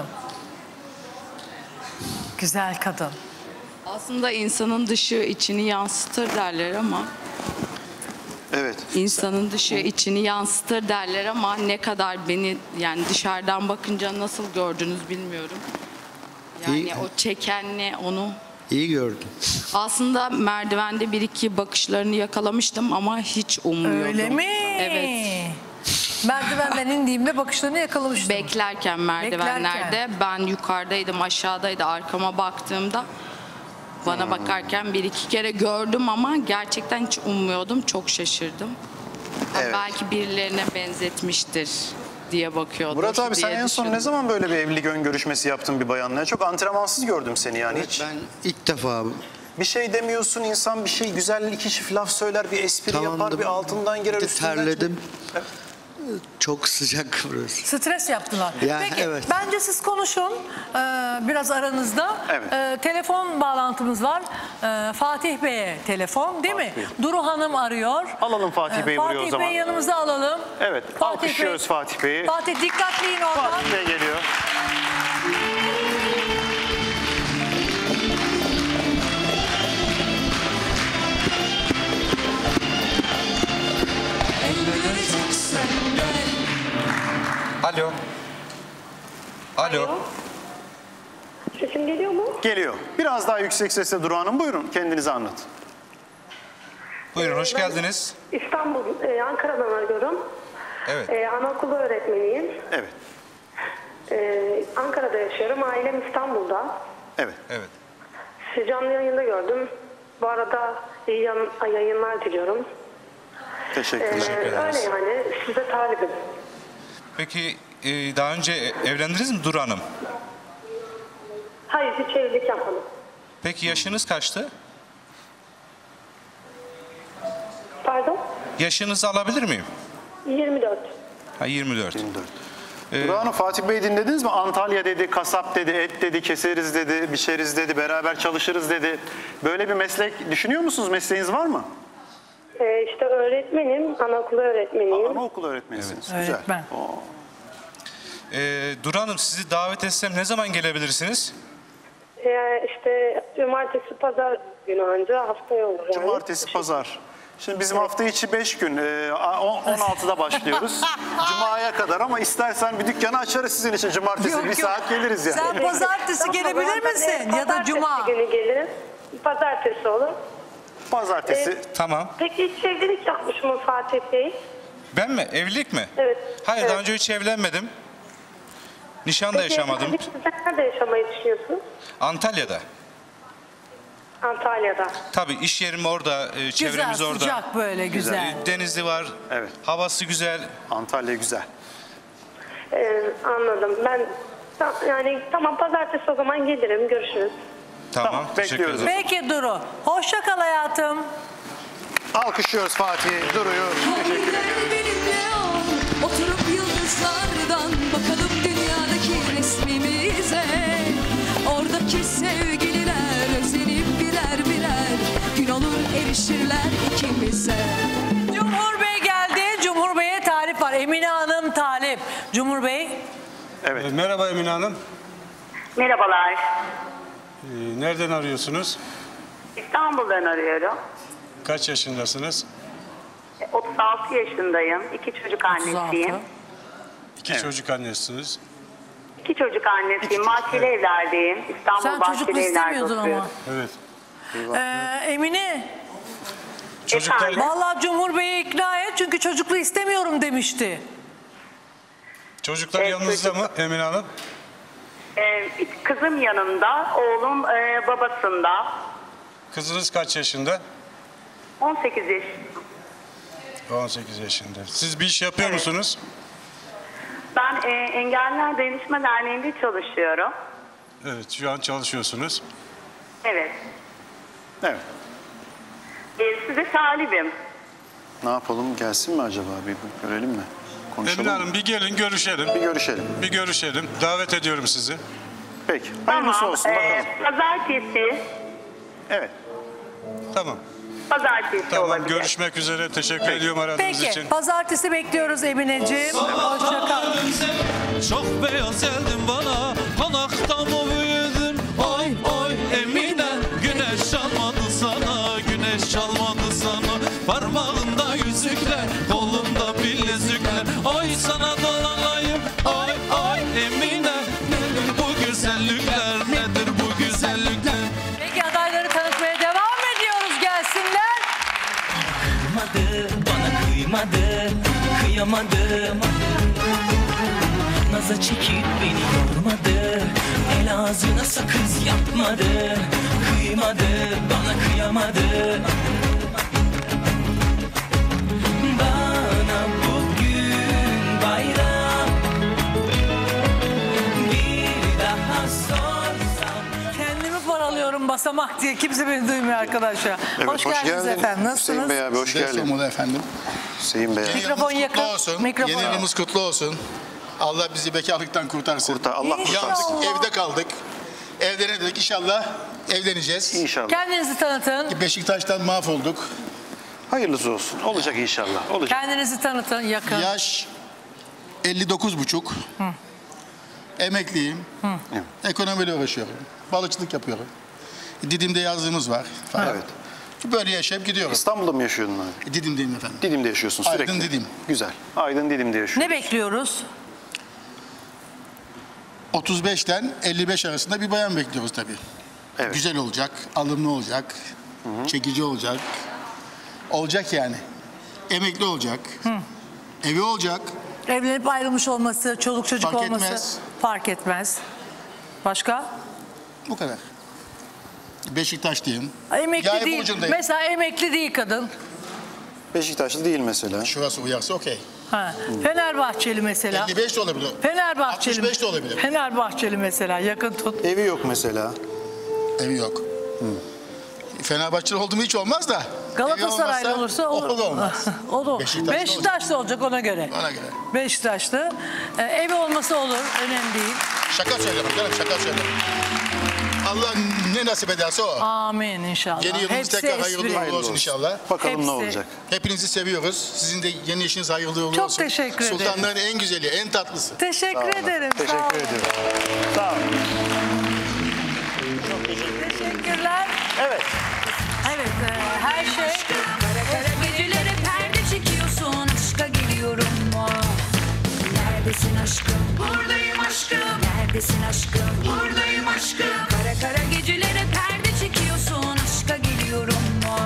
Güzel kadın. Aslında insanın dışı içini yansıtır derler ama... Evet. İnsanın dışı içini yansıtır derler ama ne kadar beni, yani dışarıdan bakınca nasıl gördünüz bilmiyorum. Yani İyi. o çekenle onu... İyi gördüm. Aslında merdivende bir iki bakışlarını yakalamıştım ama hiç ummuyordum. Öyle mi? Evet. Merdivenden indiğimde bakışlarını yakalamıştım. Beklerken merdivenlerde ben yukarıdaydım, aşağıdaydı, arkama baktığımda bana bakarken bir iki kere gördüm ama gerçekten hiç ummuyordum. Çok şaşırdım. Ha, Evet. belki birilerine benzetmiştir diye bakıyordum. Murat abi, sen diye en son düşündüm. ne zaman böyle bir evlilik ön görüşmesi yaptın bir bayanla? Çok antrenmansız gördüm seni yani. Evet, Hiç ben ilk defa bir şey demiyorsun, insan bir şey güzel iki çift laf söyler, bir espri Tamam yapar, da bir altından girer, üstünden terledim. Çok sıcak burası. Stres yaptılar. Yani Peki, evet. bence siz konuşun biraz aranızda. Evet. Telefon bağlantımız var. Fatih Bey'e telefon, değil mi? Duru Hanım arıyor. Alalım Fatih Bey'i buraya o zaman. Fatih Bey'i yanımıza alalım. Evet, Fatih alkışlıyoruz Bey. Fatih Bey'i. Fatih, dikkatliyin oradan. Fatih Bey geliyor. Alo. Alo. Sesim geliyor mu? Geliyor. Biraz daha yüksek sesle Duru Hanım. Buyurun, kendinizi anlatın. Buyurun, hoş geldiniz. İstanbul, Ankara'dan arıyorum. Evet. Anaokulu öğretmeniyim. Evet. Ankara'da yaşıyorum. Ailem İstanbul'da. Evet. Evet. Sizi canlı yayında gördüm. Bu arada iyi yayınlar diliyorum. Teşekkür ederiz. Öyle yani. Size talibim. Peki daha önce evlendiniz mi Duru Hanım? Hayır, hiç evlilik yapmadım. Peki yaşınız kaçtı? Pardon? Yaşınızı alabilir miyim? 24. Ha, 24. Duru Hanım, Fatih Bey'i dinlediniz mi? Antalya dedi, kasap dedi, et dedi, keseriz dedi, biçeriz dedi, beraber çalışırız dedi. Böyle bir meslek düşünüyor musunuz? Mesleğiniz var mı? İşte öğretmenim, anaokulu öğretmeniyim. Anaokulu öğretmenisiniz. Evet. Güzel. Öğretmen. Duru Hanım, sizi davet etsem ne zaman gelebilirsiniz? İşte cumartesi, pazar günü anca haftaya olur yani. Cumartesi, pazar. Şimdi bizim hafta içi 5 gün, 16'da başlıyoruz. Cuma'ya kadar ama istersen bir dükkanı açarız sizin için. Cumartesi bir saat geliriz yani. Sen pazartesi gelebilir misin? Ya da cuma? Pazartesi günü gelirim. Pazartesi olur. Pazartesi. Tamam. Peki hiç evlilik yapmış mı Fatih Bey? Ben mi? Evlilik mi? Evet. Hayır, Evet. daha önce hiç evlenmedim. Nişan da yaşamadım. Peki nerede yaşamayı düşünüyorsunuz? Antalya'da. Antalya'da. Tabii iş yerim orada, çevremiz orada. Sıcak böyle güzel. Denizi var, evet. Havası güzel. Antalya güzel. Anladım. Ben yani tamam pazartesi o zaman gelirim. Görüşürüz. Tamam, bekliyoruz. Peki Duru. Hoşça kal hayatım. Alkışlıyoruz Fatih Duru'yu. Teşekkür ederim. Benimle ol, oturup yıldızlardan bakalım dünyadaki resmimize. Oradaki sevgililer özenip birer birer gün olur erişirler ikimize. Cumhur Bey geldi. Cumhur Bey'e talip var. Emine Hanım talip. Cumhur Bey. Evet. Merhaba Emine Hanım. Merhabalar. Nereden arıyorsunuz? İstanbul'dan arıyorum. Kaç yaşındasınız? 36 yaşındayım. 2 çocuk annesiyim. 2 çocuk annesiniz. 2 çocuk annesiyim. Bahçeli Evler'deyim. İstanbul Sen çocuklu Bahçeli Evler'de istemiyordun ama. Evet. Emine. Çocuklar. Vallahi Cumhur Bey'i ikna et çünkü çocuklu istemiyorum demişti. Çocuklar yanınızda mı Emine Hanım? Kızım yanımda, oğlum babasında. Kızınız kaç yaşında? 18 yaş. 18 yaşında. Siz bir iş yapıyor musunuz? Ben Engelliler Dayanışma Derneği'nde çalışıyorum. Evet, şu an çalışıyorsunuz. Evet. Evet. Size talibim. Ne yapalım? Gelsin mi acaba? Bir görelim mi? Konuşalım Emine mı? Hanım bir gelin görüşelim. Bir görüşelim. Bir görüşelim. Davet ediyorum sizi. Peki. Hayırlısı olsun bakalım. Pazartesi. Evet. Tamam. Pazartesi Tamam, olabilir. görüşmek üzere. Teşekkür ediyorum aradığınız Peki. için. Pazartesi bekliyoruz Emineciğim. Hoşça kal. Çok beyaz geldin bana, konakta mı büyüdün? Oy oy Emine, güneş çalmadı sana, güneş çalmadı sana. Parmağında yüzükler, kolunda bilezikler. Oy sana dolanayım, oy oy Emine. Nedir bu güzellikler, nedir bu güzellikler? Peki adayları tanıtmaya devam ediyoruz. Gelsinler. Kıymadı, bana kıymadı, kıyamadım. Naza çekip beni yormadı, el ağzına sakız yapmadı. Kıymadı, bana kıyamadı. Bana bugün bayram, bir daha sorsam. Kendimi paralıyorum basamak diye. Kimse beni duymuyor arkadaşlar. Evet, hoş geldiniz efendim. Nasılsınız? Hüseyin Bey abi hoş geldin. Olmalı efendim. Hüseyin Bey abi. Mikrofon yakın. Kutlu olsun. Mikrofon. Yeni yılımız kutlu olsun. Allah bizi bekarlıktan kurtarsın. Allah kurtarsın. Yandık, evde kaldık. Evlenemedik. İnşallah evleneceğiz. İnşallah. Kendinizi tanıtın. Beşiktaş'tan mahvolduk. Hayırlısı olsun. Olacak inşallah. Olacak. Kendinizi tanıtın yakın. Yaş 59,5. Emekliyim. Ekonomiyle uğraşıyorum. Balıkçılık yapıyorum. Didim'de yazlığımız var. Evet. Böyle yaşayıp gidiyoruz. İstanbul'da mı yaşıyordun abi? Didim'deyim efendim. Didim'de yaşıyorsun sürekli. Aydın Didim. Güzel. Aydın Didim'de yaşıyorsun. Ne bekliyoruz? 35'ten 55 arasında bir bayan bekliyoruz tabii. Evet. Güzel olacak, alımlı olacak, çekici olacak. Olacak yani. Emekli olacak. Evi olacak. Evlenip ayrılmış olması, çoluk çocuk Fark olması etmez. fark etmez. Başka? Bu kadar. Beşiktaşlıyım. Emekli Yay değil. burcundayım. Mesela emekli değil kadın. Beşiktaşlı değil mesela. Şurası uyarsa okey. Ha. Fenerbahçeli mesela. 55 de olabilir. Fenerbahçeli. 65 de olabilir. Fenerbahçeli mesela yakın tut. Evi yok mesela. Evi yok. Fenerbahçeli olduğum hiç olmaz da. Galatasaraylı olursa olur. O da olmaz. O da Beşiktaşlı olacak ona göre. Ona göre. Beşiktaşlı. Evi olması olur. Önemli değil. Şaka söylüyorum canım, şaka söylüyorum. Allah ne nasip ederse o. Amin inşallah. Yeni yılınız Hepsi tekrar espri. hayırlı olsun inşallah. Bakalım Hepsi. ne olacak. Hepinizi seviyoruz. Sizin de yeni işiniz hayırlı uğurlu Çok olsun. teşekkür ederim. Sultanların en güzeli, en tatlısı. Teşekkür ederim. Sağ olun. Teşekkür ediyorum. Sağ olun. Teşekkürler. Evet. Evet, her şey Neredesin aşkım? Buradayım aşkım. Neredesin aşkım? Buradayım aşkım. Kara kara gecelere perde çekiyorsun. Aşka geliyorum mu?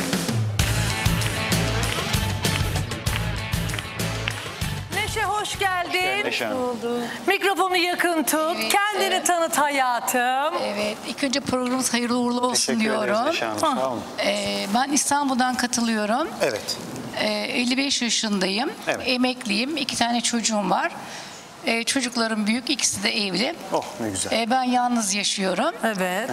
Neşe hoş geldin. Neşe Hanım. Mikrofonu yakın tut. Kendini tanıt hayatım. Evet, ilk önce programımız hayırlı uğurlu olsun Teşekkür ederiz diyorum. Neşe Hanım, sağ olun. Ben İstanbul'dan katılıyorum. Evet. 55 yaşındayım. Evet. Emekliyim. 2 tane çocuğum var. Çocuklarım büyük, ikisi de evli. Oh ne güzel. Ben yalnız yaşıyorum. Evet.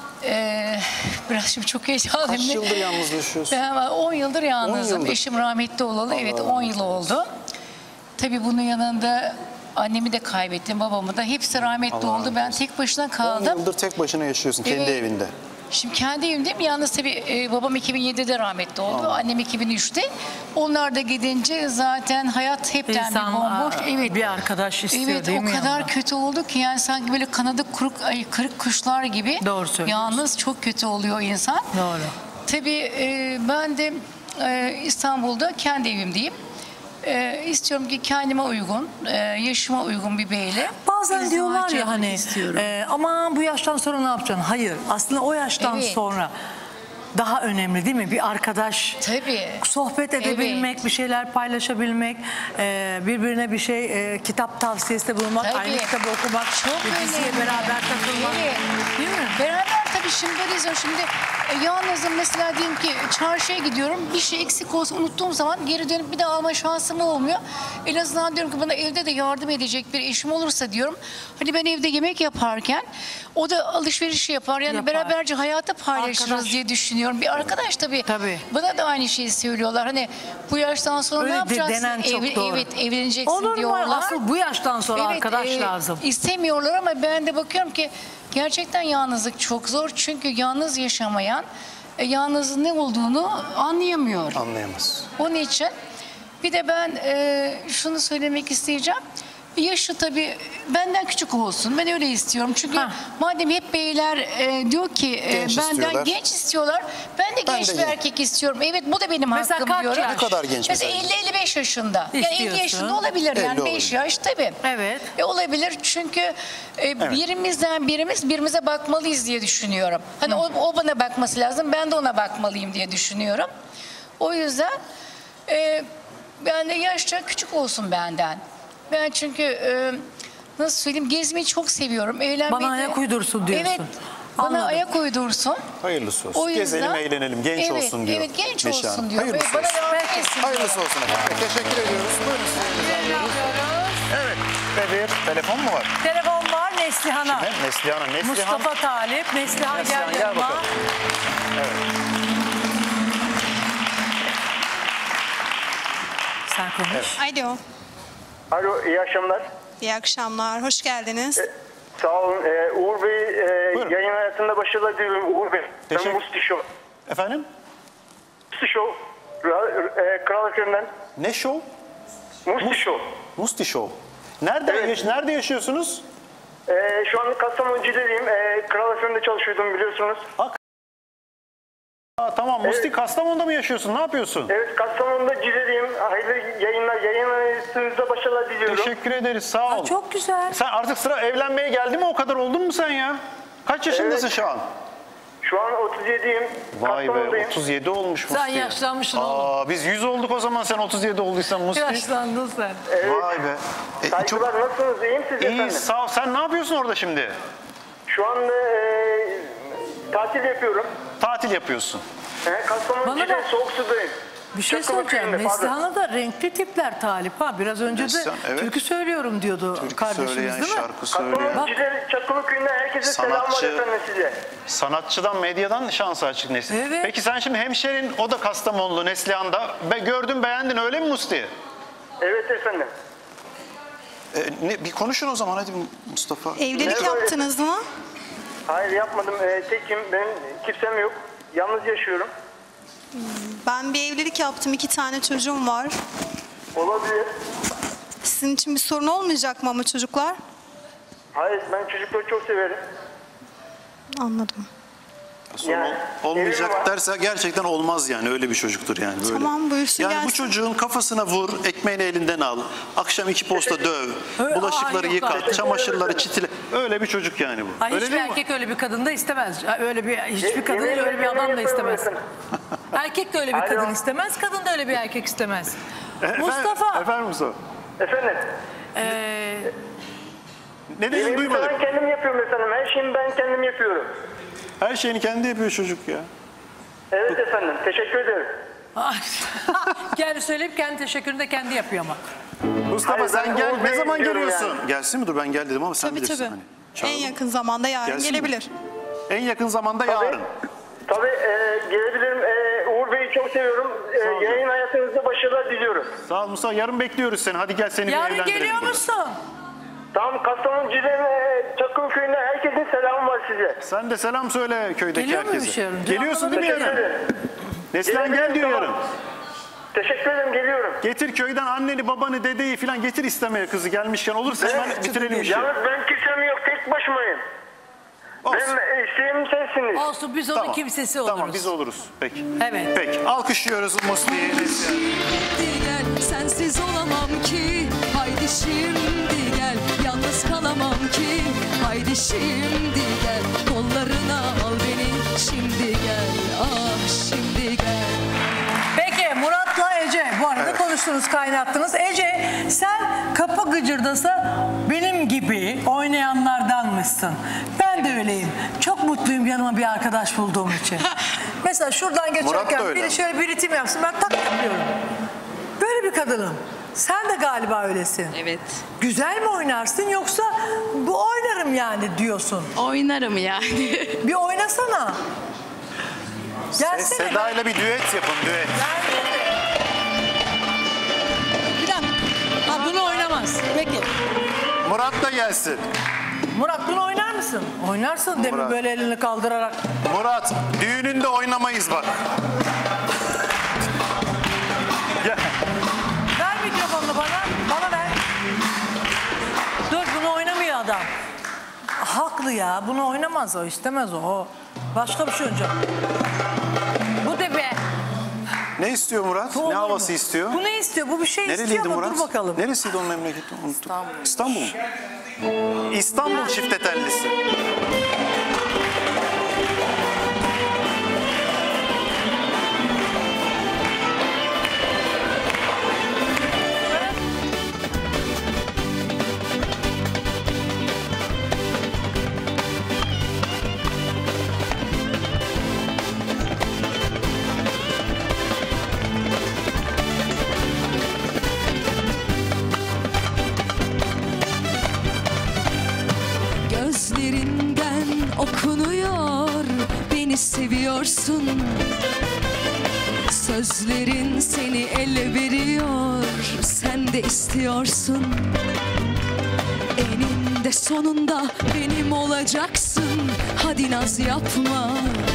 Biraz şimdi çok heyecanlıyım. Kaç yıldır yalnız yaşıyorsun? Ben 10 yıldır yalnızım. 10 yıldır. Eşim rahmetli olalı. Evet, 10 yıl oldu. Tabii bunun yanında annemi de kaybettim, babamı da. Hepsi rahmetli Allah oldu. Ben tek başına 10 kaldım. yıldır tek başına yaşıyorsun kendi Evet. evinde. Şimdi kendi evimdeyim. Yalnız tabii babam 2007'de rahmetli oldu. Annem 2003'te. Onlar da gidince zaten hayat hepten İnsan bir bomboş. Evet. bir arkadaş istiyor Evet, değil o mi? kadar yanında? kötü oldu ki yani sanki böyle kanadı kırık kuşlar gibi. Doğru söylüyorsun. Yalnız çok kötü oluyor insan. Doğru. Tabii ben de İstanbul'da kendi evimdeyim. İstiyorum ki kendime uygun, yaşıma uygun bir beyle. Bazen bir diyorlar izdivaç ya yapmak hani istiyorum. aman bu yaştan sonra ne yapacaksın? Hayır. Aslında o yaştan Evet. sonra daha önemli değil mi? Bir arkadaş, Tabii. sohbet edebilmek, Evet. bir şeyler paylaşabilmek, birbirine bir şey, kitap tavsiyesinde bulunmak, Tabii. aynı kitabı okumak, bir diziye önemli. beraber takılmak. Evet. Değil mi? Beraber tabii şimdi böyle izliyorum. Şimdi yalnızım mesela diyelim ki çarşıya gidiyorum. Bir şey eksik olsa unuttuğum zaman geri dönüp bir daha alma şansım olmuyor. En azından diyorum ki bana evde de yardım edecek bir eşim olursa diyorum. Hani ben evde yemek yaparken o da alışveriş yapar. Yani Yapar. beraberce hayatı paylaşırız Arkadaş. diye düşünüyorum. Bir arkadaş tabii. Tabii. Bana da aynı şeyi söylüyorlar. Hani bu yaştan sonra Öyle ne yapacaksın? denen çok doğru. Evet, evleneceksin Olur mu? diyorlar. Asıl bu yaştan sonra Evet, arkadaş lazım. İstemiyorlar ama ben de bakıyorum ki gerçekten yalnızlık çok zor. Çünkü yalnız yaşamayan yalnızlığın ne olduğunu anlayamıyor. Anlayamaz. Onun için bir de ben şunu söylemek isteyeceğim. Yaşı tabii benden küçük olsun. Ben öyle istiyorum. Çünkü madem hep beyler diyor ki Genç benden istiyorlar. genç istiyorlar. Ben de genç bir erkek istiyorum. Evet, bu da benim Mesela hakkım kaç diyorum. yaş? Ne kadar genç Mesela mesela? 50-55 yaşında. Yani 50 İstiyorsun. yaşında olabilir. 50 Yani 5 olabilir. yaş tabii. Evet. Olabilir çünkü birimizden birimiz birbirimize bakmalıyız diye düşünüyorum. Hani o bana bakması lazım, ben de ona bakmalıyım diye düşünüyorum. O yüzden ben de yaşça küçük olsun benden. Ben çünkü nasıl söyleyeyim, gezmeyi çok seviyorum. Eğlenmeyi Bana de- ayak uydursun diyorsun. Evet. Bana Anladım. ayak uydursun. Hayırlısı olsun. O yüzden- Gezelim, eğlenelim, genç Evet, olsun diyor. evet, genç Neşe olsun Hanım. diyor. Hayırlısı Evet, bana olsun. yardım etsin diyor. Hayırlısı olsun efendim. Teşekkür ediyoruz. Buyurun sizi alıyoruz. Evet. Ve bir telefon mu var? Telefon var Neslihan'a. Kime? Neslihan'a. Neslihan. Mustafa Talip. Neslihan Neslihan, gel gel yanıma. bakalım. Evet. Sen konuş. Alo. Alo, iyi akşamlar. İyi akşamlar. Hoş geldiniz. Sağ olun. Uğur Bey, yayın hayatında başarılar diliyorum Uğur Bey. Ben Musti Show. Efendim? Musti Show. Kral FM'den. Ne show? Musti Show. Musti Show. Nerede yaşıyorsunuz? Şu an Kastamonu Cide'deyim. Kral FM'de çalışıyordum biliyorsunuz. Tamam Musti, Kastamonu'da mı yaşıyorsun? Ne yapıyorsun? Evet, Kastamonu'da Cide'deyim. Hayırlı yayınlar. Yayın hayatınızda başarılar diliyorum. Teşekkür ederiz, sağ ol. Çok güzel. Sen artık sıra evlenmeye geldi mi? O kadar oldun mu sen ya? Kaç yaşındasın Evet. şu an? Şu an 37'yim. Vay be, Kastamonu'dayım. 37 olmuş Musti. Sen yaşlanmışsın oğlum. Biz 100 olduk o zaman, sen 37 olduysan Musti. Yaşlandın sen. Vay be. Saygılar, nasılsınız? İyi misiniz İyi, efendim? sağ ol. Sen ne yapıyorsun orada şimdi? Şu anda tatil yapıyorum. Tatil yapıyorsun. Kastamonu Bana Cide, bak. soğuk sudayım. Bir şey Çakılı söyleyeceğim. köyünde, pardon. Neslihan'a da renkli tipler Talip ha. Biraz önce de Neslihan, evet. türkü söylüyorum diyordu kardeşimiz söyleyen, değil mi? şarkı söyleyen. Kastamonu Cide, Çakılı köyünden herkese selam var Sanatçı. efendim size. Sanatçıdan, medyadan şansı açık Neslihan. Evet. Peki sen şimdi hemşerin, o da Kastamonlu, Neslihan'da. Gördün, beğendin, öyle mi Musti? Evet efendim. Bir konuşun o zaman hadi Mustafa. Evlilik Merhaba. yaptınız mı? Hayır, yapmadım. Tekim. Benim kimsem yok. Yalnız yaşıyorum. Ben bir evlilik yaptım. 2 tane çocuğum var. Olabilir. Sizin için bir sorun olmayacak mı ama çocuklar? Hayır, ben çocukları çok severim. Anladım. Olmayacak derse gerçekten olmaz yani, öyle bir çocuktur yani. Böyle. Tamam, buyursun yani gelsin. bu çocuğun kafasına vur, ekmeğini elinden al, akşam 2 posta döv, bulaşıkları yıkat, çamaşırları çitile. Öyle bir çocuk yani bu. Ay, öyle hiçbir erkek öyle bir kadın da istemez. Öyle bir hiçbir kadın öyle bir adam da istemez. Erkek de öyle bir kadın istemez, kadın da öyle bir erkek istemez. Mustafa. Efendim Mustafa. Efendim? Ne dedin, duymadım. Ben kendim yapıyorum efendim. Her şeyimi ben kendim yapıyorum. Her şeyini kendi yapıyor çocuk ya. Evet efendim. Teşekkür ederim. Kendi söyleyip kendi teşekkürünü de kendi yapıyor ama. Mustafa Hayır, sen ben gel. Uğur Ne Bey'e zaman gidiyorum geliyorsun? yani. Gelsin mi? Dur ben gel dedim ama sen Tabii bilirsin. tabii. Hani. En Çağıralım. yakın zamanda yarın Gelsin mi? gelebilir. En yakın zamanda yarın. Tabii gelebilirim. Uğur Bey'i çok seviyorum. Yayın hayatınızda başarılar diliyorum. Sağ ol Mustafa. Yarın bekliyoruz seni. Hadi gel seni bir Yarın evlendirelim. geliyor burada. musun? Tamam, Kastamonu Cide'nin Çakıl Köyü'nde herkesin selamı var size. Sen de selam söyle köydeki Geliyor muymuş herkese. yarın? Geliyorsun değil mi Teşekkür yarın? ederim. Neslihan gel diyor Tamam. yarın. Teşekkür ederim, geliyorum. Getir köyden anneni, babanı, dedeyi falan getir istemeye kızı gelmişken. Olursa hemen bitirelim işi. Yalnız ben kimsem yok, tek başımayım. Olsun. Benim isteğim sensiniz. Olsun, biz onun kimsesi oluruz. Tamam, biz oluruz. Peki. Evet. Peki. Alkışlıyoruz Musli'yi. Gel, sensiz olamam ki. Haydi şimdi gel, yalnız kalamam ki. Haydi şimdi gel, kollarına al beni. Şimdi gel, ah şimdi gel. Peki Murat'la Ece bu arada konuştunuz, kaynattınız. Ece, sen kapı gıcırdasa benim gibi oynayanlardanmışsın. Ben de öyleyim. Çok mutluyum yanıma bir arkadaş bulduğum için. Mesela şuradan Murat da geçerken öyle. biri şöyle bir ritim yapsın, ben tak yapıyorum. Böyle bir kadınım. Sen de galiba öylesin. Evet. Güzel mi oynarsın yoksa bu oynarım yani diyorsun? Oynarım yani. Bir oynasana. Gelsene. Seda ile bir düet yapın, düet. Bir dakika. Ha, bunu oynamaz. Peki. Murat da gelsin. Murat, bunu oynar mısın? Oynarsın demin Murat. böyle elini kaldırarak. Murat, düğününde oynamayız bak. Gel. Ver mikrofonunu bana. Bana ver. Dur, bunu oynamıyor adam. Haklı ya. Bunu oynamaz o. İstemez o. Başka bir şey oynayacak. Bu da be. Ne istiyor Murat? Bu Ne olur havası mu? istiyor? Bu ne istiyor? Bu bir şey Nereliydi istiyor mu? Murat? Dur bakalım. Neresiydi onun memleketi? Unuttum. İstanbul mu? İstanbul çifte tellisi. Gözlerinden okunuyor, beni seviyorsun. Sözlerin seni ele veriyor, sen de istiyorsun. Eninde sonunda benim olacaksın, hadi naz yapma.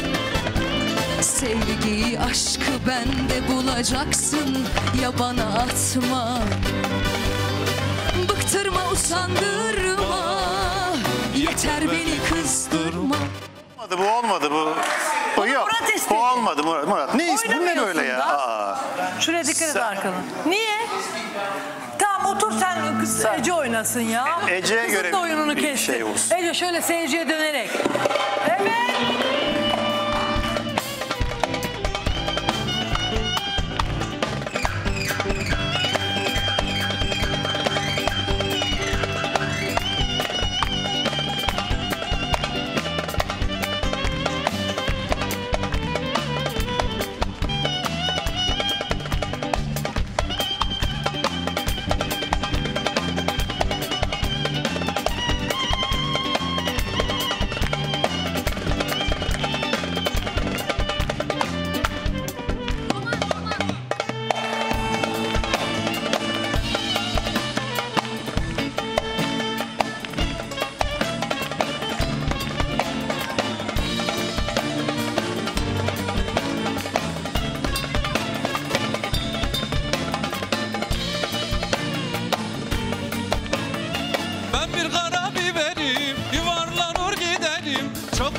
Sevgiyi, aşkı bende bulacaksın, ya bana atma. Bıktırma, usandırma, yeter beni kızdırma. Bu olmadı bu. Bu yok. Murat istedi. Bu olmadı Murat. Murat. Ne istiyor? Bu ne böyle Oynamıyorsun ya? da. Aa. Şuraya dikkat et arkana. Niye? Tamam, otur sen, kız Ece oynasın ya. Ece'ye Kızın göre da oyununu bir kesti. şey olsun. Ece şöyle seyirciye dönerek. Evet.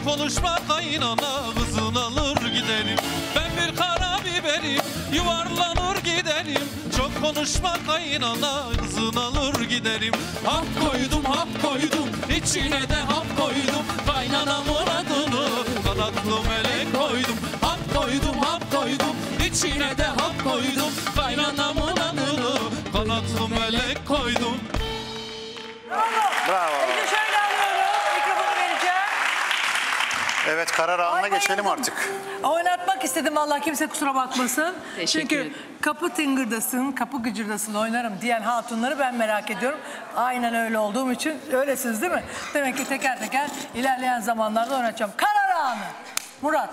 konuşma kaynana, kızın alır giderim. Ben bir karabiberim, yuvarlanır giderim. Çok konuşma kaynana, kızın alır giderim. Hap koydum, hap koydum, içine de hap koydum. Kaynanamın adını kanatlı melek koydum. Hap koydum, hap koydum, içine de hap koydum. Kaynanamın adını kanatlı melek koydum. Bravo. Ece şöyle alıyorum. Mikrofonu vereceğim. Evet, karar anına geçelim artık. Oynatmak istedim, Allah kimse kusura bakmasın. Teşekkür Çünkü ederim. kapı tıngırdasın, kapı gıcırdasın oynarım diyen hatunları ben merak ediyorum. Aynen öyle olduğum için öylesiniz değil mi? Demek ki teker teker ilerleyen zamanlarda oynatacağım. Karar anı. Murat.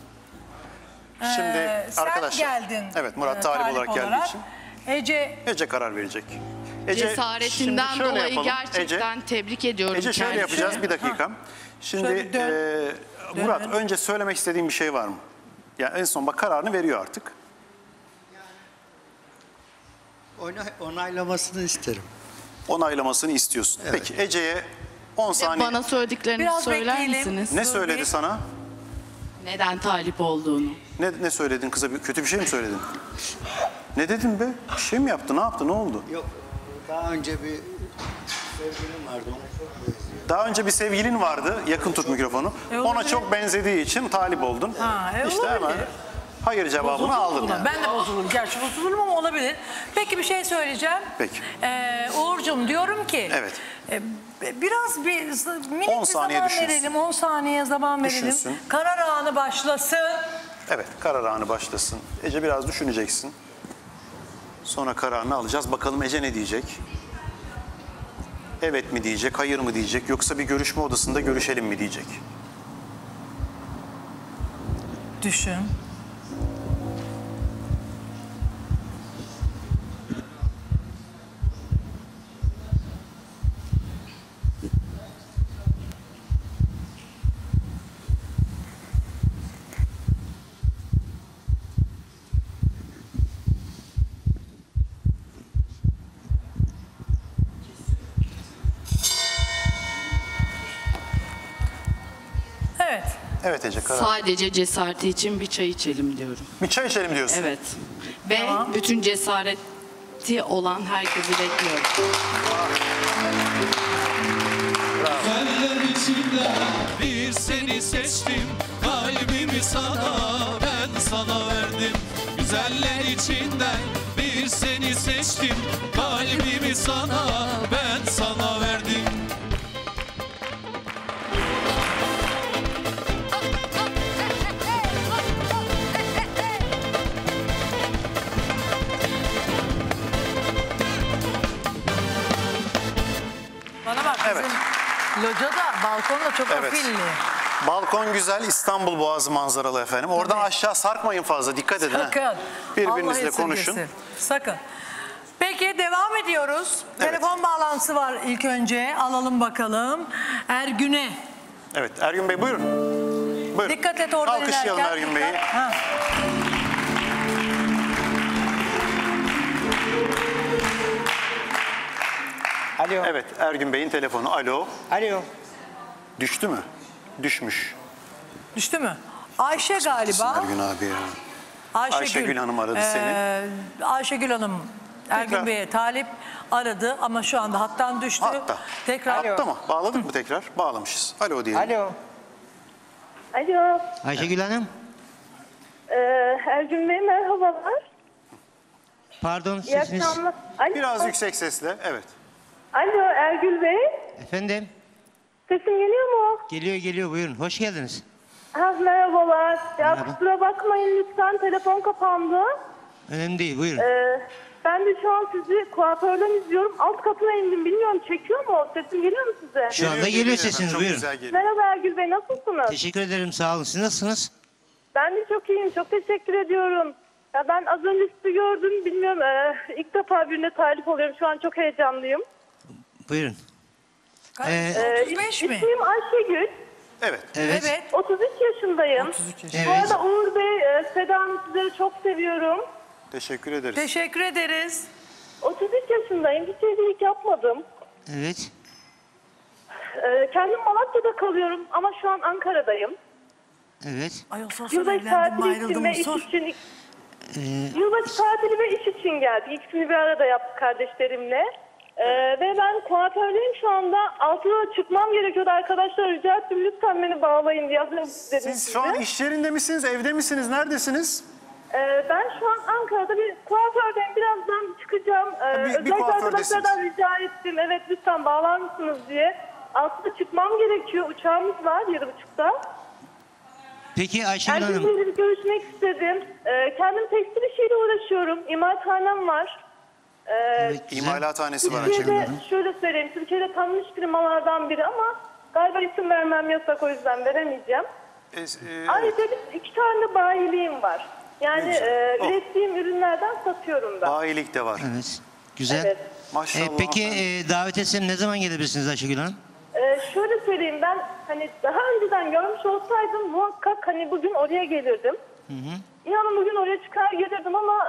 Şimdi sen arkadaşlar. geldin. Evet, Murat talip olarak geldiği için. Ece karar verecek. Cesaretinden şimdi şöyle dolayı yapalım. gerçekten tebrik ediyorum Ece şöyle kendisini. yapacağız, bir dakika. Şimdi Şöyle dön. Murat, önce söylemek istediğin bir şey var mı? Yani en son bak kararını veriyor artık. Onaylamasını isterim. Onaylamasını istiyorsun. Evet. Peki Ece'ye 10 saniye. Bana söylediklerini Biraz söyler bekleyelim. misiniz? Ne söyledi sana? Neden talip olduğunu. Ne söyledin kıza? Kötü bir şey mi söyledin? Ne dedin be? Bir şey mi yaptı? Ne yaptı? Ne oldu? Yok, daha önce bir sevgilim vardı. Ona çok benziyor. Daha önce bir sevgilin vardı. Yakın tut mikrofonu. Ona çok benzediği için talip oldun. İşte olabilir. hemen hayır cevabını Bozulurum aldın buna. yani. Ben de bozulurum. Gerçi bozulurum ama olabilir. Peki bir şey söyleyeceğim. Peki. Uğurcuğum, diyorum ki. Evet. Biraz bir 10 minik bir saniye zaman düşünsün. verelim. 10 saniye zaman verelim. Düşünsün. Karar anı başlasın. Evet, karar anı başlasın. Ece biraz düşüneceksin. Sonra kararını alacağız. Bakalım Ece ne diyecek? Evet mi diyecek, hayır mı diyecek, yoksa bir görüşme odasında görüşelim mi diyecek? Düşün. Evet. Evet Ece, karar. Sadece cesareti için bir çay içelim diyorum. Bir çay içelim diyorsun. Evet. Ve bütün cesareti olan herkesi bekliyorum. Güzeller içinde bir seni seçtim, kalbimi sana, ben sana verdim. Güzeller içinden bir seni seçtim, kalbimi sana, ben sana verdim. Bana bak, Evet. bizim locada balkonda çok Evet. afilli. Balkon güzel, İstanbul Boğazı manzaralı efendim. Oradan aşağı sarkmayın fazla, dikkat edin. Sakın. Ha. Birbirinizle Allah konuşun. esirgesin. Sakın. Peki devam ediyoruz. Telefon bağlantısı var ilk önce. Alalım bakalım. Ergün'e. Evet, Ergün Bey buyurun. Buyurun. Dikkat et oradan Alkışlayalım inerken. Ergün Bey'i. Ha. Alo. Evet, Ergün Bey'in telefonu. Alo. Alo. Düştü mü? Düşmüş. Düştü mü? Ayşe galiba. Ergün abi ya. Ayşegül Hanım aradı seni. Ayşegül Hanım Ergün Bey'e talip aradı ama şu anda hattan düştü. Hatta. Tekrar. Hatta mı? Bağladık mı tekrar? Bağlamışız. Alo diyelim. Alo. Alo. Ayşegül Hanım. Ergün Bey merhabalar. Pardon, İyi sesiniz. akşamlar. Alo. Biraz yüksek sesle. Evet. Alo Ergül Bey. Efendim. Sesim geliyor mu? Geliyor buyurun. Hoş geldiniz. Merhabalar. Ya Merhaba. kusura bakmayın lütfen, telefon kapandı. Önemli değil, buyurun. Ben de şu an sizi kuaförden izliyorum. Alt katına indim. Bilmiyorum çekiyor mu? Sesim geliyor mu size? Şu anda geliyor sesiniz, Çok buyurun. güzel geliyor. Merhaba Ergül Bey, nasılsınız? Teşekkür ederim, sağ olun. Siz nasılsınız? Ben de çok iyiyim. Çok teşekkür ediyorum. Ya ben az önce sizi gördüm. Bilmiyorum ilk defa birine talip oluyorum. Şu an çok heyecanlıyım. Buyurun. 35 mi? İsmim Ayşegül. Evet. Evet. 33 yaşındayım. 33 Bu Evet. arada Uğur Bey, Seda Hanım, sizleri çok seviyorum. Teşekkür ederiz. Teşekkür ederiz. 33 yaşındayım. Hiç evlilik yapmadım. Evet. Kendim Malatya'da kalıyorum ama şu an Ankara'dayım. Evet. Ay o sosyal Yılbaşı evlendim mi tatili ayrıldım için mı ve iş sor. için... Yılbaşı tatili ve iş için geldik. İkisini bir arada yaptık kardeşlerimle. Ve ben kuafördeyim şu anda. Altıda çıkmam gerekiyordu arkadaşlar. Rica ettim lütfen beni bağlayın diye. Siz şu an iş yerinde misiniz, evde misiniz, neredesiniz? Ben şu an Ankara'da bir kuafördeyim. Birazdan çıkacağım. Özellikle arkadaşlardan rica ettim. Evet lütfen bağlar mısınız diye. Altıda çıkmam gerekiyor. Uçağımız var 7.30'da. Peki Ayşegül Hanım. Herkesle bir görüşmek istedim. Kendim tekstil işiyle uğraşıyorum. İmalathanem var. İmalathanesi var Ayşegül Türkiye'de Hanım. şöyle söyleyeyim. Türkiye'de tanınmış firmalardan biri ama galiba isim vermem yasak, o yüzden veremeyeceğim. Ayrıca bir 2 tane bayiliğim var. Yani ürettiğim ürünlerden satıyorum da. Bayilik de var. Evet. Güzel. Evet. Maşallah. Peki davet etsem ne zaman gelebilirsiniz Ayşegül Hanım? Şöyle söyleyeyim, ben hani daha önceden görmüş olsaydım muhakkak hani bugün oraya gelirdim. İnanın bugün oraya çıkar gelirdim ama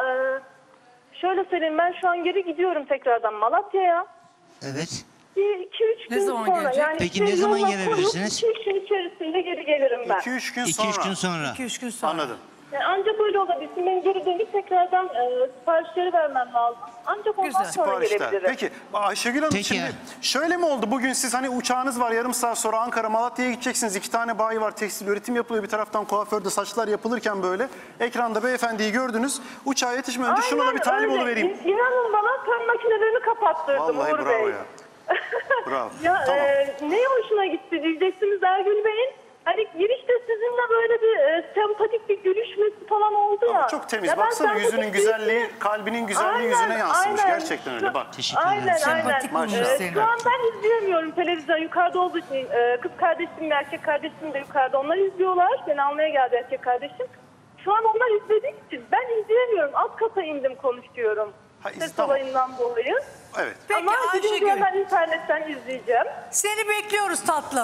şöyle söyleyeyim, ben şu an geri gidiyorum tekrardan Malatya'ya. Evet. 2-3 gün zaman sonra. gelecek? Yani Peki ne zaman yolla gelebilirsiniz? koyup 2-3 gün içerisinde geri gelirim ben. 2-3 gün 2-3 sonra. gün sonra. 2-3 gün sonra. Anladım. Yani ancak öyle olabilsin. Ben geri dönüp tekrardan siparişleri vermem lazım. Ancak ondan Güzel. sonra Siparişler. gelebilirim. Peki Ayşegül Hanım Peki. şimdi şöyle mi oldu? Bugün siz hani uçağınız var, yarım saat sonra Ankara Malatya'ya gideceksiniz. 2 tane bayi var, tekstil üretim yapılıyor. Bir taraftan kuaförde saçlar yapılırken böyle ekranda beyefendiyi gördünüz. Uçağa yetişmeden önce şuna da bir talip öyle. oluvereyim. İnanın bana fön makinelerini kapattırdım Vallahi Uğur bravo Bey. ya. Bravo. Ya Tamam. ne hoşuna gitti diyeceksiniz Ergül Bey'in. Hani girişte sizinle böyle bir sempatik bir gülüşmesi falan oldu ya. Ama çok temiz. Ya ben Baksana sempatik yüzünün bir- güzelliği, kalbinin güzelliği Aynen, yüzüne yansımış. aynen. Gerçekten öyle bak. Teşekkür ederim. Sempatik Aynen. bulmuş seni. Şu an ben izleyemiyorum televizyon. Yukarıda olduğu için kız kardeşim ve erkek kardeşim de yukarıda. Onlar izliyorlar. Beni almaya geldi erkek kardeşim. Şu an onlar izlediği için ben izleyemiyorum. Alt kata indim konuşuyorum. Ses tamam. olayından dolayı. Evet. Peki Ama Ayşegül, gidince ben internetten izleyeceğim. seni bekliyoruz tatlım.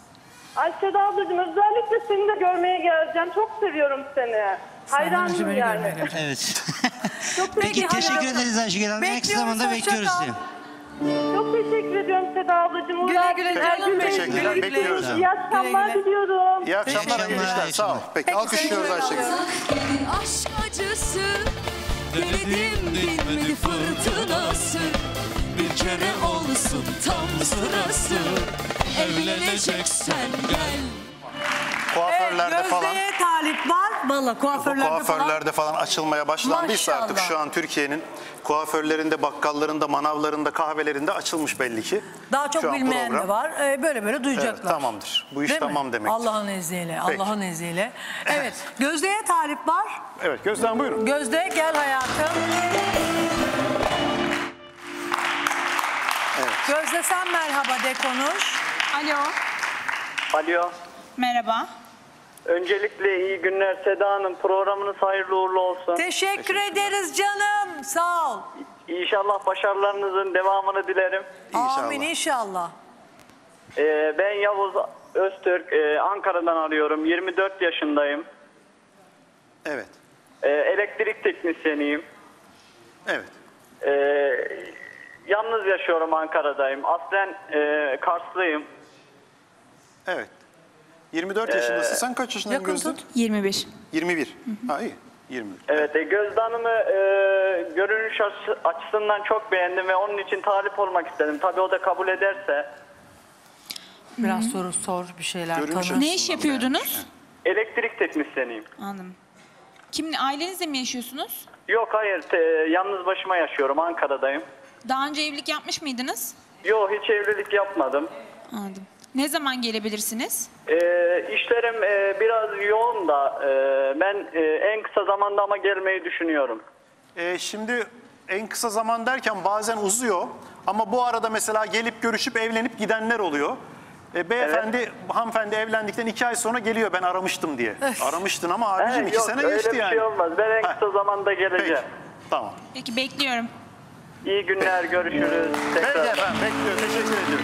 Ayşe ablacığım özellikle seni de görmeye geleceğim. Çok seviyorum seni. Hayranım beni yani. görmeye geleceksin. Evet. Çok Peki teşekkür teşekkür ederim. ederiz Ayşegül Hanım. En kısa Bekliyoruz, zamanda hoşça bekliyoruz kal. sizi. Çok teşekkür ediyorum Seda ablacığım. Güle Uğur güle abi, canım Ergül Bey, benim. Teşekkürler, Güle güle. bekliyoruz. İyi akşamlar Güle güle. diliyorum. İyi akşamlar, İyi iyi akşamlar, işler. Sağ ol. Peki Peki, alkışlıyoruz seni Ayşegül. Aşk acısı denedim bitmedi fırtınası. Bir kere olsun tam sırası. Evleneceksen gel. Kuaförlerde falan. Gözde'ye talip var. Valla kuaförlerde, Kuaförlerde falan açılmaya başlandıysa artık Maşallah. şu an Türkiye'nin kuaförlerinde, bakkallarında, manavlarında, kahvelerinde açılmış belli ki. Daha çok Şu an bilmeyen program. de var. Böyle böyle duyacaklar. Evet, tamamdır. Bu iş Değil mi? tamam demektir. Allah'ın izniyle. Peki. Allah'ın izniyle. Evet. Gözde'ye talip var. Evet, Gözden buyurun. Gözde gel hayatım. Evet. Gözde sen merhaba de konuş. Alo. Alo. Merhaba. Öncelikle iyi günler Seda Hanım. Programınız hayırlı uğurlu olsun. Teşekkür ederiz canım. Sağ ol. İnşallah başarılarınızın devamını dilerim. Amin inşallah. Ben Yavuz Öztürk. Ankara'dan arıyorum. 24 yaşındayım. Evet. Elektrik teknisyeniyim. Evet. Yalnız yaşıyorum, Ankara'dayım. Aslen Karslıyım. Evet. 24 yaşındasın. Sen kaç yaşındaydın Gözde? 21. 21. Ha iyi. 21. Evet, Gözde Hanım'ı görünüş açısından çok beğendim ve onun için talip olmak istedim. Tabii o da kabul ederse. Biraz soru sor, bir şeyler Görünüş tanı. Ne iş yapıyordunuz? Elektrik teknisyeniyim. Anladım. Ailenizle mi yaşıyorsunuz? Yok, hayır. Yalnız başıma yaşıyorum. Ankara'dayım. Daha önce evlilik yapmış mıydınız? Yok, hiç evlilik yapmadım. Anladım. Ne zaman gelebilirsiniz? İşlerim biraz yoğun da ben en kısa zamanda ama gelmeyi düşünüyorum. Şimdi en kısa zaman derken bazen uzuyor. Ama bu arada mesela gelip görüşüp evlenip gidenler oluyor. Beyefendi, hanımefendi evlendikten 2 ay sonra geliyor, ben aramıştım diye. Aramıştın ama abicim 2 yok, sene öyle geçti bir yani. şey olmaz. Ben en kısa zamanda geleceğim. Peki. Tamam. Peki bekliyorum. İyi günler, görüşürüz. Peki Tekrar. efendim, bekliyorum. Teşekkür ediyorum.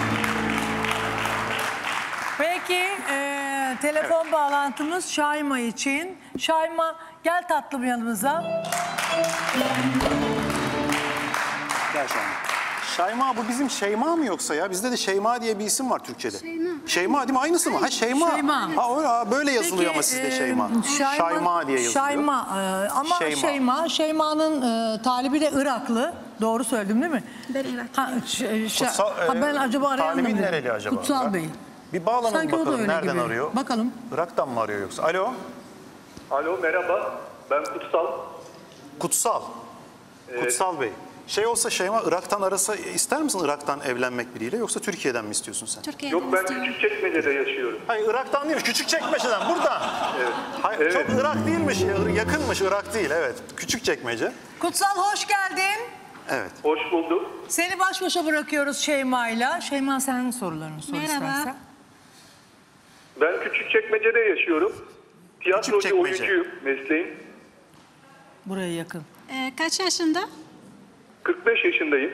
Peki telefon bağlantımız Şayma için. Şayma gel tatlım yanımıza. Gel Şayma. Şeyma bu bizim Şeyma mı yoksa ya? Bizde de Şeyma diye bir isim var Türkçe'de. Şeyma değil mi? Aynısı mı? Ha Şeyma. Şeyma. Ha, böyle yazılıyor ama sizde Şeyma. Şeyma diye yazılıyor. Şeyma ama Şeyma'nın talibi de Iraklı. Doğru söyledim değil mi? Ben Iraklı. Ben acaba arayandım. Talibi nereli acaba? Kutsal Bey. Bir bağlanalım Sanki bakalım nereden arıyor? Bakalım. Irak'tan mı arıyor yoksa? Alo. Alo merhaba. Ben Kutsal. Kutsal. Evet. Kutsal Bey. Şey olsa Şeyma Irak'tan arasa ister misin Irak'tan evlenmek biriyle yoksa Türkiye'den mi istiyorsun sen? Yok ben Küçükçekmece'de yaşıyorum. Hayır Irak'tan değil, Küçükçekmece'den buradan. Evet. Hayır, Evet. çok Irak değilmiş, yakınmış Irak değil evet. Küçükçekmece. Kutsal hoş geldin. Evet. Hoş bulduk. Seni baş başa bırakıyoruz Şeyma'yla. Şeyma senin sorularını sor istersen. Ben Küçükçekmece'de yaşıyorum. Tiyatrocu Küçükçekmece. oyuncuyum mesleğim. Buraya yakın. Kaç yaşında? 45 yaşındayım.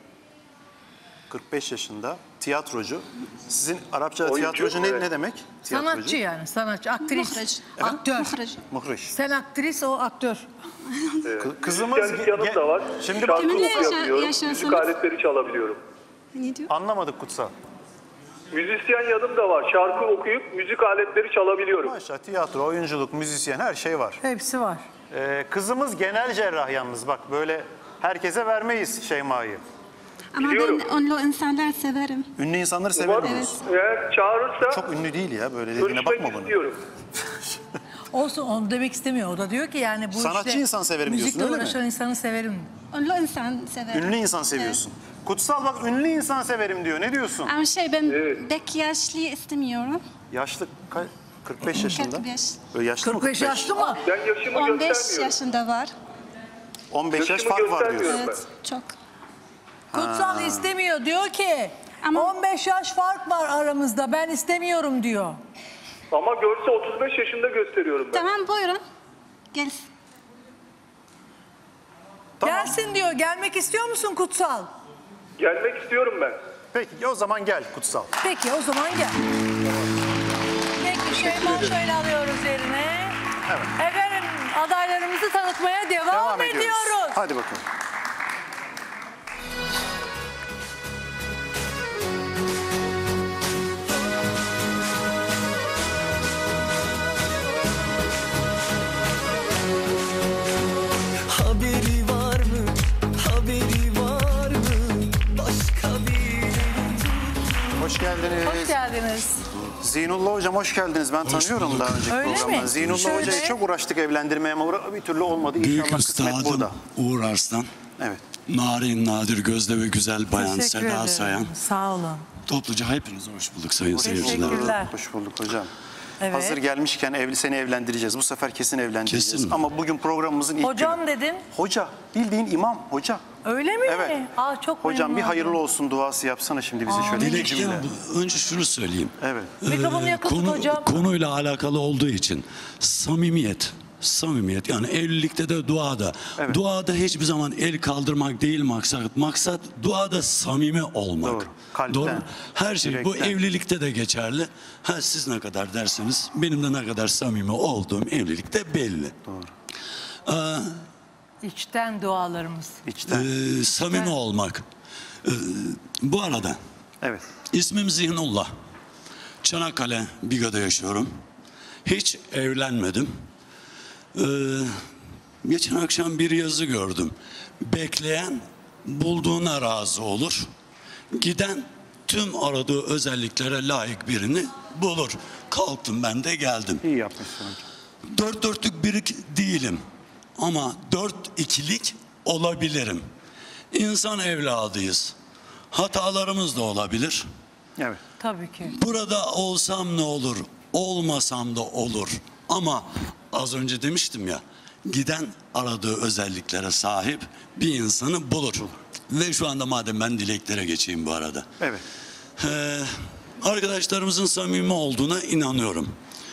45 yaşında, tiyatrocu. Sizin Arapçada Oyuncu, tiyatrocu evet. ne demek? Tiyatrocu. Sanatçı yani, sanatçı, aktris, aktör. Muhriş. Sen aktris, o aktör. Kızımız... Müzisyenlik yanım da var. Şimdi Şarkı bak- okuyabiliyorum. Müzik aletleri çalabiliyorum. Ne diyor? Anlamadık Kutsal. Müzisyen yanım da var. Şarkı okuyup müzik aletleri çalabiliyorum. Maşallah tiyatro, oyunculuk, müzisyen her şey var. Hepsi var. Kızımız genel cerrah yalnız bak böyle herkese vermeyiz Şeyma'yı. Ama Biliyorum. ben ünlü insanlar severim. Ünlü insanları severim Umarım diyorsun. eğer çağırırsa Çok ünlü değil ya böyle dediğine görüşmek bakma bunu. istiyorum. Olsun onu demek istemiyor. O da diyor ki yani bu Sanatçı işte insan severim diyorsun, müzikle öyle mi? uğraşan insanı severim. Ünlü insan severim. Ünlü insan seviyorsun. Kutsal bak ünlü insan severim diyor. Ne diyorsun? Ama ben pek yaşlı istemiyorum. Yaşlı 45 yaşında. 45. Böyle yaşlı mı 45 yaşlı mı? Ben yaşımı 15 göstermiyorum. yaşında var. 15 yaş Yaşımı fark var göstermiyorum diyorsun. Evet, çok. Kutsal istemiyor diyor ki Ama- 15 yaş fark var aramızda ben istemiyorum diyor. Ama görse 35 yaşında gösteriyorum ben. Tamam buyurun. Gelsin. Gelsin diyor. Gelmek istiyor musun Kutsal? Gelmek istiyorum ben. Peki o zaman gel Kutsal. Peki o zaman gel. Peki Şeyma şöyle alıyoruz yerine. Evet. Efendim adaylarımızı tanıtmaya devam ediyoruz. Hadi bakalım. Haberi var mı? Haberi var mı? Başka bir Hoş geldiniz. Hoş geldiniz. Zinullah Hocam hoş geldiniz. Ben tanıyorum daha önceki Öyle programda. mi? Zinullah Şöyle. Hoca'yı çok uğraştık evlendirmeye ama bir türlü olmadı. Büyük İnşallah kısmet üstadım burada. Uğur Arslan. Evet. Narin, nadir, gözde ve güzel bayan Teşekkür Seda ederim. Sayan. Sağ olun. Topluca hepinize hoş bulduk sayın seyirciler. Teşekkürler. Hoş bulduk hocam. Evet. Hazır gelmişken seni evlendireceğiz. Bu sefer kesin evlendireceğiz. Kesin. Ama bugün programımızın ilk Hocam günü. dedin. Hoca. Bildiğin imam hoca. Öyle mi? Evet. Aa, çok Hocam bir memnun hayırlı oldum. olsun duası yapsana şimdi bize şöyle bir Dilekten cümle. önce şunu söyleyeyim. Evet. Mikrofonu yakın tut hocam. Konuyla alakalı olduğu için samimiyet yani evlilikte de duada. Evet. Duada hiçbir zaman el kaldırmak değil maksat. Maksat duada samimi olmak. Doğru. Kalpten, Her şey bu yürekten. evlilikte de geçerli. Siz ne kadar dersiniz benim de ne kadar samimi olduğum evlilikte belli. Doğru. İçten dualarımız. İçten. Samimi olmak. Bu arada Evet. ismim Zihnullah. Çanakkale Biga'da yaşıyorum. Hiç evlenmedim. Geçen akşam bir yazı gördüm. Bekleyen bulduğuna razı olur. Giden tüm aradığı özelliklere layık birini bulur. Kalktım ben de geldim. İyi yapmışsın hocam. Dört dörtlük birik değilim. Ama 4-2'lik olabilirim. İnsan evladıyız. Hatalarımız da olabilir. Evet. Tabii ki. Burada olsam ne olur, olmasam da olur. Ama az önce demiştim ya, giden aradığı özelliklere sahip bir insanı bulur. Ve şu anda madem ben dileklere geçeyim bu arada. Evet. Arkadaşlarımızın samimi olduğuna inanıyorum.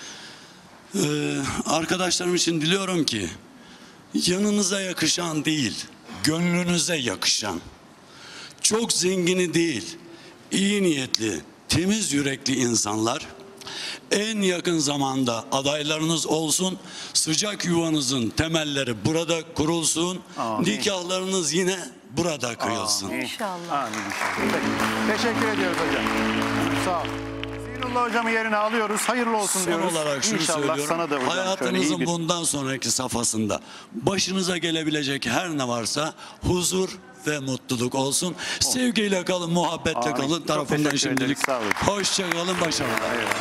Arkadaşlarım için diliyorum ki yanınıza yakışan değil, gönlünüze yakışan, çok zengini değil, iyi niyetli, temiz yürekli insanlar en yakın zamanda adaylarınız olsun, sıcak yuvanızın temelleri burada kurulsun, Amin. nikahlarınız yine burada kıyılsın. İnşallah. Amin inşallah. Peki. Teşekkür ediyoruz hocam. Sağ ol. Ziynullah hocamı yerine alıyoruz. Hayırlı olsun Son diyoruz. olarak şunu İnşallah söylüyorum. sana da hocam şöyle iyi Hayatınızın bir... bundan sonraki safhasında başınıza gelebilecek her ne varsa huzur ve mutluluk olsun. Sevgiyle kalın, muhabbetle Amin. kalın. Çok Tarafından teşekkür şimdilik ederiz. Sağ olun. hoşça kalın, başarılar.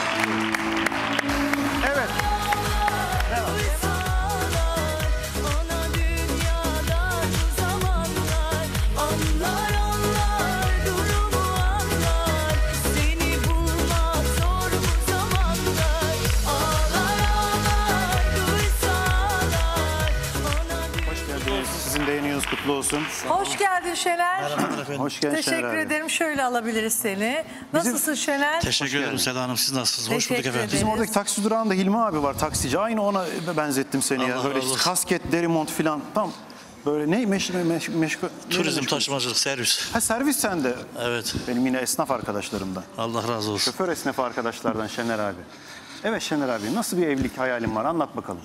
Evet. Ona dünyada şu zamanlar anlar durumu anlar. Seni bulmak zor bu zamanlar. Ağlar duysalar. Hoş geldiniz. Sizin de yayınınız kutlu olsun. Hoş geldin Şener. Merhabalar efendim. Hoş geldin Teşekkür Şener abi. ederim. Şöyle alabiliriz seni. Nasılsın Şener? Teşekkür ederim Seda Hanım. Siz nasılsınız? Hoş bulduk Teşekkür efendim. Bizim oradaki taksi durağında Hilmi abi var, taksici. Aynı ona benzettim seni ya. Allah Böyle razı olsun. kasket, deri mont filan. Tam böyle ne meşgul. Turizm, taşımacılık, servis. Ha servis sende. Evet. Benim yine esnaf arkadaşlarımdan. Allah razı olsun. Şoför esnaf arkadaşlardan Şener abi. Evet Şener abi, nasıl bir evlilik hayalin var? Anlat bakalım.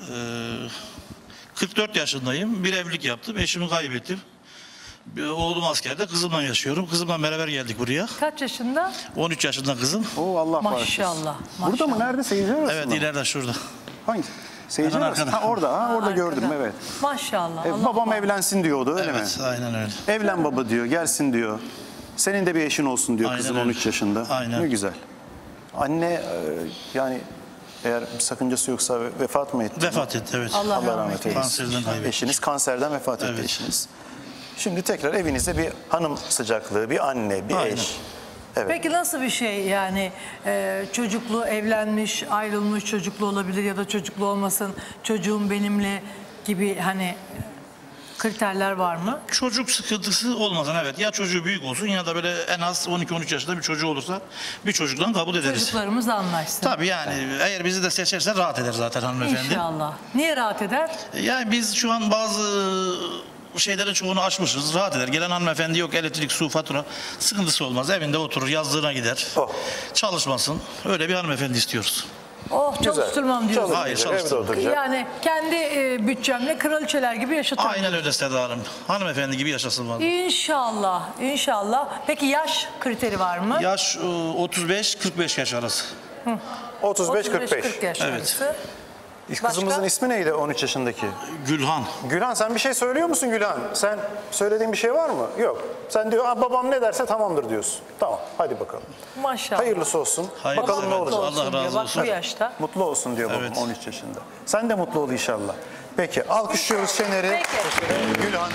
44 yaşındayım. Bir evlilik yaptım. Eşimi kaybettim. Oğlum askerde. Kızımla yaşıyorum. Kızımla beraber geldik buraya. Kaç yaşında? 13 yaşında kızım. Oo Allah bağışlasın. Maşallah. Burada mı? Nerede? Seyirci arasında Evet, mı? ileride şurada. Hangi? Seyirci Hemen arasında. arkada. Ha orada, orada Arkada. gördüm evet. Maşallah. Allah Babam Allah. evlensin diyordu öyle Evet, mi? aynen öyle. Evlen baba diyor, gelsin diyor. Senin de bir eşin olsun diyor Aynen kızın öyle. 13 yaşında. Aynen. Ne güzel. Anne yani eğer bir sakıncası yoksa vefat mı etti? Vefat etti, evet. Allah rahmet eylesin. Kanserden kaybettik. Eşiniz kanserden vefat etti Evet. eşiniz. Şimdi tekrar evinizde bir hanım sıcaklığı, bir anne, bir Aynen. eş. Evet. Peki nasıl bir şey yani çocuklu, evlenmiş, ayrılmış, çocuklu olabilir ya da çocuklu olmasın, çocuğum benimle gibi hani kriterler var mı? Çocuk sıkıntısı olmasın, evet. Ya çocuğu büyük olsun ya da böyle en az 12-13 yaşında bir çocuğu olursa bir çocuktan kabul ederiz. Çocuklarımız anlaşsın. Tabii yani eğer bizi de seçerse rahat eder zaten hanımefendi. İnşallah. Niye rahat eder? Yani biz şu an bazı şeylerin çoğunu aşmışız. Rahat eder. Gelen hanımefendi yok elektrik, su, fatura sıkıntısı olmaz. Evinde oturur, yazlığına gider. Çalışmasın. Öyle bir hanımefendi istiyoruz. Oh çalıştırmam diyorsun. Hayır, çalıştırmam. Yani kendi bütçemle kraliçeler gibi yaşatırım. Aynen öyle Seda Hanım. Hanımefendi gibi yaşasın bana. İnşallah, inşallah. Peki yaş kriteri var mı? Yaş 35-45 yaş arası. 35-45. yaş Evet. arası. Kızımızın ismi neydi 13 yaşındaki? Gülhan. Gülhan sen bir şey söylüyor musun Gülhan? Sen söylediğin bir şey var mı? Yok. Sen diyor babam ne derse tamamdır diyorsun. Tamam hadi bakalım. Maşallah. Hayırlısı olsun. Hayırlısı Bakalım ne olsun. olacak. Allah razı Bak olsun. bu yaşta. Mutlu olsun diyor babam Evet. 13 yaşında. Sen de mutlu ol inşallah. Peki alkışlıyoruz Şener'i. Gülhan'ı.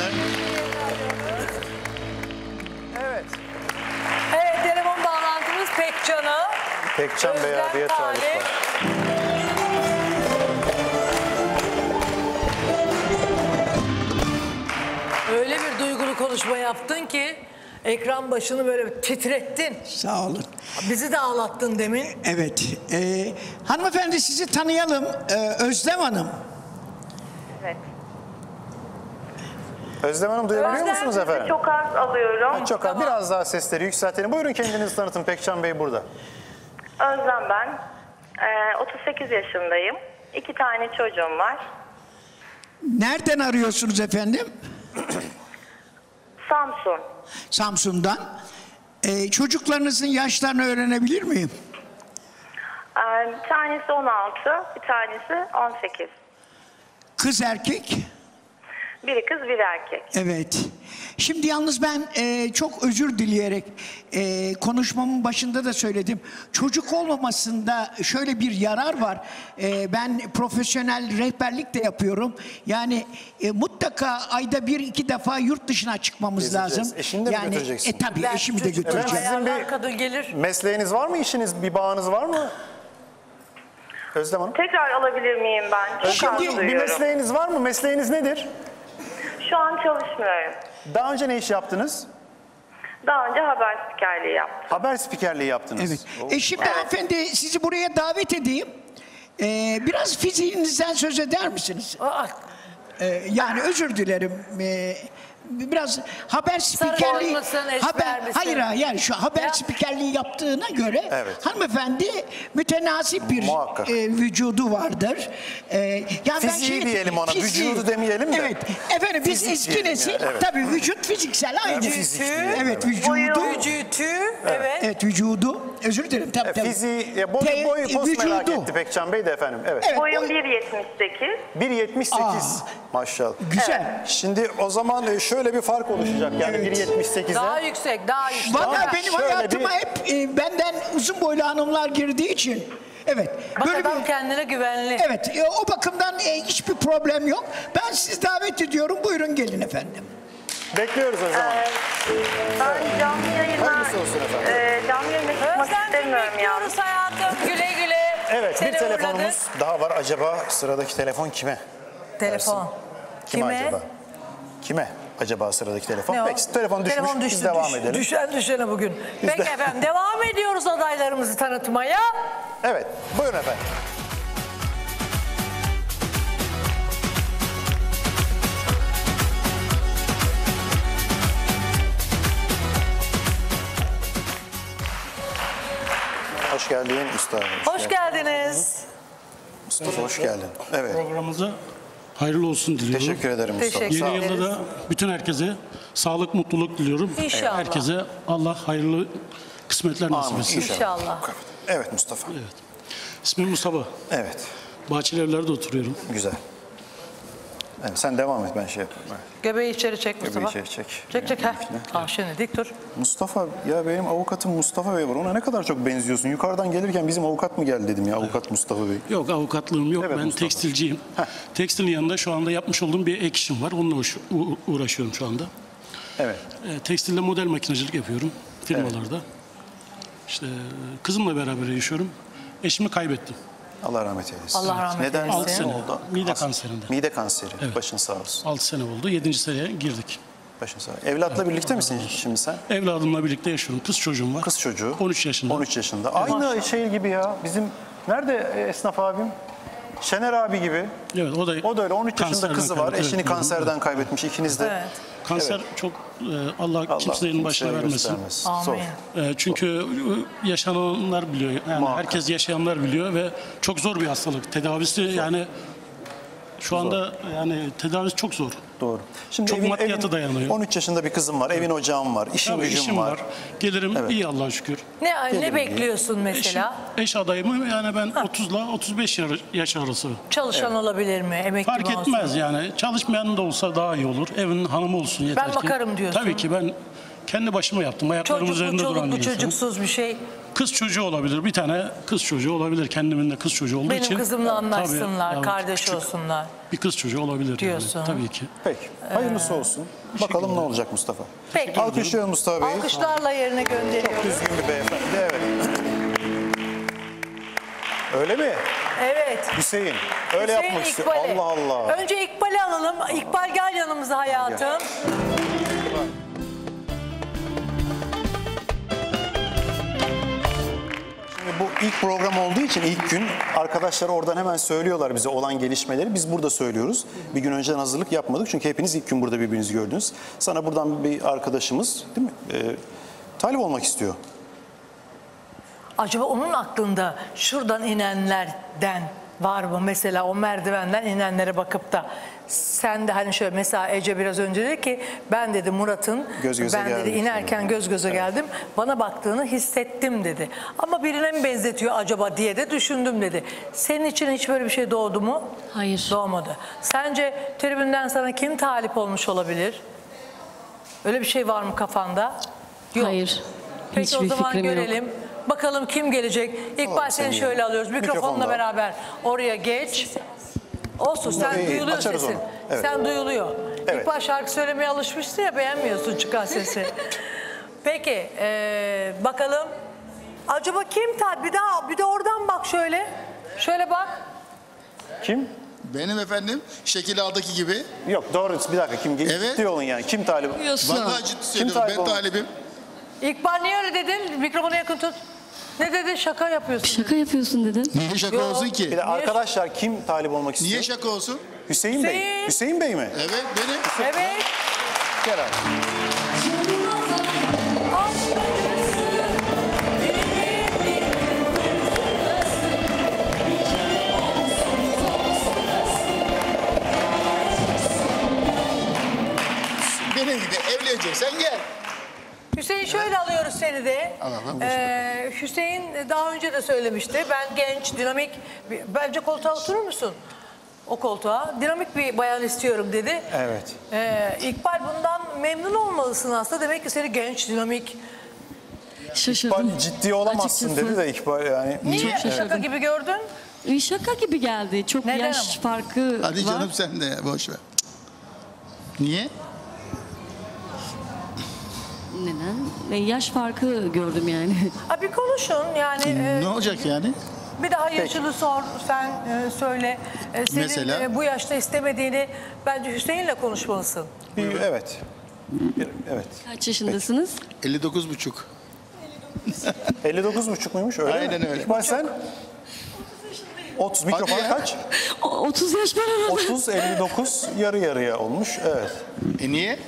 Evet. Evet, telefon bağlantımız Pekcan'a. Pekcan Bey Özlem abiye talip Talip. var. Öyle bir duygulu konuşma yaptın ki ekran başını böyle titrettin. Sağ olun. Bizi de ağlattın demin. Evet. Hanımefendi sizi tanıyalım. Özlem Hanım. Evet. Özlem Hanım duyabiliyor Özlem musunuz sizi efendim? çok az alıyorum. Çok az. Biraz daha sesleri yükseltelim. Buyurun kendinizi tanıtın. Pekcan Bey burada. Özlem ben. 38 yaşındayım. 2 tane çocuğum var. Nereden arıyorsunuz efendim? Samsun. Samsun'dan. Çocuklarınızın yaşlarını öğrenebilir miyim? Bir tanesi 16, bir tanesi 18. Kız erkek? Biri kız, biri erkek. Evet. Şimdi yalnız ben çok özür dileyerek konuşmamın başında da söyledim. Çocuk olmamasında şöyle bir yarar var. Ben profesyonel rehberlik de yapıyorum. Yani mutlaka ayda 1-2 defa yurt dışına çıkmamız Gezeceğiz. lazım. Eşini de mi götüreceksin? Tabii eşimi de götüreceğim. Sizin bir kadın gelir. mesleğiniz var mı? İşiniz, bir bağınız var mı? Özlem Hanım. Tekrar alabilir miyim ben? Çok az Bir duyuyorum. mesleğiniz var mı? Mesleğiniz nedir? Şu an çalışmıyorum. Daha önce ne iş yaptınız? Daha önce haber spikerliği yaptım. Haber spikerliği yaptınız. Evet. Şimdi hanımefendi sizi buraya davet edeyim. Biraz fiziğinizden söz eder misiniz? Yani özür dilerim. biraz haber spikerliği mısın, esmer misin? hayır yani şu haber spikerliği yaptığına göre hanımefendi mütenasip bir vücudu vardır. Yani Fiziği diyelim ona, vücudu demeyelim de. Evet. Efendim biz Fizik eski diyelim nesil yani, evet. tabii vücut fiziksel aynı. Fizik diyelim, Evet vücudu. Evet. Evet vücudu. Özür dilerim tabii. Fiziği, boyu post merak etti Pekcan Bey de efendim. Evet. Boyum 1.78. 1.78 maşallah. Güzel. Şimdi o zaman şöyle bir fark oluşacak yani 1.78'e. Daha yüksek, daha yüksek. Valla benim hayatıma hep benden uzun boylu hanımlar girdiği için. Evet. Bak adam kendine güvenli. Evet. O bakımdan hiçbir problem yok. Ben sizi davet ediyorum. Buyurun gelin efendim. Bekliyoruz o zaman. Ben canlı yayına, Hayırlısı olsun efendim. canlı yayına çıkmak istemiyorum ya. Bekliyoruz hayatım. Güle güle. Evet Seni bir telefonumuz uğurladık. daha var. Acaba sıradaki telefon kime? Telefon. Kime acaba? Kime acaba sıradaki telefon? Ne o? Peki telefon düşmüş. Telefon düştü, Biz devam edelim. Düşene bugün. Peki efendim devam ediyoruz adaylarımızı tanıtmaya. Evet buyurun efendim. Hoş geldin usta. Hoş geldiniz. Mustafa hoş geldin. Evet. Programımıza hayırlı olsun diliyorum. Teşekkür ederim Mustafa. Teşekkür Sağ ol. Yeni yılda da bütün herkese sağlık, mutluluk diliyorum. İnşallah. Herkese Allah hayırlı kısmetler nasip Amin, etsin. İnşallah. Evet Mustafa. Evet. İsmim Mustafa. Evet. Bahçelievler'de oturuyorum. Güzel. Evet, sen devam et ben şey yapayım. Evet. Göbeği içeri çek Mustafa. Göbeği içeri çek. Çek. Ha şimdi dik dur. Mustafa ya benim avukatım Mustafa Bey var. Ona ne kadar çok benziyorsun. Yukarıdan gelirken bizim avukat mı geldi dedim ya avukat Mustafa Bey. Yok avukatlığım yok. Evet, Ben Mustafa. tekstilciyim. Tekstilin yanında şu anda yapmış olduğum bir ek işim var. Onunla uğraşıyorum şu anda. Evet. Tekstilde model makinecilik yapıyorum firmalarda. İşte kızımla beraber yaşıyorum. Eşimi kaybettim. Allah rahmet eylesin. Allah rahmet Neden? eylesin. 6 sene oldu? Mide kanserinde. Mide kanseri. Evet. Başın sağ olsun. 6 sene oldu. 7. seneye girdik. Başın sağ olsun. Evlatla birlikte misin şimdi sen? Evladımla birlikte yaşıyorum. Kız çocuğum var. Kız çocuğu. 13 yaşında. 13 yaşında. Aynı şey gibi ya. Bizim nerede esnaf abim? Şener abi gibi. Evet o da öyle 13 yaşında kanserden kızı var. kaybetmiş. Eşini Evet, kanserden kaybetmiş ikiniz de. Evet. Kanser çok Allah kimsenin başına kimseye vermesin. göstermesin. Amin. Zor. Çünkü yaşananlar biliyor. Yani Muhakkak. herkes yaşayanlar biliyor ve çok zor bir hastalık. Tedavisi yani şu anda yani tedavisi çok zor. Doğru. Şimdi Çok maddiyata dayanıyor. 13 yaşında bir kızım var. Evin ocağım var. İşim Tabii gücüm işim var. var. Gelirim Evet. iyi Allah'a şükür. Ne bekliyorsun mesela? Eş adayımı yani ben 30 ile 35 yaş arası. Çalışan olabilir mi? Emekli Fark mi olsun? etmez yani. Çalışmayan da olsa daha iyi olur. Evin hanımı olsun yeter Ben ki. bakarım diyorsun. Tabii ki ben kendi başıma yaptım. Ayaklarım üzerinde Çocuklu, duran çoluklu, bir insanım. çocuksuz bir şey. Kız çocuğu olabilir. Bir tane kız çocuğu olabilir. Kendimin de kız çocuğu olduğu için. Benim kızımla anlaşsınlar, Tabii, kardeş küçük olsunlar. Bir kız çocuğu olabilir. Diyorsun. Yani. Tabii ki. Peki. Hayırlısı olsun. Bakalım ne olacak Mustafa. Peki. Alkışlıyorum Mustafa Bey'i. Alkışlarla yerine gönderiyoruz. Düzgün bir beyefendi. Evet. Öyle mi? Evet. Hüseyin. Öyle Hüseyin yapmak istiyor. İkbal'i. Allah Allah. Önce İkbal'i alalım. İkbal gel yanımıza hayatım. Şimdi bu ilk program olduğu için ilk gün arkadaşlar oradan hemen söylüyorlar bize olan gelişmeleri. Biz burada söylüyoruz. Bir gün önceden hazırlık yapmadık çünkü hepiniz ilk gün burada birbirinizi gördünüz. Sana buradan bir arkadaşımız değil mi? Talip olmak istiyor. Acaba onun aklında şuradan inenlerden var mı? Mesela o merdivenden inenlere bakıp da sen de hani şöyle mesela Ece biraz önce dedi ki ben dedi Murat'ın Göz göze ben dedi geldik. inerken göz göze geldim bana baktığını hissettim dedi. Ama birine mi benzetiyor acaba diye de düşündüm dedi. Senin için hiç böyle bir şey doğdu mu? Hayır. Doğmadı. Sence tribünden sana kim talip olmuş olabilir? Öyle bir şey var mı kafanda? Yok. Hayır. Peki Hiçbir o zaman fikrim yok. görelim. Bakalım kim gelecek? İkbal seni şöyle alıyoruz. Mikrofonla Mikrofonda. beraber oraya geç. Olsun sen İyi, duyuluyor açarız sesin. onu. Evet. Sen duyuluyor. Evet. İkbal şarkı söylemeye alışmışsın ya beğenmiyorsun çıkan sesi. Peki bakalım. Acaba kim bir de oradan bak şöyle. Şöyle bak. Kim? Benim efendim şekil A'daki gibi. Yok doğru bir dakika kim Evet. ciddi olun yani kim talip? Vallahi ciddi söylüyorum ben talibim. İkbal niye öyle dedin? Mikrofonu yakın tut. Ne dedin? Şaka yapıyorsun. Şaka yapıyorsun dedin. Niye şaka olsun ki? Bir de arkadaşlar kim talip olmak istiyor? Niye şaka olsun? Hüseyin Bey. Hüseyin Bey mi? Evet benim. Evet. Kerem. Benim gibi evleneceksen gel. Hüseyin şöyle alıyoruz seni de. Alalım. Hüseyin daha önce de söylemişti. Ben genç, dinamik, bence koltuğa oturur musun? O koltuğa. Dinamik bir bayan istiyorum dedi. Evet. İkbal bundan memnun olmalısın aslında. Demek ki seni genç, dinamik. Şaşırdım. İkbal ciddi olamazsın Açıkçası. dedi de İkbal yani. Niye? Şaka gibi gördün? Şaka gibi geldi. Çok Neden yaş farkı Hadi var. canım sen de boş ver. Niye? Neden? Yaş farkı gördüm yani. Ha, bir konuşun yani. Ne olacak yani? Bir daha yaşını sor, sen söyle. Senin Mesela? Bu yaşta istemediğini bence Hüseyin'le konuşmalısın. Evet. Evet. Kaç yaşındasınız? 59,5. 59,5 muymuş öyle Aynen mi? öyle. İkbal sen? 30 mikrofon kaç? 30 yaş var arada. 30, 59 yarı yarıya olmuş. Evet. Niye?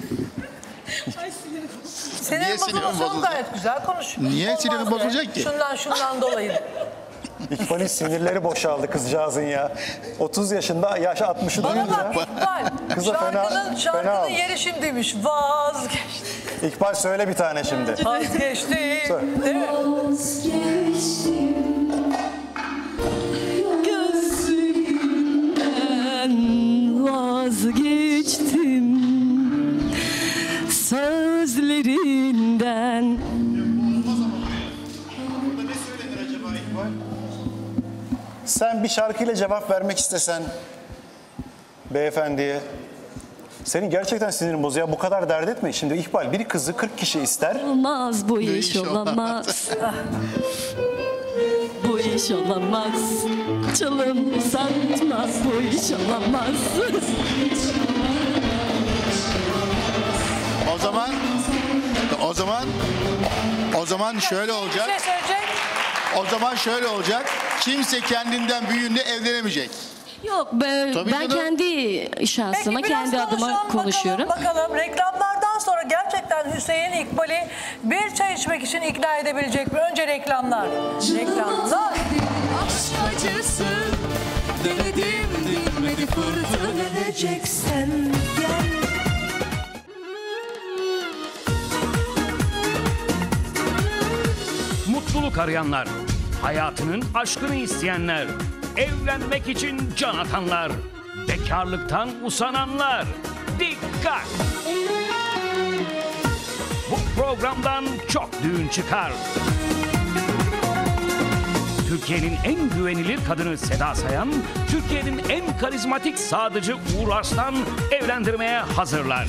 Senin Niye sinirim bozulması bozulacak? gayet güzel konuş. Niye Olmaz sinirim be. bozulacak ki? Şundan dolayı. İkbal'in sinirleri boşaldı kızcağızın ya. 30 yaşında, yaş 60'ı Bana duyunca. bak İkbal. Kıza fena Şarkının aldı. yeri şimdiymiş. Vazgeçtim. İkbal söyle bir tane şimdi. Vazgeçtim. Söyle. Değil mi? Gözlerimden vazgeçtim. Sözlerinden. Sen bir şarkıyla cevap vermek istesen beyefendiye. Senin gerçekten sinirin bozuyor. Bu kadar dert etme. Şimdi İkbal bir kızı 40 kişi ister. Olmaz bu iş olamaz. Bu iş olamaz. Çalım satmaz bu iş olamaz. O zaman şöyle olacak. Bir şey söyleyecek. O zaman şöyle olacak. Kimse kendinden büyüğünle evlenemeyecek. Yok ben Tabii canım. kendi şahsıma, Peki, biraz kendi adıma konuşalım, konuşuyorum. Bakalım reklamlardan sonra gerçekten Hüseyin İkbal'i bir çay içmek için ikna edebilecek mi? Önce reklamlar. Reklamlar. Aşk acısı denedim dinmedi fırtına edeceksen gel. Mutluluk arayanlar, hayatının aşkını isteyenler, evlenmek için can atanlar, bekarlıktan usananlar. Dikkat! Bu programdan çok düğün çıkar. Türkiye'nin en güvenilir kadını Seda Sayan, Türkiye'nin en karizmatik sadıcı Uğur Arslan evlendirmeye hazırlar.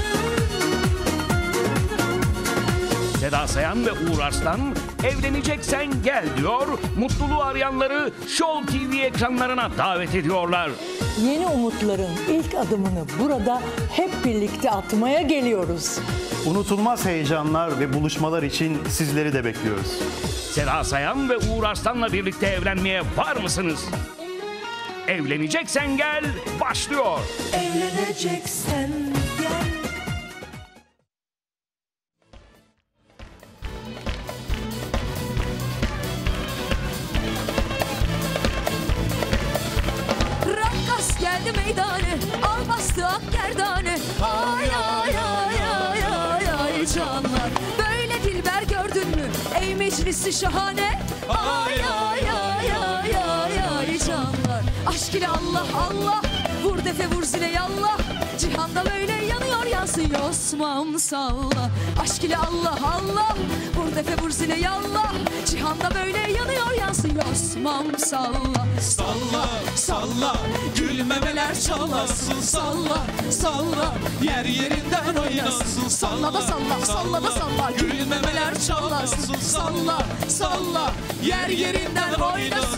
Seda Sayan ve Uğur Arslan evleneceksen gel diyor, mutluluğu arayanları Show TV ekranlarına davet ediyorlar. Yeni umutların ilk adımını burada hep birlikte atmaya geliyoruz. Unutulmaz heyecanlar ve buluşmalar için sizleri de bekliyoruz. Seda Sayan ve Uğur Arslan'la birlikte evlenmeye var mısınız? Evleneceksen gel başlıyor. Evleneceksen gel. Rakkas geldi meydane, al bastı ak gerdane. Ay ay ay ay ay ay canlar. Böyle dilber gördün mü ey meclisi şahane. Ay ay ay ay ay ay canlar. Aşk ile Allah Allah, vur defe vur zile yallah. Cihanda böyle yanıyor yansın yosmam salla. Aşk ile Allah Allah, vur defe vur zile yallah. Cihanda böyle yanıyor yansın yosmam salla. Salla salla gülmemeler çalasın, salla salla yer yerinden oynasın, Salla da salla, salla da salla. gülmemeler çalasın, salla salla yer yerinden oynasın.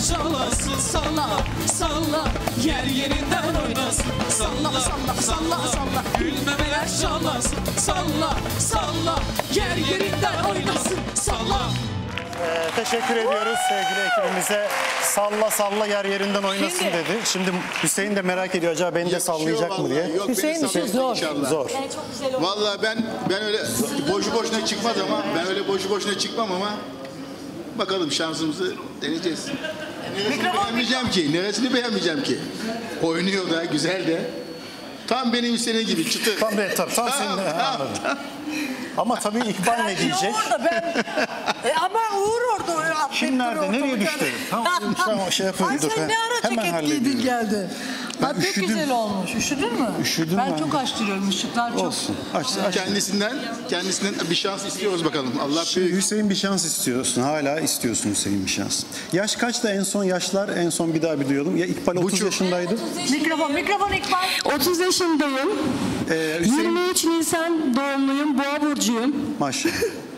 çalasın. Salla salla yer yerinden oynasın. Salla salla salla salla gülmemeler çalasın. Salla salla yer yerinden oynasın. Salla. Teşekkür ediyoruz sevgili ekibimize. Salla salla yer yerinden oynasın dedi. Şimdi Hüseyin de merak ediyor acaba beni de sallayacak mı diye. Hüseyin için zor. Zor. Vallahi ben öyle boşu boşuna çıkmaz ama ben öyle boşu boşuna çıkmam ama bakalım şansımızı deneyeceğiz. Neresini beğenmeyeceğim ki? Oynuyor da güzel de. Tam benim istediğim gibi çıtır. Tam senin. Ama tabii İkbal ne diyecek? Orada ben ama Uğur orada öyle atlayıp Şimdi nerede? Nereye düştü? Tamam şey yapalım. Ay sen ne ara ceket giydin geldin? Ha, pek güzel olmuş. Üşüdün mü? Üşüdüm ben ben çok de. açtırıyorum. Işıklar çok. Olsun. Kendisinden bir şans istiyoruz bakalım. Allah Şimdi Hüseyin bir şans istiyorsun. Hala istiyorsun Hüseyin bir şans. Yaş kaçta en son yaşlar? En son bir daha bir duyalım. Ya İkbal 30 yaşındaydı. Mikrofon İkbal. 30 yaşındayım. Hüseyin... 23 Nisan doğumluyum. Boğa burcuyum. Maşallah.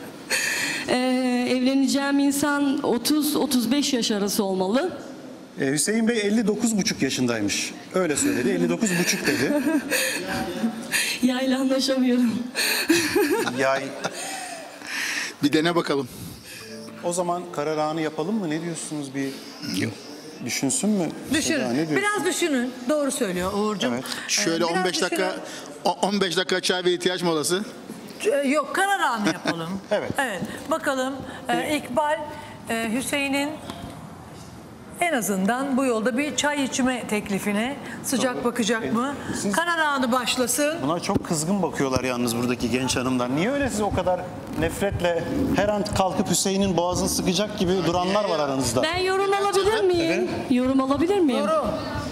Evleneceğim insan 30-35 yaş arası olmalı. Hüseyin Bey 59,5 yaşındaymış. Öyle söyledi. 59,5 dedi. Yayla anlaşamıyorum. Yay. Bir dene bakalım. O zaman karar anı yapalım mı? Ne diyorsunuz? Bir düşünsün mü? Düşünün. Biraz düşünün. Doğru söylüyor Uğurcuğum. Evet. Şöyle 15 dakika çay ve ihtiyaç molası. Yok, karar anı yapalım. Evet. Bakalım İkbal Hüseyin'in en azından bu yolda bir çay içme teklifine sıcak bakacak mı? Karar anı başlasın. Buna çok kızgın bakıyorlar yalnız buradaki genç hanımlar. Niye öyle siz o kadar nefretle her an kalkıp Hüseyin'in boğazını sıkacak gibi duranlar var aranızda? Ben yorum alabilir miyim? Yorum alabilir miyim? Yorum.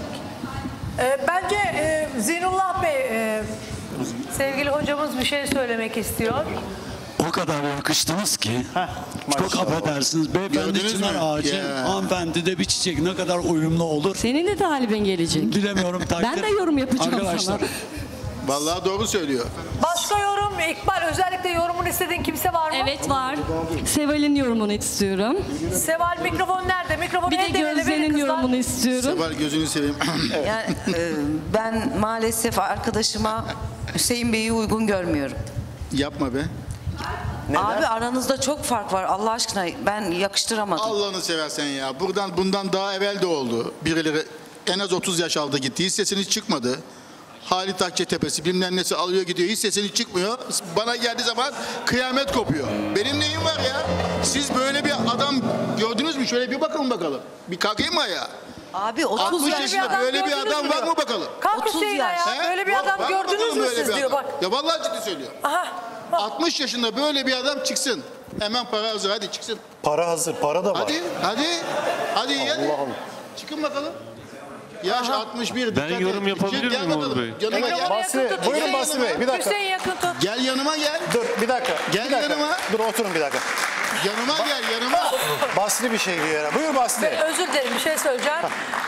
Bence Zinullah Bey, sevgili hocamız bir şey söylemek istiyor. O kadar yakıştınız ki. Çok affedersiniz. Beyefendi çınar ağacı, hanımefendi de bir çiçek ne kadar uyumlu olur. Senin de talibin gelecek. Bilemiyorum takdir. Ben de yorum yapacağım Arkadaşlar. sana. Vallahi doğru söylüyor. Başka yorum İkbal, özellikle yorumunu istediğin kimse var mı? Evet var. Seval'in yorumunu istiyorum. Seval, mikrofon nerede? Mikrofonu Bir de Gözde'nin yorumunu istiyorum. Seval gözünü seveyim. Yani, ben maalesef arkadaşıma Hüseyin Bey'i uygun görmüyorum. Yapma be. Abi aranızda çok fark var Allah aşkına, ben yakıştıramadım. Allah'ını seversen ya. Bundan daha evvel de oldu. Birileri en az 30 yaş aldı gitti. Hiç sesiniz çıkmadı. Halit Akçetepesi bilmem nesi alıyor gidiyor. Hiç sesiniz çıkmıyor. Bana geldiği zaman kıyamet kopuyor. Benim neyim var ya? Siz böyle bir adam gördünüz mü? Şöyle bir bakın bakalım. Bir kalkayım mı ayağa? Abi 30 60 yaş yaşında böyle bir adam var mı bakalım? Kalk Hüseyin ayağa. Böyle bir adam gördünüz mü siz diyor bak. Ya vallahi ciddi söylüyor. Aha. 60 yaşında böyle bir adam çıksın. Hemen para hazır, hadi çıksın. Para hazır, para da var. Hadi ya. Çıkın bakalım. Yaş 61. Ben yorum yapabilir miyim Uğur Bey? Yanıma gel. Buyurun Basri Bey, bir dakika. Hüseyin yakın tut. Gel yanıma gel. Dur bir dakika. Gel yanıma. Dur oturun bir dakika. Yanıma gel, yanıma. Basri bir şey diyor. Buyur Basri. Özür dilerim, bir şey söyleyeceğim.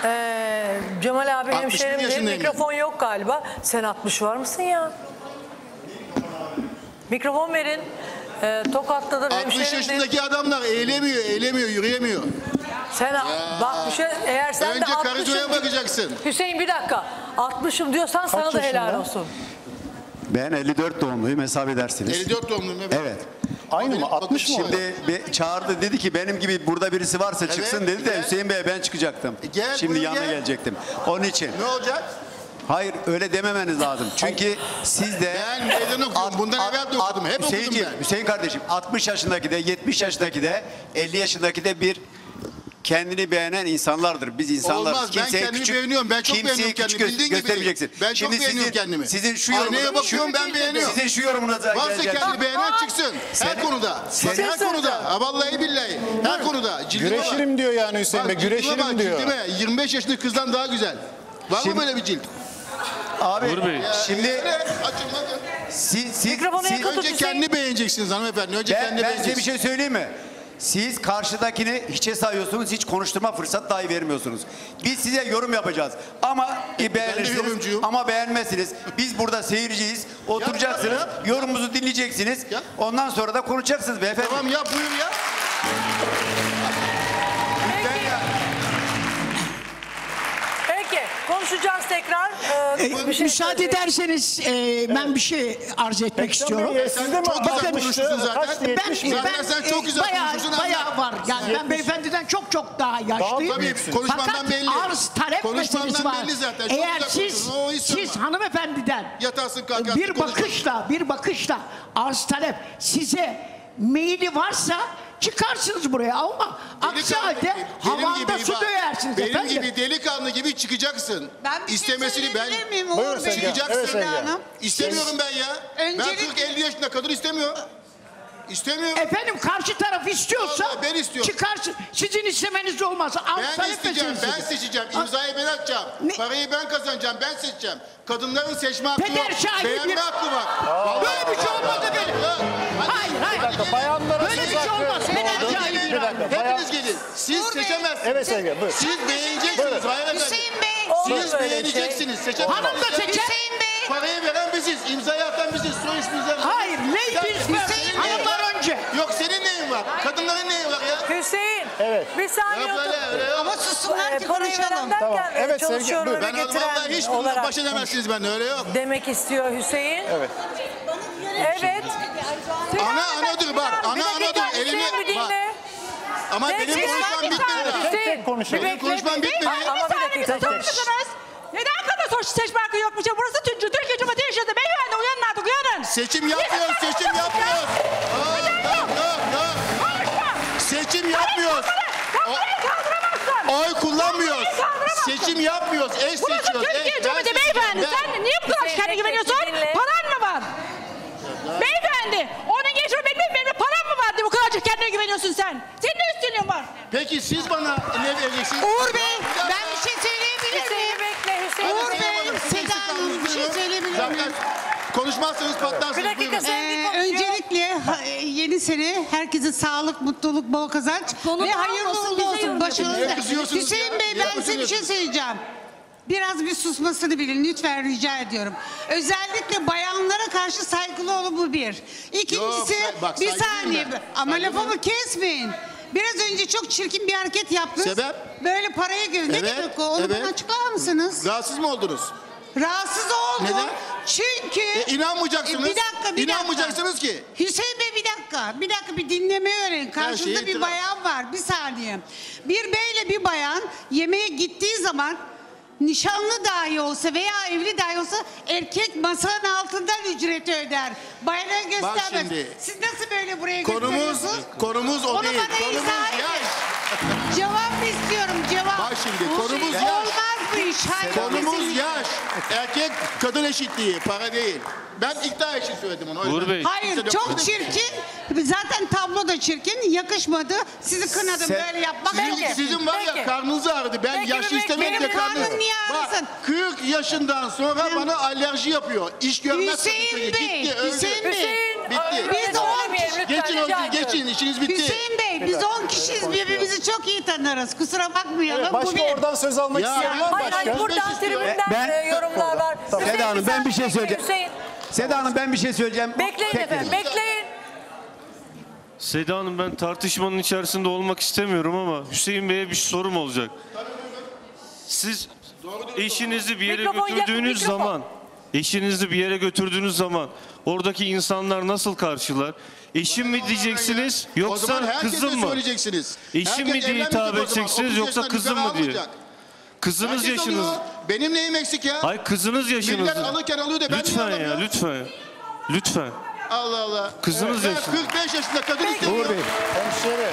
Cemal abi hemşerim değil, mikrofon yok galiba. Sen 60 var mısın ya? Mikrofon verin. Tokat'tadır 60 yaşındaki adamlar eğilemiyor, yürüyemiyor. Sen bak bir şey, eğer sen Önce de 60'ım... karizmaya bakacaksın. Hüseyin bir dakika. 60'ım diyorsan sana da helal olsun. Ben 54 doğumluyum, hesap edersiniz. 54 doğumluyum. Evet. Aynı mı? 60 mı? Şimdi çağırdı, dedi ki benim gibi burada birisi varsa çıksın dedi de Hüseyin Bey'e ben çıkacaktım. Gel, Şimdi buyur, yanına gel. gelecektim. Onun için. Ne olacak? Hayır öyle dememeniz lazım. Çünkü siz de... Ben meydan okuyorum. Bundan evvel de okudum. Hep okudum ben. Hüseyin kardeşim 60 yaşındaki de 70 yaşındaki de 50 yaşındaki de bir kendini beğenen insanlardır. Biz insanlarız. Olmaz. Ben kendimi beğeniyorum. Ben çok beğeniyorum kendimi. Bildiğin göstermeyeceksin. gibi. Ben çok beğeniyorum kendimi. Sizin şu Aynaya bakıyorum, ben beğeniyorum. Sizin şu yorumunuza Varsa geleceğim. kendini beğenen çıksın. Her konuda. Her konuda. Ha, vallahi billahi. Her konuda. Güreşirim diyor yani Hüseyin Bey. Güreşirim diyor. Cildime 25 yaşındaki kızdan daha güzel. Var mı böyle bir cilt? Abi şimdi Açın bakın. siz Önce kendini beğeneceksiniz hanımefendi. Önce kendini ben size beğeneceksiniz. bir şey söyleyeyim mi? Siz karşıdakini hiçe sayıyorsunuz, hiç konuşturma fırsat dahi vermiyorsunuz. Biz size yorum yapacağız ama beğenirsiniz ama beğenmezsiniz. Biz burada seyirciyiz, oturacaksınız, yorumumuzu dinleyeceksiniz. Ondan sonra da konuşacaksınız beyefendi. Tamam yap, buyur ya. konuşacağız tekrar. Bir şey Müsaade söyleyeyim. ederseniz ben bir şey arz etmek istiyorum. Siz de mi çok konuştun zaten? Ben sen çok güzel konuşuyorsun. bayağı var. Yani ben beyefendiden çok daha yaşlıyım. Tabii, konuşmandan Fakat belli. arz talep Konuşmandan meselesi var. belli zaten. Çok Eğer güzel siz hanımefendiden yatarsın kalkarsın. bir bakışla arz talep size meyili varsa çıkarsınız buraya ama aksi halde havanda su döyersiniz benim efendim. gibi delikanlı gibi çıkacaksın. Ben bir İstemesini şey ben söyleyebilir miyim Uğur Bey? çıkacaksın. Evet, Seda Hanım. İstemiyorum ben ya. Öncelik- Ben 40-50 yaşında kadın istemiyor. İstemiyorum. Efendim karşı taraf istiyorsa Vallahi ben istiyorum. çıkarsın. Sizin istemeniz olmaz. Ben isteyeceğim, ben seçeceğim. İmzayı ben atacağım. Parayı ben kazanacağım, ben seçeceğim. Kadınların seçme hakkı Peder yok. şahibi Beğenme bir- hakkı var. Böyle bir şey olmadı benim. Hayır. Bir dakika, bayanlara Böyle bir söz şey hakkı olmaz. ne Peder oldu? şahibi Bir dakika, bir- hepiniz gelin. Siz seçemezsiniz. Evet Sevgi, buyur. Siz beğeneceksiniz. Hayır efendim. Hüseyin Bey. Siz beğeneceksiniz. Seçemezsiniz. Hanım da seçer. Hüseyin Bey. Parayı veren biziz, imzayı atan biziz, soy isminizi. Hayır, ladies first, hanımlar önce. Yok senin neyin var? Kadınların neyi var ya? Hüseyin. Evet. Bir saniye Yok otur. öyle, öyle yok. Ama sussunlar ki Parayı konuşalım. verenden Tamam. gelmeye Evet, Sevgi, çalışıyorum buyur. eve Ben getiren vallahi hiç bununla olarak baş edemezsiniz ben öyle yok. demek istiyor Hüseyin. Evet. Evet. Ana dur bak. Ana dur. Elini Hüseyin bir bak. dinle. Ama Tek benim tek konuşmam bir bitmedi saniye. daha. Hüseyin, Tek konuşalım. Benim konuşmam bitmedi. Ama bir dakika. Tek tek. Neden kadar seçme hakkı yokmuş ya? Burası Türkiye Cumhuriyeti yaşadı. Beyefendi uyanın artık uyanın. Seçim yapmıyoruz, seçim yapmıyoruz. Seçim yapmıyoruz. Oy kullanmıyoruz. Seçim yapmıyoruz, eş Burası seçiyoruz. Türkiye Cumhuriyeti beyefendi. Sen niye bu kadar kendine güveniyorsun? Paran mı var? Beyefendi, onun geçimi benim param mı var diye bu kadar kendine güveniyorsun sen? Senin ne üstünlüğün var? Peki siz bana ne vereceksiniz? Uğur Bey, ben bir şey söyleyebilir Hüseyin'i miyim? bekle Hüseyin. Uğur Bey, Seda Hanım bir şey söyleyebilir Zaten miyim? konuşmazsanız patlarsınız. Bir dakika Buyurun. Sevgi konuşuyor. Öncelikle yeni sene herkese sağlık, mutluluk, bol kazanç ve hayırlı uğurlu olsun. Başınızda. Niye kızıyorsunuz Hüseyin ya? Bey Niye ben size bir şey söyleyeceğim. Biraz bir susmasını bilin lütfen rica ediyorum. Özellikle bayanlara karşı saygılı olun bu bir. İkincisi Yok, bak, bir saygılıyım saniye ben. ama Saygılıyım. lafımı kesmeyin. Biraz önce çok çirkin bir hareket yaptınız. Sebep? Böyle paraya göre. Ne Evet, demek o? Onu evet. bana açıklar mısınız? Rahatsız mı oldunuz? Rahatsız oldum. Neden? Çünkü... İnanmayacaksınız. Bir dakika. İnanmayacaksınız ki. Hüseyin Bey bir dakika bir dinlemeyi öğrenin. Karşınızda şeyi bir itiraf. bayan var. Bir saniye. Bir beyle bir bayan yemeğe gittiği zaman nişanlı dahi olsa veya evli dahi olsa erkek masanın altından ücreti öder. Bayana göstermez. şimdi, Siz nasıl böyle buraya Konumuz o Onu değil. bana Konumuz izah edin. yaş. Cevap istiyorum cevap. Bak şimdi konumuz yaş. Olmaz bu iş. Hayır, Konumuz kesinlikle. yaş. Erkek kadın eşitliği, para değil. Ben iddia için söyledim onu. o yüzden. Uğur Bey. Hayır Kimse de- çok çirkin. Zaten tablo da çirkin. Yakışmadı. Sizi kınadım böyle yapmak. Sizin var ya Peki. karnınız ağrıdı. Ben Peki, yaşlı benim istemedim de karnım karnım. niye ağrısın? Bak 40 yaşından sonra bana alerji yapıyor. İş görmez. Hüseyin Bey, Gitti, öldü. Hüseyin Bey. Bitti. Biz 10 kişi. Geçin rica öldü, geçin. İşiniz bitti. Hüseyin Bey biz 10 kişiyiz. Birbirimizi çok iyi tanırız. Kusura bakmayalım. Evet, Bu başka bir. oradan söz almak Ya, isteyen var mı? Hayır hayır Başka? buradan tribünden yorumlar var. Hüseyin, Seda Hanım, bir ben bir şey saniye söyleyeceğim. Hüseyin Seda Hanım ben bir şey söyleyeceğim. bekleyin Tek efendim verin. bekleyin. Seda Hanım ben tartışmanın içerisinde olmak istemiyorum ama Hüseyin Bey'e bir sorum olacak. Siz eşinizi bir yere Mikrofon yakın, götürdüğünüz mikrofon. zaman eşinizi bir yere götürdüğünüz zaman oradaki insanlar nasıl karşılar? Eşim mi diyeceksiniz O zaman yoksa herkese kızım mı? söyleyeceksiniz. Eşim mi Herkes diye evlenmeyecek hitap o zaman. edeceksiniz 30 yoksa yaşından kızım nikah mı diye? almayacak. Kızınız Herkes yaşınız. alıyor. Benim neyim eksik ya? Hayır kızınız yaşınız. Millet alırken alıyor da ben Lütfen niye ya alamıyorum? lütfen. Lütfen. Allah Allah. Kızınız Ben yaşında. 45 yaşında kadın istemiyor. Uğur Bey. Hemşire.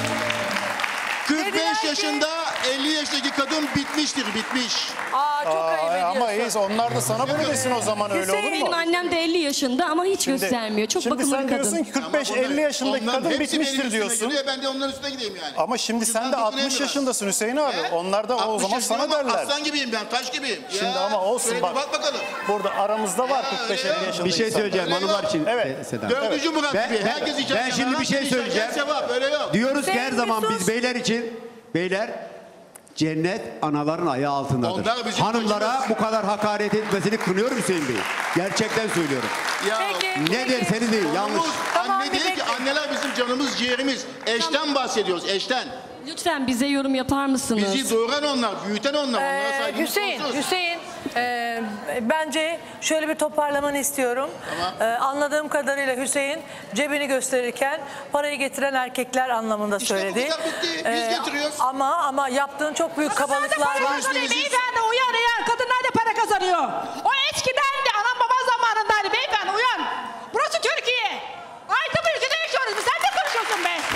45 yaşında 50 yaşındaki kadın bitmiştir, bitmiş. Aa çok ayıp ediyorsun. Ama iyi, onlar da sana bunu desin o zaman, öyle olur mu? Benim annem de 50 yaşında ama hiç göstermiyor. Çok Şimdi bakımlı sen bir kadın. diyorsun ki 45-50 yaşındaki Onların kadın hepsi benim bitmiştir üstüme diyorsun. geliyor, ben de onların üstüne gideyim yani. Ama şimdi sen de Ucundan 60 tutunayım yaşındasın Hüseyin abi. He? Onlar da o 60 zaman yaşındayım sana ama derler. Aslan gibiyim ben, taş gibiyim. Şimdi Ya, ama olsun şöyle bir bak. bak bakalım. Burada aramızda var 45-50 yaşında Bir şey insan. söyleyeceğim Öyle hanımlar yok. için Evet. Seda Hanım. Dördüncü Murat Ben- gibi. ben- Herkes içer. ben şimdi bir şey söyleyeceğim. Sevap, öyle yok. Diyoruz ki her Sevgili zaman sus. biz beyler için, beyler cennet anaların ayağı altındadır. Onlar bizim Hanımlara bacımız. bu kadar hakaret etmesini kınıyorum Hüseyin Bey. Gerçekten söylüyorum. Ya, Peki. Ne derseniz deyin yanlış. konumuz, Tamam, anne bir değil ki bekle. anneler bizim canımız ciğerimiz. Eşten bahsediyoruz, eşten. Lütfen bize yorum yapar mısınız? Bizi doğuran onlar, büyüten onlar. Onlara saygımız sonsuz. Hüseyin, bence şöyle bir toparlamanı istiyorum. Anladığım kadarıyla Hüseyin cebini gösterirken parayı getiren erkekler anlamında söyledi. İşte bu kadar bitti. Biz getiriyoruz. Ama yaptığın çok büyük kabalıklar var. Beyefendi uyan. Kadınlar da para kazanıyor. O eskiden de anam babam zamanındaydı beyefendi uyan. Burası Türkiye. Ayrıca bu ülkede yaşıyoruz. Sen de konuşuyorsun be.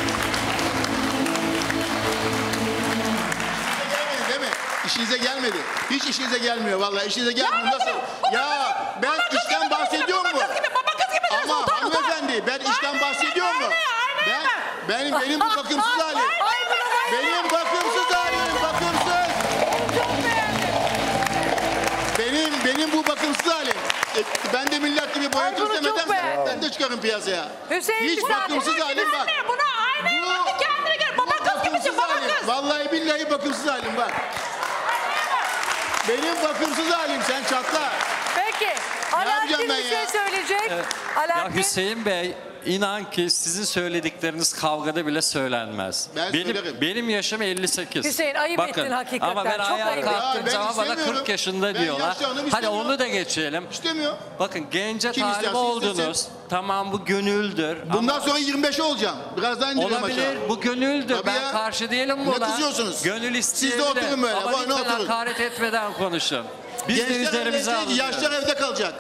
Değil mi? İşinize gelmedi. Hiç işinize gelmiyor vallahi. İşinize gelmiyor. Nasıl? Ya ben işten bahsediyor mu? Baba kız gibi. Ama hanımefendi ben işten bahsediyor mu? Benim bu bakımsız halim. Benim bakımsız halim. Bakımsız. Benim bu bakımsız halim. Ben de millet gibi boyatır demeden ben de çıkarım piyasaya. Hiç bakımsız halim bak. Buna aynaya baktı kendine gel. Baba kız gibisin baba kız. Vallahi billahi bakımsız halim bak. Benim bakımsız halim sen çatla. Peki. Alaaddin bir şey söyleyecek. Ya Hüseyin Bey, inan ki sizin söyledikleriniz kavgada bile söylenmez. Benim yaşım 58. Hüseyin ayıp ettin hakikaten. Ama ben çok ayağa ayıp kalktığım ettin. zaman bana 40 yaşında diyorlar. Hadi onu da geçelim. İstemiyor. Bakın gence Kim talip isterse oldunuz. istesin. Tamam bu gönüldür. Bundan sonra 25 olacağım. Biraz daha indirelim Olabilir. aşağı. Bu gönüldür. Tabii Ben ya. karşı değilim buna. Ne kızıyorsunuz? Gönül isteyebilir. Siz de oturun böyle. Ama Ne lütfen oturun? hakaret etmeden konuşun. Biz de Gençler üzerimize evde değil, alınıyoruz. yaşlar evde kalacak.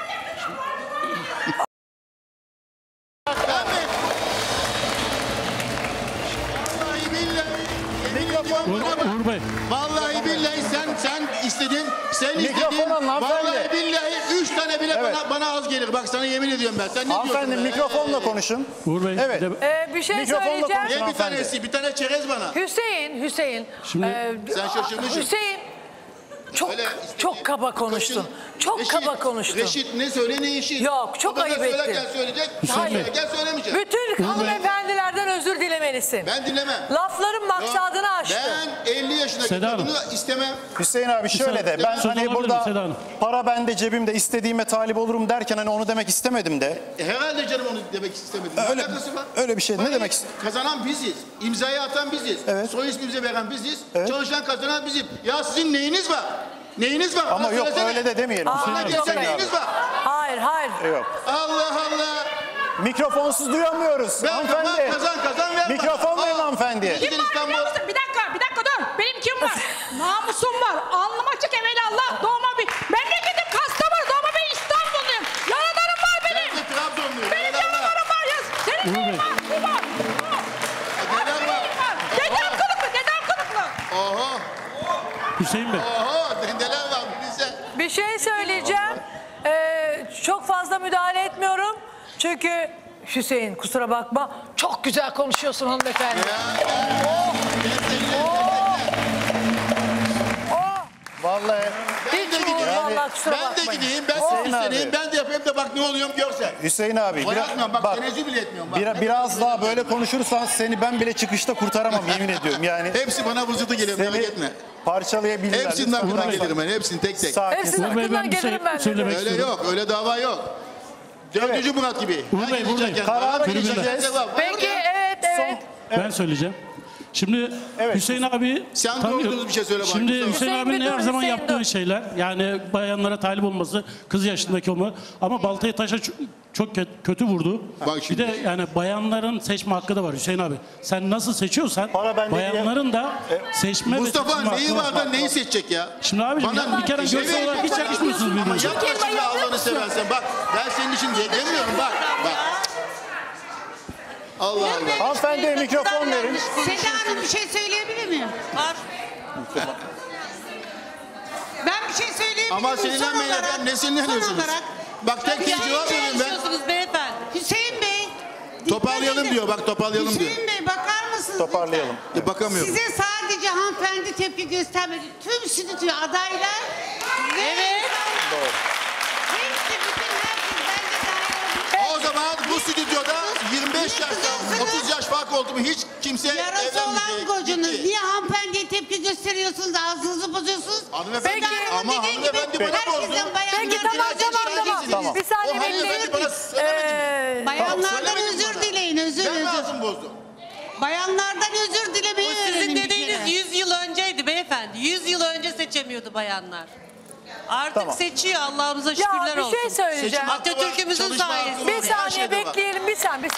Uğur Bey. Vallahi billahi sen istedin. Sen Mikrofon istedin. alın hanımefendi. Vallahi billahi 3 tane bile Evet. bana az gelir. Bak sana yemin ediyorum ben. Sen ne Hanımefendi diyorsun? be? mikrofonla konuşun. Uğur Bey. Evet. Bir şey Mikrofonla söyleyeceğim. konuşun. Ye bir tanesi, bir tane çerez bana. Hüseyin. Şimdi- Sen şaşırmışsın. Hüseyin. Çok kaba konuştun. Çok kaba konuştun. Reşit ne söyle ne işi. Yok çok O da ayıp söylerken ettin. söyleyecek. Hayır. Gel söylemeyecek. Bütün hanımefendilerden özür dilemelisin. Ben dilemem. Lafların maksadını aştı. Ben 50 yaşındaki Seda Hanım. kadını istemem. Hüseyin abi şöyle de ben Söz hani alabilir burada miyim Seda Hanım? para bende cebimde istediğime talip olurum derken hani onu demek istemedim de. Herhalde canım onu demek istemedim. Öyle- Ne alakası var? öyle bir şey. Ne Parayı demek ist- Kazanan biziz. İmzayı atan biziz. Evet. Soy ismimize veren biziz. Evet. Çalışan kazanan bizim. Ya sizin neyiniz var? Neyiniz var? Ama Bana yok söylesene. öyle de demeyelim. Aklına Hüseyin gelsen abi. neyiniz var? Hayır. Yok. Allah Allah. Mikrofonsuz duyamıyoruz Ben hanımefendi. kazan ver. Mikrofon bana. verin hanımefendiye. Gidin Kim var İstanbul. biliyor musun? Bir dakika dur. Benim kim var? Namusum var. Alnım açık evelallah. Doğma bir. Memleketim Kastamonu. Doğma bir İstanbulluyum. Yaralarım var benim. Ben de Trabzonluyum. Benim Evelallah. yaralarım var ya. Senin neyin var? Bu var. Neden var? Dedem kılıklı. Oho. Hüseyin Bey. Oho. Dendeler var bize. Bir şey söyleyeceğim. Çok fazla müdahale etmiyorum. Çünkü Hüseyin kusura bakma çok güzel konuşuyorsun hanımefendi. Vallahi Hiç de gideyim. vallahi kusura Ben de bakmayın. gideyim. Ben Hüseyin size isteyeyim. abi. Ben de yapayım da bak ne oluyorum görsen. Hüseyin abi Bırakmıyorum bak tenezzül bile etmiyorum. Bak. biraz daha böyle konuşursan seni ben bile çıkışta kurtaramam yemin ediyorum yani. Hepsi bana vızıltı geliyor merak etme. Parçalayabilirler. Hepsinden Lütfen hakkından biraz gelirim ben. Hepsini tek tek. sakin. Hepsinin Uğur Bey, hakkından ben bir şey gelirim ben. söylemek Öyle istiyorum. yok. Öyle dava yok. Dördüncü Murat gibi. Uğur Bey, Uğur Bey. Karar Tribünde. vereceğiz. Peki evet. Ben söyleyeceğim. Şimdi Hüseyin abi Sen tanıyor. doğru bir şey söyle bana. Şimdi Mustafa. Hüseyin Hüseyin abinin bir dur, her zaman Hüseyin yaptığı dur. şeyler yani bayanlara talip olması, kız yaşındaki olma ama baltayı taşa çok kötü vurdu. Bak Bir şimdi. de yani bayanların seçme hakkı da var Hüseyin abi. Sen nasıl seçiyorsan Para bende bayanların da seçme ve Mustafa seçme neyi hakkı var da neyi seçecek ya? Şimdi abicim Bana- bir kere görsel Evet, olarak hiç bana- yakışmıyorsunuz Ama birbirinize. yapma şimdi Allah'ını seversen. Bak ben senin için demiyorum bak. Allah Allah. Hanımefendiye mikrofon verin. Seda Hanım bir şey söyleyebilir miyim? Ben bir şey söyleyebilir miyim? Ama seninle Son olarak- ben ne sinirleniyorsunuz? son olarak- Bak tek tek cevap veriyorum ben. beyefendi? Hüseyin Bey. Toparlayalım dikkat diyor edin. bak toparlayalım diyor. Hüseyin Bey bakar mısınız? Toparlayalım. Bakamıyorum. Size sadece hanımefendi tepki göstermedi. Tüm stüdyo adaylar. Evet. Doğru. Hepsi bütün herkes bence dahil oldu. O zaman bu stüdyoda 25 yaştan 30 yaş fark oldu mu hiç kimse Yarası olan evlenmeyecek. kocanız. Gitti. Niye hanımefendiye tepki gösteriyorsunuz? Ağzınızı bozuyorsunuz. Hanımefendi Seda Hanım'ın ama dediği hanımefendi gibi bana herkesin bozdu. bayanlardan Tamam. Bir saniye O hanımefendi bekleyin. bana söylemedi mi? Bayanlardan Söylemedin özür bana. dileyin. Özür Ben mi özür. ağzımı bozdum? Bayanlardan özür dilemeyi öğrenin. seçemiyordu bayanlar. Artık Tamam. seçiyor. Allah'ımıza şükürler Ya olsun. bir şey söyleyeceğim. Atatürk'ümüzün sayesinde. Bir saniye bekleyelim. Bir saniye.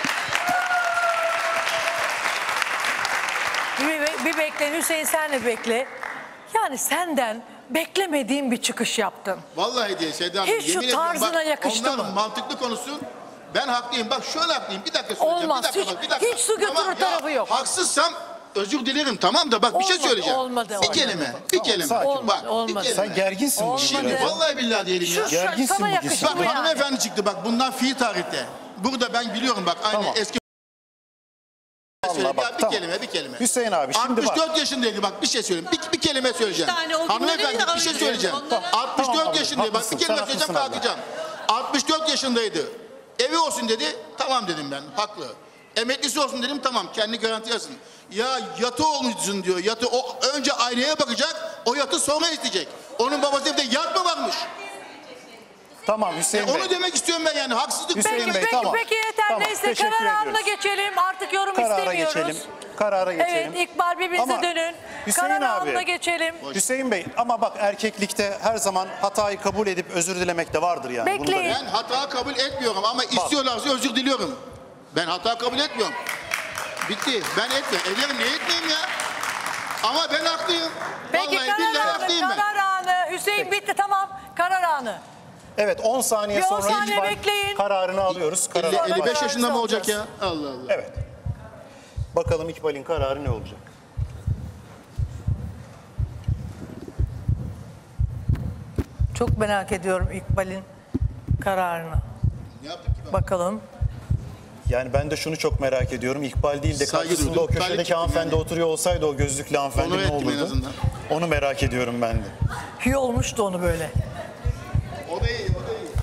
Bir bekleyin. Hüseyin sen de bekle. Yani senden beklemediğim bir çıkış yaptın. Vallahi diye Seda Hanım. Hiç şu yemin ediyorum, tarzına bak, yakıştı onlar mı? mantıklı konuşsun. Ben haklıyım. Bak şöyle haklıyım. Bir dakika söyleyeceğim. Olmaz. Bir dakika, bak, bir dakika. Hiç su götürür ya, tarafı yok. Haksızsam özür dilerim, tamam da bak bir şey Olmadı, söyleyeceğim. olmadı. Bir kelime. Sakin. Bak, olmadı. bir kelime. Sen gerginsin bugün Şimdi biraz. vallahi billahi diyelim ya. Gerginsin sana bugün. yakıştı Bak mı yani? hanımefendi çıktı bak bundan fiil tarihte. Burada ben biliyorum bak aynı Tamam. eski Vallahi bak, bir tamam. kelime bir kelime. Hüseyin abi şimdi bak. 64 yaşındaydı bak bir şey söyleyeyim. Bir kelime söyleyeceğim. Bir tane o Hanımefendi günleri bir şey de söyleyeceğim. alıyoruz. 64 Tamam, yaşındaydı bak haklısın, bir kelime sen söyleyeceğim haklısın kalkacağım. 64 yaşındaydı. Evi olsun dedi. Tamam dedim ben. Haklı. Emeklisi olsun dedim. Tamam. Kendi garanti alsın. Ya yatı olmuşsun diyor. Yatı o önce aynaya bakacak. O yatı sonra isteyecek. Onun babası evde yat mı varmış? Tamam Hüseyin Bey. Onu demek istiyorum ben yani. Haksızlık. Hüseyin Bey, tamam. Peki yeter Tamam, neyse teşekkür karar anına ediyoruz. geçelim. Artık yorum Karara istemiyoruz. geçelim. Karara geçelim. Evet İkbal birbirinize Ama dönün. Hüseyin Karar abi, anına geçelim. Hüseyin Bey ama bak erkeklikte her zaman hatayı kabul edip özür dilemek de vardır yani. Bekleyin. Ben hata kabul etmiyorum ama istiyorlarsa özür diliyorum. Ben hata kabul etmiyorum. Bitti. Ben etmiyorum. Ederim ne etmeyeyim ya? Ama ben haklıyım. Peki Vallahi billahi karar haklıyım anı, ben. karar anı. Hüseyin bitti tamam. Karar anı. Evet 10 saniye Bir 10 sonra saniye İkbal bekleyin. kararını alıyoruz. Kararı 55 yaşında mı olacak ya? Allah Allah. Evet. Bakalım İkbal'in kararı ne olacak? Çok merak ediyorum İkbal'in kararını. Ne yaptık ki ben? Bakalım. Yani ben de şunu çok merak ediyorum. İkbal değil de Saygı karşısında duydum. o köşedeki Talip hanımefendi yani. oturuyor olsaydı o gözlüklü hanımefendi Onur ne ettim en olurdu? azından. Onu merak ediyorum ben de. İyi olmuştu onu böyle. O da iyi, o da iyi.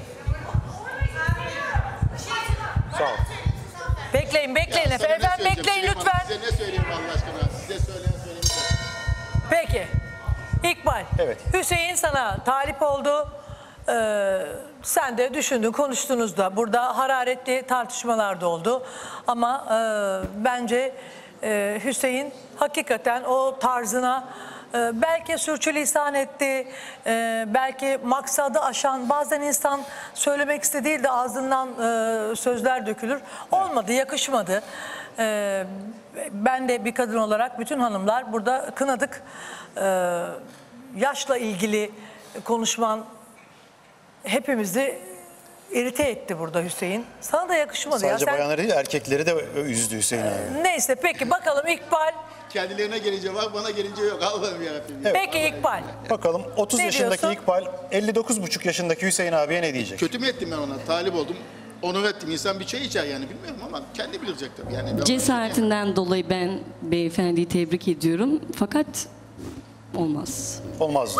Sağ ol. Bekleyin Ya, sana ne efendim söyleyeceğim bekleyin Süleyman? lütfen. Size ne söyleyeyim Allah aşkına? Size söyleyin. Peki. İkbal. Evet. Hüseyin sana talip oldu. Sen de düşündün, konuştunuz da. Burada hararetli tartışmalar da oldu. Ama bence Hüseyin hakikaten o tarzına belki sürçülisan etti. Belki maksadı aşan, bazen insan söylemek istediği de ağzından sözler dökülür. Olmadı, yakışmadı. Ben de bir kadın olarak bütün hanımlar burada kınadık. Yaşla ilgili konuşman hepimizi irite etti burada Hüseyin. Sana da yakışmadı Sadece ya. Sen... bayanları değil erkekleri de üzdü Hüseyin abi. Neyse peki bakalım İkbal. Kendilerine gelince var, bana gelince yok. Allah'ım yarabbim. Peki İkbal. Bakalım 30 Ne yaşındaki diyorsun? İkbal 59,5 yaşındaki Hüseyin abiye ne diyecek? Kötü mü ettim ben ona? Talip oldum. Onur ettim. İnsan bir çay içer yani bilmiyorum ama kendi bilecek tabii. Yani ben- Cesaretinden dolayı ben beyefendiyi tebrik ediyorum. Fakat olmaz. Olmaz.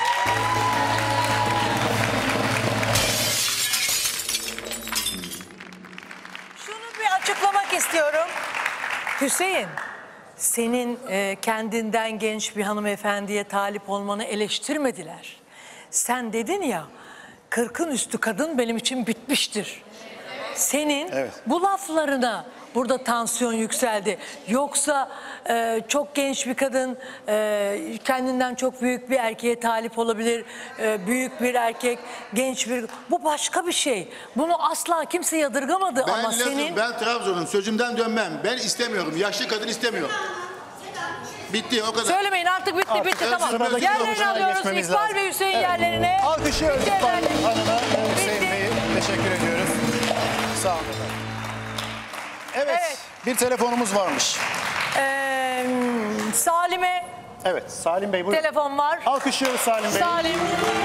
Şunu bir açıklamak istiyorum. Hüseyin, senin kendinden genç bir hanımefendiye talip olmanı eleştirmediler. Sen dedin ya, 40'ın üstü kadın benim için bitmiştir. Senin Evet. bu laflarına burada tansiyon yükseldi. Yoksa çok genç bir kadın kendinden çok büyük bir erkeğe talip olabilir. Büyük bir erkek, genç bir... Bu başka bir şey. Bunu asla kimse yadırgamadı Ben ama biliyorsun, senin... ben Trabzon'um. Sözümden dönmem. Ben istemiyorum. Yaşlı kadın istemiyorum. Bitti o kadar. Söylemeyin artık bitti Artık bitti tamam. sıradaki Yerlerine konuşmaya alıyoruz geçmemiz İkbal lazım. ve Hüseyin Evet. yerlerine. Alkışlıyoruz Bitti İkbal efendim. Hanım'a ve Hüseyin Bitti. Bey'i. Teşekkür ediyoruz. Sağ olun efendim. Evet, bir telefonumuz varmış. Salim'e Evet, Salim Bey buyurun. telefon var. Alkışlıyoruz Salim Bey'i. Salim.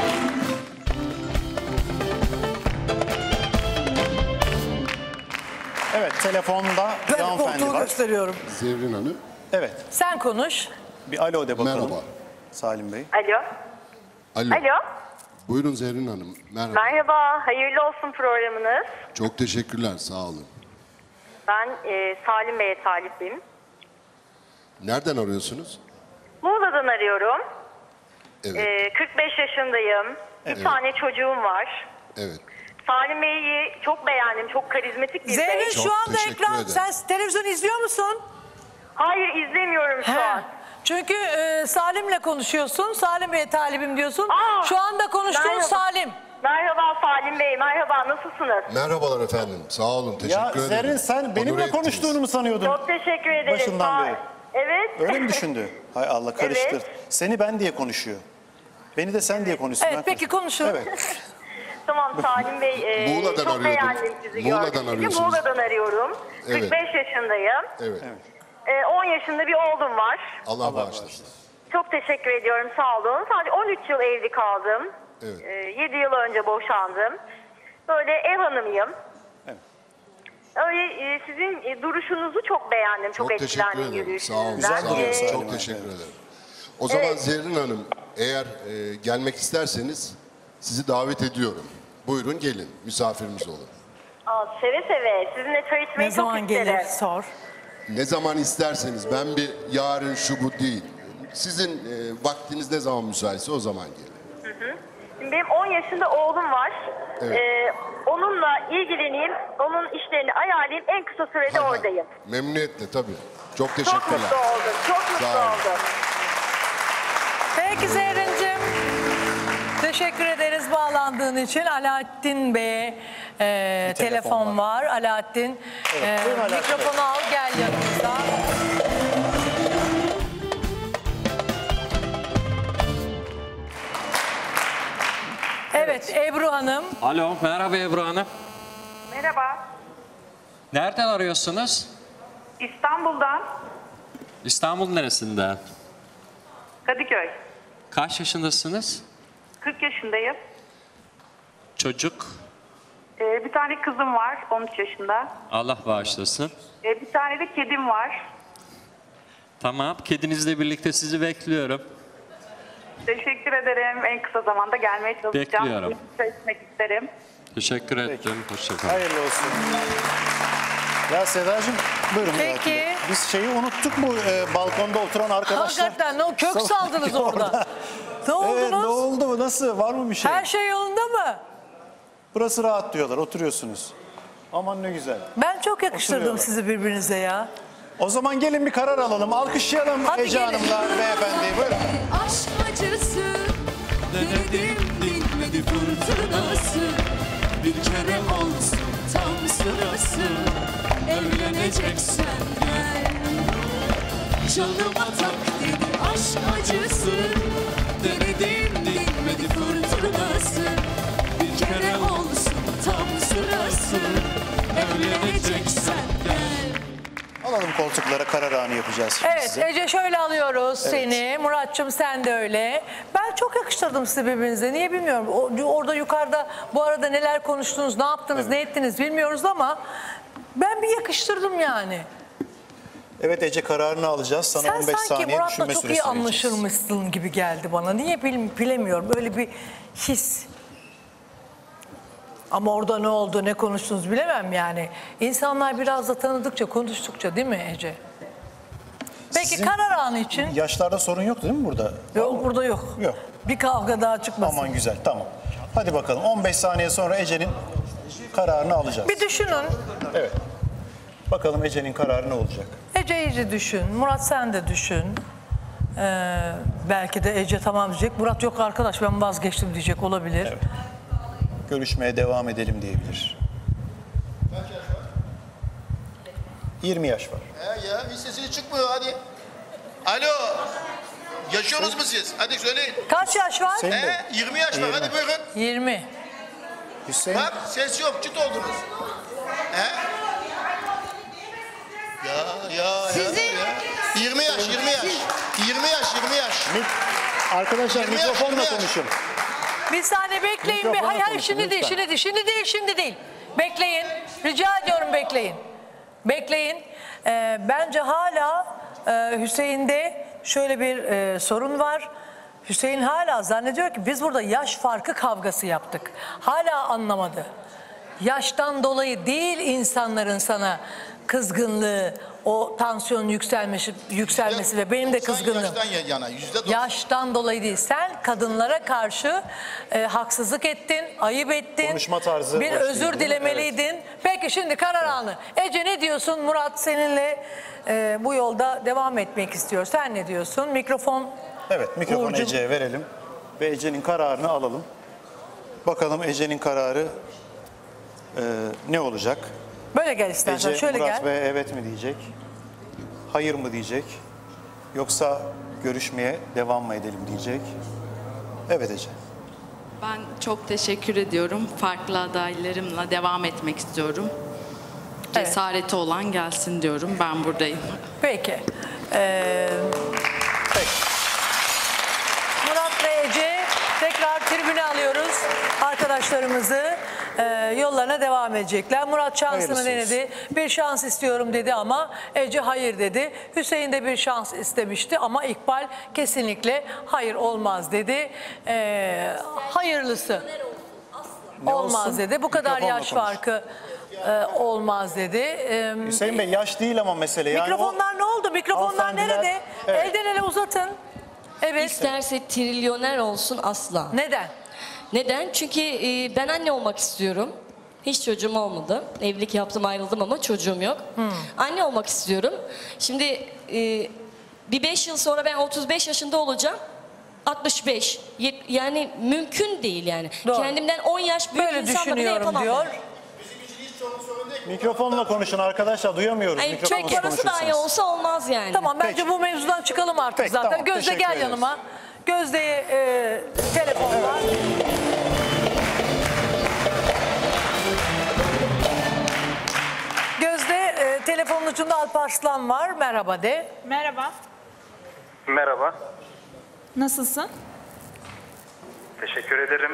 Evet, telefonda bir Ben hanımefendi koltuğu var. gösteriyorum. Zerrin Hanım. Evet, Sen konuş. bir alo de bakalım. Merhaba. Salim Bey. Alo. Alo. Alo. Buyurun Zerrin Hanım. Merhaba. Merhaba. Hayırlı olsun programınız. Çok teşekkürler. Sağ olun. Ben Salim Bey'e talipim. Nereden arıyorsunuz? Muğla'dan arıyorum. Evet. 45 yaşındayım. Evet. Bir tane çocuğum var. Evet. Salim Bey'i çok beğendim. Çok karizmatik bir bey. Zerrin şu anda teşekkür ekran. ederim. Sen televizyon izliyor musun? Hayır izlemiyorum şu an. Çünkü Salim'le konuşuyorsun. Salim Bey'e talibim diyorsun. Şu anda konuştuğun merhaba. Salim. Merhaba Salim Bey, merhaba nasılsınız? Merhabalar efendim. Sağ olun. Teşekkür Ya ederim. Zerrin sen benimle Onur ettiniz. konuştuğunu mu sanıyordun? Çok teşekkür ederim. Başından beri. Evet. Öyle mi düşündü? Hay Allah karıştır. Evet. Seni ben diye konuşuyor. Beni de sen diye konuşsun. Evet peki konuşun. Evet. Tamam Salim Bey, Muğla'dan çok arıyordum. beğendim sizi Muğla'dan gördüm. arıyorsunuz. Muğla'dan arıyorum. Evet. 45 yaşındayım. Evet. 10 yaşında bir oğlum var. Allah bağışlasın. Çok teşekkür ediyorum, sağ olun. Sadece 13 yıl evli kaldım. Evet. 7 yıl önce boşandım. Böyle ev hanımıyım. Evet. Öyle sizin duruşunuzu çok beğendim. Çok Çok teşekkür etkilendim ederim. Sağ olun. yürüyüşünüzden. Sağ olun. Salim Çok Hanım. teşekkür ederim. O zaman Zerrin Hanım eğer gelmek isterseniz sizi davet ediyorum. Buyurun gelin. Misafirimiz olun. Seve seve. Sizinle çay içmeyi Ne çok zaman isterim. gelir sor. Ne zaman isterseniz. Ben bir yarın şu bu değil. Sizin vaktiniz ne zaman müsaitse o zaman gelin. Şimdi benim 10 yaşında oğlum var. Evet. Onunla ilgileneyim, onun işlerini ayarlayayım. En kısa sürede oradayım. Memnuniyetle tabii. Çok Çok teşekkürler. mutlu oldum. Çok mutlu Sağ olun. oldum. Peki Zerrin'cim. Teşekkür ederiz bağlandığın için. Alaaddin Bey'e telefon var. Alaaddin, buyurun Alaaddin mikrofonu al gel yanımıza. Evet Ebru Hanım. Alo, merhaba Ebru Hanım. Merhaba. Nereden arıyorsunuz? İstanbul'dan İstanbul neresinden? Kadıköy. Kaç yaşındasınız? 40 yaşındayım. Çocuk. Bir tane kızım var 13 yaşında. Allah bağışlasın. Bir tane de kedim var. Tamam, kedinizle birlikte sizi bekliyorum. Teşekkür ederim. En kısa zamanda gelmeye çalışacağım. Bekliyorum. Çay içmek isterim. Teşekkür ettim. Hoşçakalın. Hayırlı olsun. Ya Sedacığım buyurun. Peki. Bey. Biz şeyi unuttuk mu balkonda oturan arkadaşlar? Hakikaten ne o kök saldınız orada. Ne oldunuz? Evet ne oldu mu? Nasıl? Var mı bir şey? Her şey yolunda mı? Burası rahat diyorlar. Oturuyorsunuz. Aman ne güzel. Ben çok yakıştırdım Oturuyorlar. sizi birbirinize ya. O zaman gelin bir karar alalım. Alkışlayalım Hadi Ece gelin. Hanım'la beyefendiyi. Buyurun. Aşk acısı denedim dinmedi fırtınası. Bir kere olsun tam sırası. Evleneceksen gel. Canıma tak dedi aşk acısı. Denedim dinmedi fırtınası. Bir kere olsun tam sırası. Evleneceksen gel. Alalım koltuklara karar anı yapacağız şimdi Evet size. Ece şöyle alıyoruz Evet. seni. Muratçım sen de öyle. Ben çok yakıştırdım sizi birbirinize. Niye bilmiyorum. Orada yukarıda bu arada neler konuştunuz, ne yaptınız, ne ettiniz bilmiyoruz ama ben bir yakıştırdım yani. Evet Ece kararını alacağız. Sana Sen 15 sanki saniye Murat'la düşünme çok süresi iyi vereceğiz. anlaşılmışsın gibi geldi bana. Niye bilemiyorum. Öyle bir his. Ama orada ne oldu, ne konuştunuz bilemem yani. İnsanlar biraz da tanıdıkça, konuştukça değil mi Ece? Peki Sizin karar anı için? Yaşlarda sorun yoktu değil mi burada? Yok burada yok. Yok. Bir kavga daha çıkmasın. Aman güzel tamam. Hadi bakalım 15 saniye sonra Ece'nin kararını alacağız. Bir düşünün. Evet. Bakalım Ece'nin kararı ne olacak? Ece iyice düşün. Murat sen de düşün. Belki de Ece tamam diyecek. Murat yok arkadaş ben vazgeçtim diyecek olabilir. Evet. Görüşmeye devam edelim diyebilir. Kaç yaş var? 20 yaş var. Ya hiç sesini çıkmıyor hadi. Alo. Yaşıyorsunuz mu siz? Hadi söyleyin. Kaç yaş var? 20 yaş var. Hadi buyurun. 20. Hüseyin. Bak ses yok. Çıt oldunuz. Ya. 20 yaş. 20 yaş. Arkadaşlar 20 yaş, mikrofonla 20 yaş. konuşun. Bir saniye bekleyin. Mikrofonla Hayır konuşun, şimdi değil, lütfen. şimdi değil. Bekleyin. Rica ediyorum bekleyin. Bekleyin. Bence hala Hüseyin'de şöyle bir sorun var. Hüseyin hala zannediyor ki biz burada yaş farkı kavgası yaptık. Hala anlamadı. yaştan dolayı değil insanların sana kızgınlığı, o tansiyon yükselmesi ve benim de kızgınlığım. Yaştan yana, %90. Yaştan dolayı değil. Sen kadınlara karşı haksızlık ettin, ayıp ettin. Konuşma tarzı bir hoş özür değildi. dilemeliydin. Peki şimdi karar anı. Ece ne diyorsun? Murat seninle bu yolda devam etmek istiyor. Sen ne diyorsun? Mikrofon. Evet, mikrofonu Uğurcuğum. Ece'ye verelim ve Ece'nin kararını alalım. Bakalım Ece'nin kararı ne olacak? Böyle gel istersen. Ece, Şöyle Murat gel. Bey evet mi diyecek? Hayır mı diyecek? Yoksa görüşmeye devam mı edelim diyecek? Evet Ece. Ben çok teşekkür ediyorum. Farklı adaylarımla devam etmek istiyorum. Cesareti olan gelsin diyorum. Ben buradayım. Peki. Murat ve Ece tekrar tribüne alıyoruz arkadaşlarımızı. Yollarına devam edecekler. Murat şansını Hayırlısı denedi. Bir şans istiyorum dedi ama Ece hayır dedi. Hüseyin de bir şans istemişti ama İkbal kesinlikle hayır olmaz dedi. Hayırlısı olmaz olsun? dedi. Bu kadar Mikrofonla yaş konuş. farkı olmaz dedi. Hüseyin Bey yaş değil ama mesele. Yani Mikrofonlar ne oldu? Mikrofonlar hanımefendiler- nerede? Evet. Elden ele uzatın. Evet. İsterse trilyoner olsun asla. Neden? Neden? Çünkü ben anne olmak istiyorum. Hiç çocuğum olmadı. Evlilik yaptım, ayrıldım ama çocuğum yok. Anne olmak istiyorum. Şimdi bir 5 yıl sonra ben 35 yaşında olacağım. 65. Yani mümkün değil yani. Doğru. Kendimden 10 yaş büyük Böyle insanla bile düşünüyorum yapamam. diyor. Mikrofonla konuşun arkadaşlar, duyamıyoruz. Hayır, Mikrofonla çok parası dahi konuşursanız. olsa olmaz yani. Tamam bence bu mevzudan çıkalım artık Peki, zaten. tamam, Gözde teşekkür gel ederiz. yanıma. Gözde'ye telefon var. Gözde telefonun ucunda Alparslan var. Merhaba de. Merhaba. Merhaba. Nasılsın? Teşekkür ederim.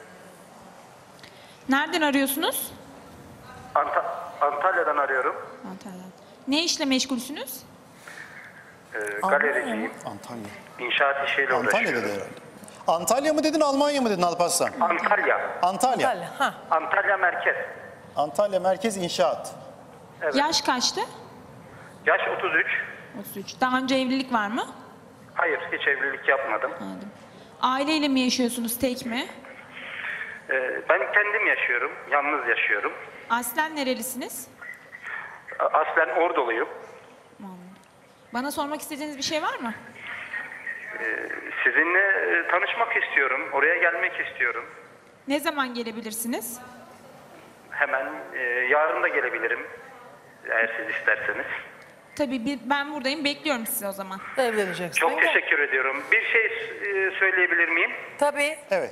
Nereden arıyorsunuz? Antalya'dan arıyorum. Antalya'dan. Ne işle meşgulsünüz? Galericiyim. Antalya. İnşaat işiyle Antalya'da uğraşıyorum. herhalde. Antalya mı dedin, Almanya mı dedin Alparslan? Antalya. Antalya. Antalya merkez. Antalya Merkez İnşaat. Evet. Yaş kaçtı? Yaş 33. 33. Daha önce evlilik var mı? Hayır, hiç evlilik yapmadım. Aileyle mi yaşıyorsunuz, tek mi? Ben kendim yaşıyorum. Yalnız yaşıyorum. Aslen nerelisiniz? Aslen Orduluyum. Bana sormak istediğiniz bir şey var mı? Sizinle tanışmak istiyorum. Oraya gelmek istiyorum. Ne zaman gelebilirsiniz? Hemen yarın da gelebilirim. Eğer siz isterseniz. Tabii ben buradayım, bekliyorum sizi o zaman. Evleneceksin. Çok teşekkür ediyorum. Bir şey söyleyebilir miyim? Tabii. Evet.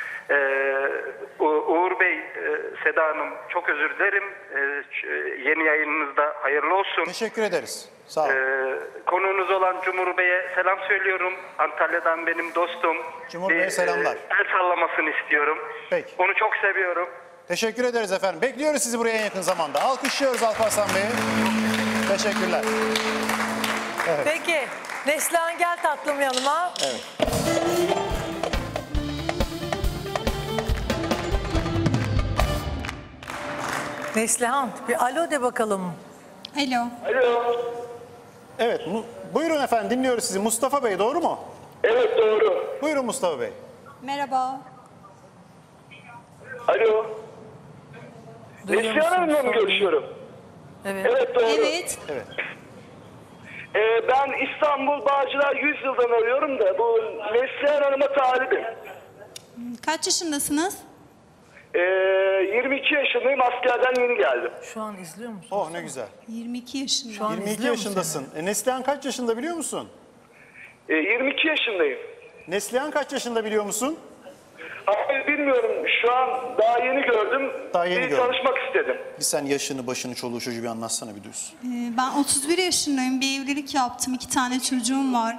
Uğur Bey, Seda Hanım çok özür dilerim. Yeni yayınınızda hayırlı olsun. Teşekkür ederiz. Sağ olun. Konuğunuz olan Cumhur Bey'e selam söylüyorum. Antalya'dan benim dostum. Cumhur Bey'e selamlar. El sallamasını istiyorum. Peki. Onu çok seviyorum. Teşekkür ederiz efendim. Bekliyoruz sizi buraya en yakın zamanda. Alkışlıyoruz Alparslan Bey'i. Teşekkürler. Evet. Peki. Neslihan gel tatlım yanıma. Evet. Neslihan bir alo de bakalım. Alo. Alo. Evet, buyurun efendim, dinliyoruz sizi. Mustafa Bey, doğru mu? Evet, doğru. Buyurun Mustafa Bey. Merhaba. Alo. Neslihan Hanım'la mı görüşüyorum? Evet. Evet, doğru. Evet. Evet. Ben İstanbul Bağcılar 100 yıldan arıyorum da bu Neslihan Hanım'a talibim. Kaç yaşındasınız? 22 yaşındayım, askerden yeni geldim. Şu an izliyor musun? Oh ne güzel. 22 yaşında. Şu an 22 izliyor musun? yaşındasın. Neslihan kaç yaşında biliyor musun? 22 yaşındayım. Neslihan kaç yaşında biliyor musun? Hayır, bilmiyorum. Şu an daha yeni gördüm. Daha yeni gördüm. Tanışmak istedim. Bir sen yaşını, başını, çoluğu, çocuğu bir anlatsana bir düz. Ben 31 yaşındayım. Bir evlilik yaptım. 2 tane çocuğum var.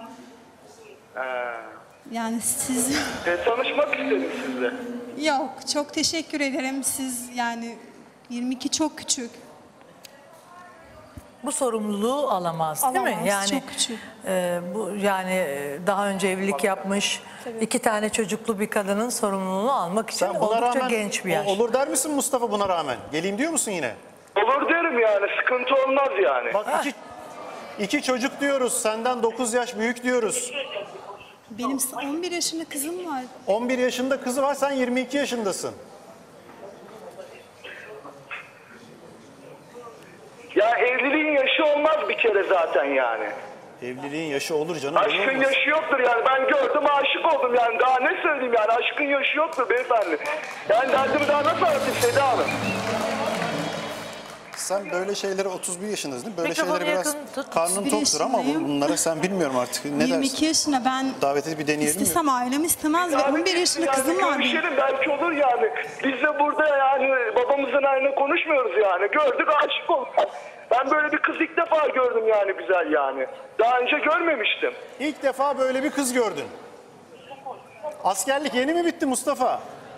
Yani siz... Tanışmak istedim sizle. Yok, çok teşekkür ederim. Siz yani 22 çok küçük. bu sorumluluğu alamaz, değil mi? Alamaz, Yani çok küçük. bu yani daha önce evlilik yapmış, 2 tane çocuklu bir kadının sorumluluğunu almak için Sen buna oldukça rağmen genç bir yaş. olur der misin Mustafa buna rağmen? Geleyim diyor musun yine? Olur derim yani, sıkıntı olmaz yani. Bak iki çocuk diyoruz, senden 9 yaş büyük diyoruz. Benim 11 yaşında kızım var. 11 yaşında kızı var, sen 22 yaşındasın. Ya evliliğin yaşı olmaz bir kere zaten yani. Evliliğin yaşı olur canım. Aşkın yaşı yoktur yani. Ben gördüm, aşık oldum yani. Daha ne söyleyeyim yani, aşkın yaşı yoktur beyefendi. Yani derdimi daha nasıl anlatayım Seda Hanım? Sen böyle şeylere 31 yaşındasın değil mi? Böyle Mikrofonu şeylere biraz yakın tut. karnın 31 toktur ama yaşındayım. bunlara sen bilmiyorum artık. Ne 22 dersin? yaşında ben Davet edip bir deneyelim mi? istesem ailem istemez ve 11 yaşında Yani kızım var benim. görüşelim, belki olur yani. Biz de burada yani babamızın aynı konuşmuyoruz yani. Gördük, aşık olduk. Ben böyle bir kız ilk defa gördüm yani, güzel yani. Daha önce görmemiştim. İlk defa böyle bir kız gördün. Askerlik yeni mi bitti Mustafa?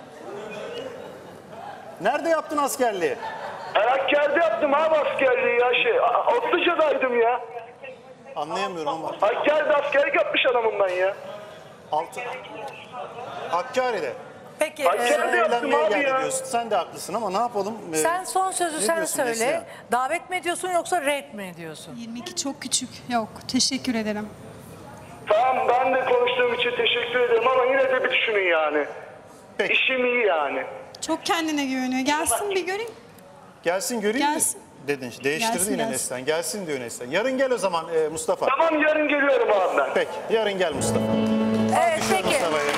Nerede yaptın askerliği? Hakkari'de yaptım abi askerliği ya Otluca'daydım ya. Anlayamıyorum ama. Hakkari'de askerlik yapmış adamım ben ya. Hakkari'de. Peki. Hakkari'de yaptım Eğlenmeye abi geldi ya. diyorsun. Sen de haklısın ama ne yapalım? Sen son sözü Ne sen diyorsun söyle. Neslihan? Davet mi ediyorsun yoksa red mi ediyorsun? 22 çok küçük. Yok, teşekkür ederim. Tamam, ben de konuştuğum için teşekkür ederim ama yine de bir düşünün yani. İşim iyi yani. Çok kendine güveniyor. Gelsin bir göreyim. Gelsin göreyim Gelsin. mi? Dedin. Değiştirdi Gelsin, yine gelsin. Neslihan. Gelsin diyor Neslihan. Yarın gel o zaman Mustafa. Tamam, yarın geliyorum abi ben. Peki yarın gel Mustafa. Evet peki. Mustafa'yı.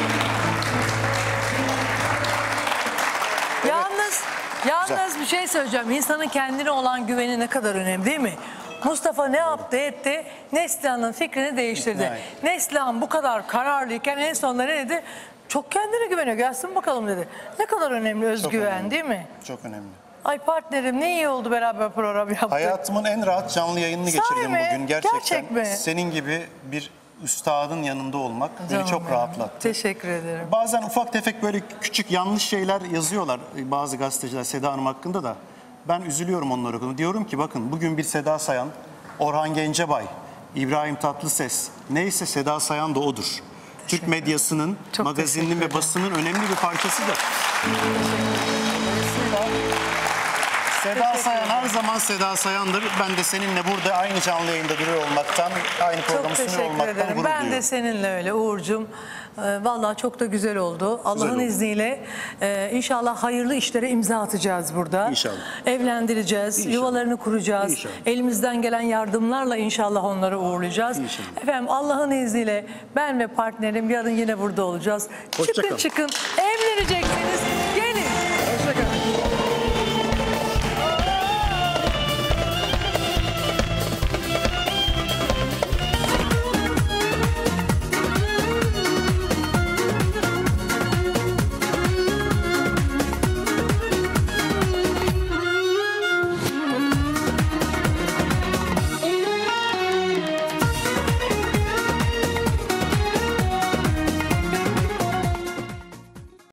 Yalnız bir şey söyleyeceğim. İnsanın kendine olan güveni ne kadar önemli değil mi? Mustafa ne yaptı etti? Neslihan'ın fikrini değiştirdi. Evet. Neslihan bu kadar kararlıyken en sonunda ne dedi? Çok kendine güveniyor. Gelsin bakalım dedi. Ne kadar önemli özgüven önemli. değil mi? Çok önemli. Ay partnerim ne iyi oldu beraber program yaptık. Hayatımın en rahat canlı yayınını Sahi geçirdim mi? bugün. Gerçekten Gerçek mi? senin gibi bir üstadın yanında olmak beni Canım çok benim. rahatlattı. Teşekkür ederim. Bazen ufak tefek böyle küçük yanlış şeyler yazıyorlar bazı gazeteciler Seda Hanım hakkında da. Ben üzülüyorum onları okudum. Diyorum ki bakın bugün bir Seda Sayan, Orhan Gencebay, İbrahim Tatlıses, neyse Seda Sayan da odur. Türk medyasının, Çok magazininin ve basının önemli bir parçasıdır. Seda Sayan her zaman Seda Sayan'dır. Ben de seninle burada aynı canlı yayında duruyor olmaktan, aynı programı Çok sunuyor teşekkür olmaktan ederim. gurur Ben de duyuyorum. seninle öyle Uğur'cum. Vallahi çok da güzel oldu. Allah'ın oldu. izniyle inşallah hayırlı işlere imza atacağız burada. İnşallah. Evlendireceğiz, yuvalarını kuracağız. İnşallah. Elimizden gelen yardımlarla inşallah onları uğurlayacağız. İnşallah. Efendim Allah'ın izniyle ben ve partnerim yarın yine burada olacağız. Hoşça Çıkın kal. çıkın evleneceksiniz.